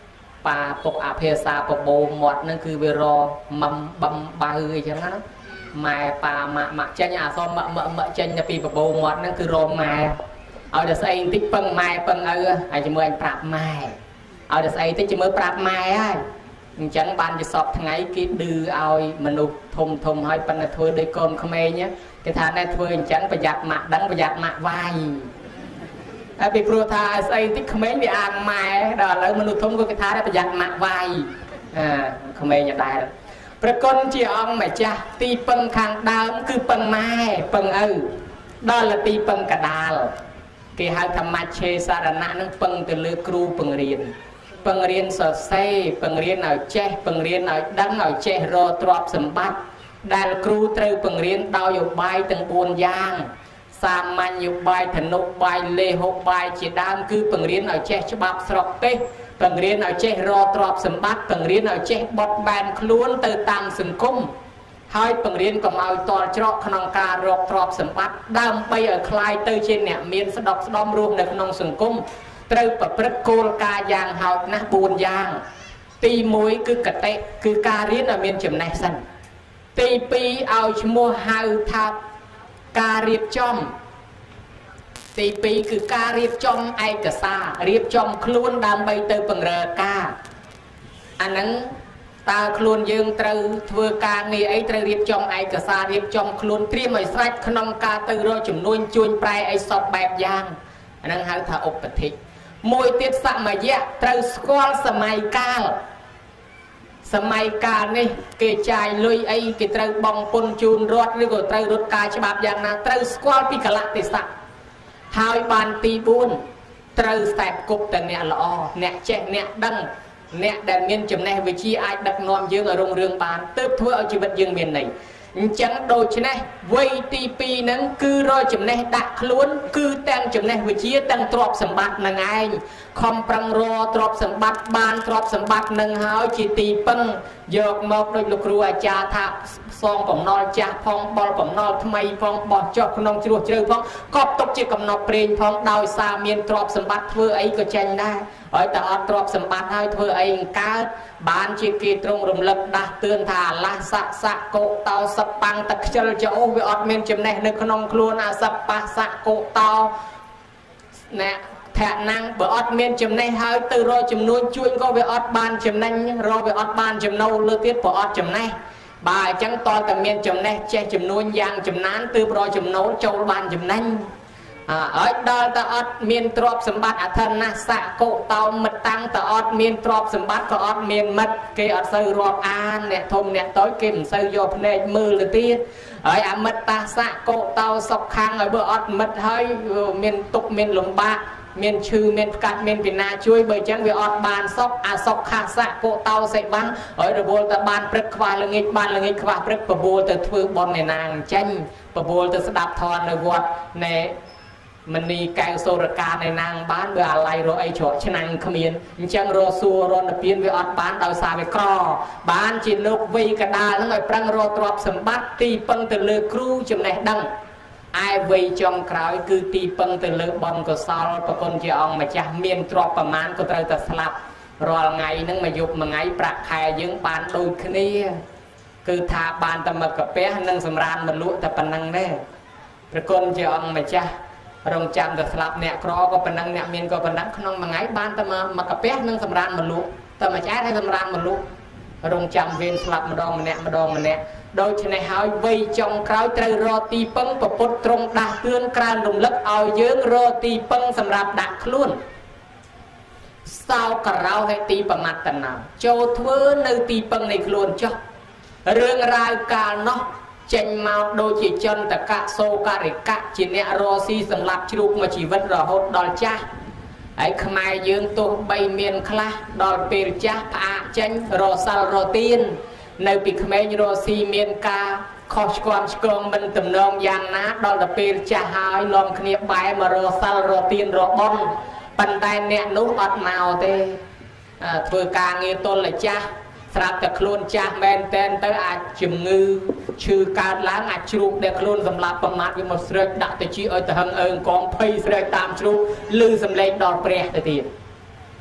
ប៉ាពុកអភាសាបបោមាត់ហ្នឹងគឺវារមុំបំបើអីចឹងណាម៉ែប៉ាម៉ាក់ម៉ាក់ចេញអាសមម៉ាក់ម៉ាក់ចេញទៅពីបបោមាត់ហ្នឹងគឺរម៉ែឲ្យតែស្អីបន្តិចពឹងម៉ែពឹងឪហើយជាមួយអញប្រាប់ម៉ែឲ្យតែស្អីតិចជាមួយប្រាប់ម៉ែហើយអញ្ចឹងបានជាសពថ្ងៃគេឌឺឲ្យមនុស្សធំធំឲ្យប៉ុន្តែធ្វើដោយកូនក្មេងគេថាណែធ្វើអញ្ចឹងប្រយ័ត្នម៉ាក់ដឹងប្រយ័ត្នម៉ាក់វាយហើយពីព្រោះថាស្អីតិចក្មេងវាអាងម៉ែដល់ឥឡូវមនុស្សធំក៏គេថាដែរប្រយ័ត្នម៉ាក់វាយអាក្មេងដែរប្រគុណជាអង្គម្ចាស់ទីពឹងខាងដើមគឺពឹងម៉ែពឹងឪដល់ទីពឹងកដាលគេហៅថាមច្ឆេសារណៈនឹងពឹងទៅលើគ្រូពង្រៀនពង្រៀនសរសេរពង្រៀនឲ្យចេះពង្រៀនឲ្យដឹងឲ្យចេះរកទ្រព្យសម្បត្តិដែលគ្រូត្រូវពង្រៀនដោយឧបាយទាំងបួនយ៉ាងសាមញ្ញឧបាយធនុបាយលេហុបាយជាដើមគឺពង្រៀនឲ្យចេះច្បាប់ស្រុកទេសពង្រៀនឲ្យចេះរកទ្រព្យសម្បត្តិពង្រៀនឲ្យចេះបត់បែនខ្លួនទៅតាមសង្គមហើយពង្រៀនកុំឲ្យតល់ច្រកក្នុងការរកទ្រព្យសម្បត្តិដើម្បីឲ្យคล้ายទៅជាអ្នកមានស្ដុកស្ដំរស់នៅក្នុងសង្គមត្រូវប្រព្រឹត្តគោលការណ៍យ៉ាងហោចណាស់បួនយ៉ាងទីមួយគឺកតិគឺការរៀនឲ្យមានចំណេះសិនទីពីរឲ្យឈ្មោះហៅថាការរៀបចំទីពីរគឺការរៀបចំឯកសាររៀបចំខ្លួនដើម្បីទៅបង្រើការអាហ្នឹងតើខ្លួនយើងត្រូវធ្វើការងារអីត្រូវរៀបចំឯកសាររៀបចំខ្លួនត្រៀមឲ្យស្រេចក្នុងការទៅរកជំនួយជួញប្រែអីសពបែបយ៉ាងអាហ្នឹងហៅថាឧបតិមួយទៀតសមយៈត្រូវស្គាល់សម័យកាលសម័យកាលនេះគេចាយលុយអីគេត្រូវបង់ពន្ធជូនរដ្ឋឬក៏ត្រូវរត់ការច្បាប់យ៉ាងណាត្រូវស្គាល់ពីកលៈទេសៈហើយបានទីបួនត្រូវស្ដែបគប់តែអ្នកល្អអ្នកចេះអ្នកដឹងអ្នកដែលមានចំណេះវិជ្ជាអាចដឹកនាំយើងឲ្យរុងរឿងបានទើបធ្វើឲ្យជីវិតយើងមានន័យអញ្ចឹងដូច្នេះវ័យទីពីរហ្នឹងគឺរកចំណេះដាក់ខ្លួនគឺទាំងចំណេះវិជ្ជាទាំងទ្រព្យសម្បត្តិនឹងឯងខំប្រឹងរកទ្រព្យសម្បត្តិបានទ្រព្យសម្បត្តិនឹងហើយជាទីពឹងយកមកដោយលោកគ្រូអាចារ្យថាសងបំណុលចាស់ផងបលបំណុលថ្មីផងបោះចុះក្នុងជ្រោះជ្រៅផងកប់ទុកជាកំណត់ព្រេងផងដោយសារមានទ្រព្យសម្បត្តិធ្វើអីក៏ចេញដែរហើយតែអត់ទ្រព្យសម្បត្តិហើយធ្វើអីកើតបានជាគេទ្រង់រំលឹកដាស់តឿនថាអាឡាសស័កស័កកោតោសប៉ាំងតខ្ជិលចោវាអត់មានចំណេះនៅក្នុងខ្លួនអាសប៉ះស័កកោតោអ្នកថាណាំងបើអត់មានចំណេះហើយទៅរកចំនួនជួញក៏វាអត់បានចំណេញរកវាអត់បានចំណូលលើទៀតព្រោះអត់ចំណេះបើអញ្ចឹងតើតែមានចំណេះចេះចំនួនយ៉ាងចំណានទើបរកចំណូលចូលបានចំណេញអើយដល់តែអត់មានទ្រព្យសម្បត្តិអធិណាស័កកុតោមិត្តតាំងតែអត់មានទ្រព្យសម្បត្តិក៏អត់មានមិត្តគេអត់សូវរាប់អានអ្នកធំអ្នកតូចគេមិនសូវយកភ្នែកមើលទៅទៀតហើយអមិត្តតាស័កកុតោសុខខាងឲ្យបើអត់មិត្តហើយមានទុកមានលំបាកមានឈឺមានផ្កាច់មានពីណាជួយបើអញ្ចឹងវាអត់បានសុខអាសុខខាស័កកុតោសេបាំងហើយរវល់តែបានព្រឹកខ្វះល្ងាចបានល្ងាចខ្វះព្រឹកបបួលទៅធ្វើបន់ឯណាអញ្ចឹងបបួលទៅស្ដាប់ធម៌នៅវត្តណែមនីកែវសូរកានៃនាងបានវាអាឡ័យរកអីច្រកឆ្នាំងគ្មានអញ្ចឹងរកសួររនពៀនវាអត់បានដោយសារវាក្របានជាលោកវ័យកដាលហ្នឹងឲ្យប្រឹងរកទ្រព្យសម្បត្តិទីពឹងទៅលើគ្រូចំណេះដឹងឯវ័យចុងក្រោយគឺទីពឹងទៅលើបុណ្យកុសលប្រគុណជាអង្គម្ចាស់មានទ្រព្យប្រមាណក៏ត្រូវតែស្លាប់រាល់ថ្ងៃហ្នឹងមកយប់មួយថ្ងៃប្រាក់ខែយើងបានដូចគ្នាគឺថាបានតែមកកាពះនិងសម្រានមកលក់តែប៉ុណ្្នឹងទេប្រគុណជាអង្គម្ចាស់រងចាំតែស្លាប់អ្នកក្រក៏ប៉ុណ្ណឹងអ្នកមានក៏ប៉ុណ្ណឹងក្នុងមួយថ្ងៃបានតែមកកាពះនិងសម្រានមកលក់តែមួយចែកឲ្យសម្រានមកលក់រងចាំវេនស្លាប់ម្ដងម្នាក់ម្ដងម្នាក់ដូច្នេះហើយវ័យចុងក្រោយត្រូវរកទីពឹងប្រពុតត្រង់ដាស់តឿនក្រើនរំលឹកឲ្យយើងរកទីពឹងសម្រាប់ដាក់ខ្លួនសោករោហេទីប្រមត្តនាចូលធ្វើនៅទីពឹងនៃខ្លួនចុះរឿងរ៉ាវកាលនោះចេញមកដូចជាចន្តកៈសោការិកៈជាអ្នករស់ស៊ីសម្រាប់ជ្រូកមួយជីវិតរហូតដល់ចាស់ហើយខ្មែរយើងទោះបីមានខ្លះដល់ពេលចាស់ផ្អាកចេញរសាល់រទៀននៅពីក្មេងរស់ស៊ីមានការខុសឆ្គំឆ្គងមិនទំនងយ៉ាងណាដល់ទៅពេលចាស់ហើយនាំគ្នាបែរមករសាល់រទៀនរបន់ប៉ុន្តែអ្នកនោះអត់មកទេធ្វើការងារទល់តែចាស់ស្រាប់តែខ្លួនចាស់មែនតែនទៅអាចជំងឺឈឺកើតឡើងអាចជ្រូកដែលខ្លួនសម្លាប់ប្រមាថវាមកស្រែកដាក់ទៅជីឲ្យទៅហឹងអើងកងភ័យស្រែកតាមជ្រូកឮសំឡេងដល់ព្រះទៅទៀត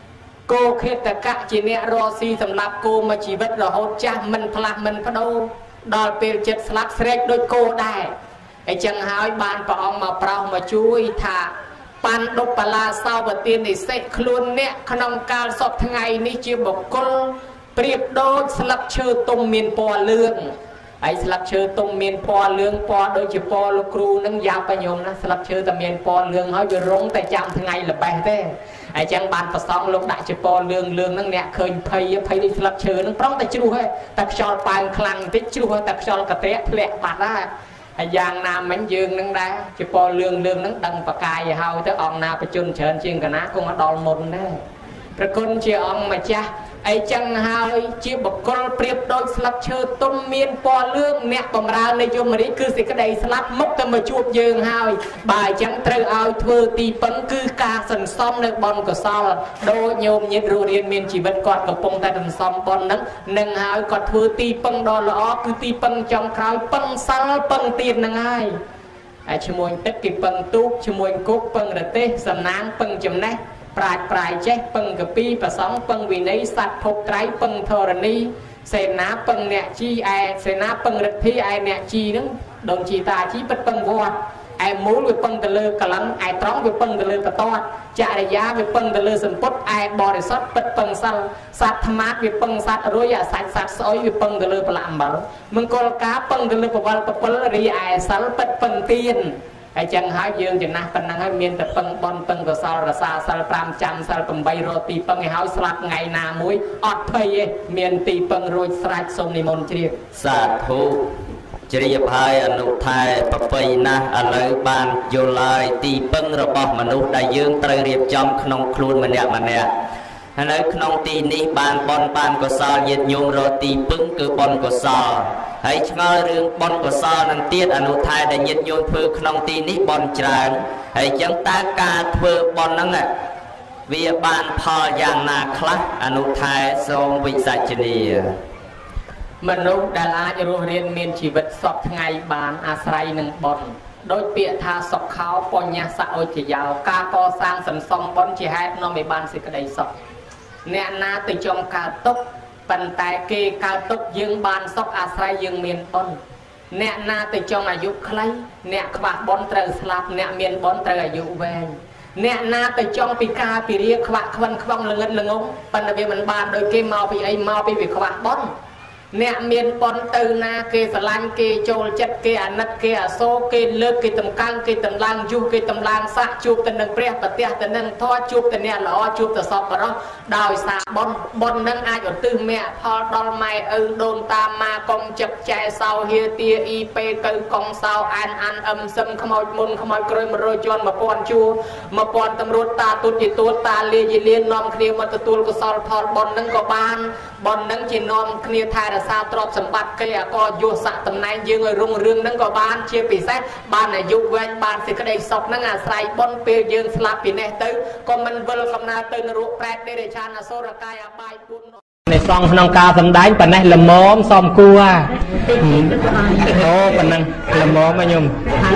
cô khét ta cạ chỉ nè rò si sầm lạp cô mà chỉ vật rồi hốt cha mình phạt mình phá đâu đòi bê chết slap srek đôi cô đài ai chẳng hỏi bàn bà ông mà prao mà chui thả pan độc bà la sao và tiên để sẽ luôn nè khả năng cao sọp tháng ngày ní chia bọc cô priệp đôi slap chơ tông miền bò lương ai slap chơ tông miền bò lương bò đôi chỉ bò lô cru nâng giao bà nhôm ná slap chơ tầm miền bò lương hỏi vừa rống tại chạm tháng ngày là bè thế ai chẳng bàn bà xong lúc đại chỉ bò lương lương nâng nè khơi phây phây đi slap chơ nâng prong tại chú hết tập cho bàn khăn tích chú hết tập cho cả té lẹ bạt ra giang nam mảnh dương nâng đá chỉ bò lương lương nâng đằng bà cài vậy hao tới ông na bà chôn chơn chiên cả ná cũng ở đòn một đấy rồi con chị ông mà cha ai chẳng hai chia bậc con priệp đôi slap chơ tôm miên bò lương nè bầm ra này cho mà đi cứ gì cái đây slap mốc tâm mà chuột dương hai bài chẳng trừ ao thưa tì bấn cứ ca sần xóm nơi bon của sao đôi nhôm nhiệt rùa điên miên chỉ bên quạt của bông ta sần xóm bon nấng nâng hai còn thưa tì bấn đo lõ cứ tì bấn trong khói bấn sal bấn tiền nâng hai ai chỉ muốn tất kịp bấn túc chỉ muốn cúc bấn là tê sầm nắng bấn chấm nétปลายปลายเจ๊ปังกับปีผสมปังวินัยสัตว์พกไตรปังธรณีเสนาปังเนี่ยจีไอเสนาปังฤทธิไอเนี่ยจีนึงดงจีตาจีปัดปังวัวไอมูลวิปังตะลือกะลังไอตร้องวิปังตะลือกะตอดจาริยาวิปังตะลือสมปดไอบริสุทธิ์ปัดปังสัลสัตธรรมะวิปังสัตรวยสัตสัตสอยวิปังตะลือปลามบัลมังกรกาปังตะลือปวัลปปลรีไอสัลปัดปังเตียนไอ้จังหายืนจะนักเป็นนังให้เมียนแต่ปังบอลปังกับซาลซาซาลปรามจันซาลปังใบโรตีปังไอ้เฮาสลัดไงนามุ้ยอดเพยเมียนตีปังโรยสลายทรงในมนเชียสาธุเจียบหายอนุทายปะไปนะอะไรบานโยลายตีปังระบอบมนุษย์ได้ยืนเตยเรียบจอมขนมครูนมันเนี่ยมันเนี่ยในขนมตีนี้บานบอลบานก็ซาเย็นโยมโรตีปังคือบอลก็ซาให้ชงเรื่องบอลก็ซานันเตียดอนุทายได้เย็นโยมเพื่อขนมตีนี้บอลจางให้จังตากาเพื่อบอลนั่งอ่ะเวียบานพออย่างนาคลักอนุทายทรงวิสัชนีมนุษย์ดาราจะรู้เรียนเมียนชีวิตสอบไงบานอาศัยหนึ่งบอลโดยเปียทาสอบเขาปัญญาสะโอจิยาวกาก่อสร้างสันสองบอลจีให้น้องไม่บานสิกระไดสอบเนี่ยนาติจมกาตกปันแต่เกกาตกยืงบานสอบอาศัยยืงเมียนบอลเนี่ยนาติจมอายุใครเนี่ยขวาบอลเตอร์สลับเนี่ยเมียนบอลเตอร์อายุแวงเนี่ยนาติจมปีกาปีเรียขวาขวันขวังเลินเลิงงปันแต่เบียมันบานโดยเกมเมาปีไอเมาปีวิขวาบอลเนี่ยเมียนปอนตือนาเกสลันเกโจลจัดเกอนัดเกอโซเกเลิกเกตำกังเกตำลังยูเกตำลังสะจูบตะนังเปรี้ยปะเตียตะนังทอดจูบตะเนี่ยหล่อจูบตะสอบปะร้องดาวสาบอนบอนนังอาจตื้อแม่พอดอลไม้เออโดนตามมากองจับใจเศร้าเฮียเตียอีเปเกกองเศร้าอันอันอมซึมขโมยมุนขโมยกรอยมาโรยจวนมาปอนจูมาปอนตำรวจตาตุจิตัวตาเลียเลียนนอมเคลียมาตะตูลก็สอลพอดบอนนังก็บานบอนนังจีนอมเคลียทายระซาตรอบสมบัติเกยก็โยสะตำนายยืงรุ่งเรืองนั่งก็บ้านเชียปีเซบ้านอายุเวนบ้านสิกระไดศกนั่งอาศัยบนเปียยืงสลับปีเนตื้อก็มันเวลคำนาตื่นรู้แปรเดชานาโซรกายอบายบุญในซองขนมกาสำได้ปนละมอมซอมกัวโอ้ปนังละมอมมายุ่ม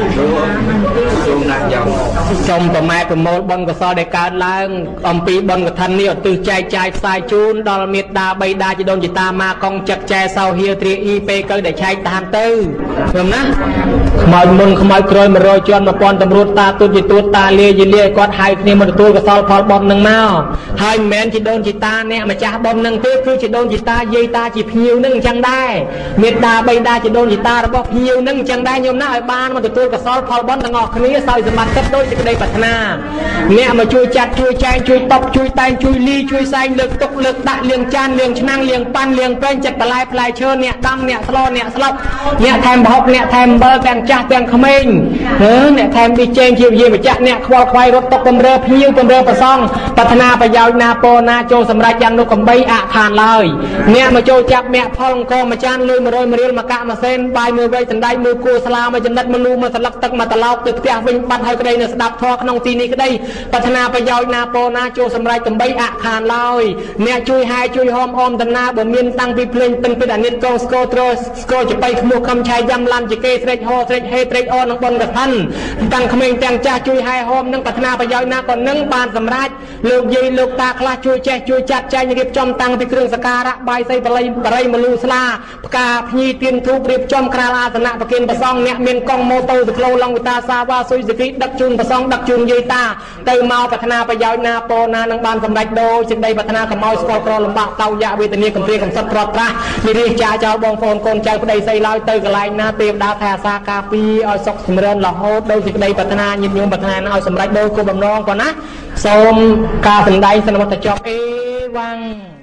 จมตัวแม่ตัวโมบนก็ซอได้การล้างอมปีบนก็ทันนี่ตื่นใจใจสายจูนดอลเมตดาใบดาจะโดนจิตามากองจักแจเศร้าเฮียตรีอีเปก็ได้ใช้ตามตื้อเห็นนะขมายมุนขมายกรอยมาโรยจวนมาปอนตำรวจตาตุจิตตัวตาเลียยิเลียกอดไฮนี่มันตัวก็ซอลพอลบอลหนึ่งเมาไฮแมนจิโดนจิตาเนี่ยมาจ้าบอลหนึ่งตื้อคือจะโดนจิตาเยตาจีพิวนึ่งจังได้เมตดาใบดาจะโดนจิตาระบบพิวนึ่งจังได้โยมน้าไอ้บ้านมันตัวกับซอลพอลบอลต่างออกนี้ซอยสมัติโดยจะได้ปัฒนาเนี่ยมาช่วยจัดช่วยแจงช่วยตบช่วยแตงช่วยลีช่วยใส่เลือกตกเลือกตะเลี้ยงจานเลี้ยงช่างเลี้ยงปั้นเลี้ยงเป็นจัดปลายปลายเชิญเนี่ยตั้มเนี่ยสโลเนี่ยสลับเนี่ยแทมบอกเนี่ยแทมเบอร์แตงจ่าแตงขมิ้นเออเนี่ยแทมดีเจงเยี่ยมเยี่ยมจัดเนี่ยควายควายรถตกเป็นเรือพิวเป็นเรือประซองปัฒนาไปยาวนาโปนาโจสำหรับยันนุกมใบอาคารเลยเนี่ยมาโจจับแม่พองก็มาจานลุยมาโรยมาเรียลมากะมาเส้นใบมือใบสันได้มือกูสลามาจันดัดมาลูมาสลักตักมาตะลอกตึกเตียวิ่งบัดให้ก็ได้เนี่ยสดับทอขนมตีนี้ก็ได้พัฒนาไปยาวนาโปนาโจสำหรับกมใบอาคารเลยเนี่ยช่วยให้ช่วยหอมหอมตนาบ่มีนตั้งปีเพลงตั้งเป็นอันนี้กองสโกตรสโกจะไปขโมยคำชายยចាំឡាំជាគេស្រេចហោស្រេចហេត្រេកអនឹងបុណ្យកឋិនទាំងក្មេងទាំងចាស់ជួយហែហោមនឹងប្រាថ្នាប្រយោជន៍ណាក៏នឹងបានសម្រេចលោកយាយលោកតាខ្លះជួយចេះជួយចាត់ចែងរៀបចំតាំងពីគ្រឿងសក្ការៈបាយសីបល័យបរិយមលូស្លាផ្កាភ្ញីទៀនធូបរៀបចំក្រាលអាសនៈប្រគិនប្រសងអ្នកមានកង់ម៉ូតូសក្លូឡុងវិតាសាវ៉ាស៊ុយសគីដឹកជូនប្រសងដឹកជូនយាយតាទៅមកប្រាថ្នាប្រយោជន៍ណាពោណានឹងបានសម្រេចដូរសេចក្តីប្រាថ្នាកម្អោយស្គាល់ក្រលំបាកតោយៈវេទនាកំព្រាកំសត់ប្រត់ប្រាស់និរិះចាចោលបងប្អូនកូនចៅប្តីស្រីឡើយទៅកន្លែងណាទេវតាថែអាសាការពារឲ្យសុខចម្រើនរហូតដោយសេចក្តីប្រាថ្នាញាតិញោមប្រាថ្នាឲ្យសម្រេចដោយគោលបំណងប៉ុណ្ណាសូមការសម្ដែងសន្មតចប់អេវ៉ាំង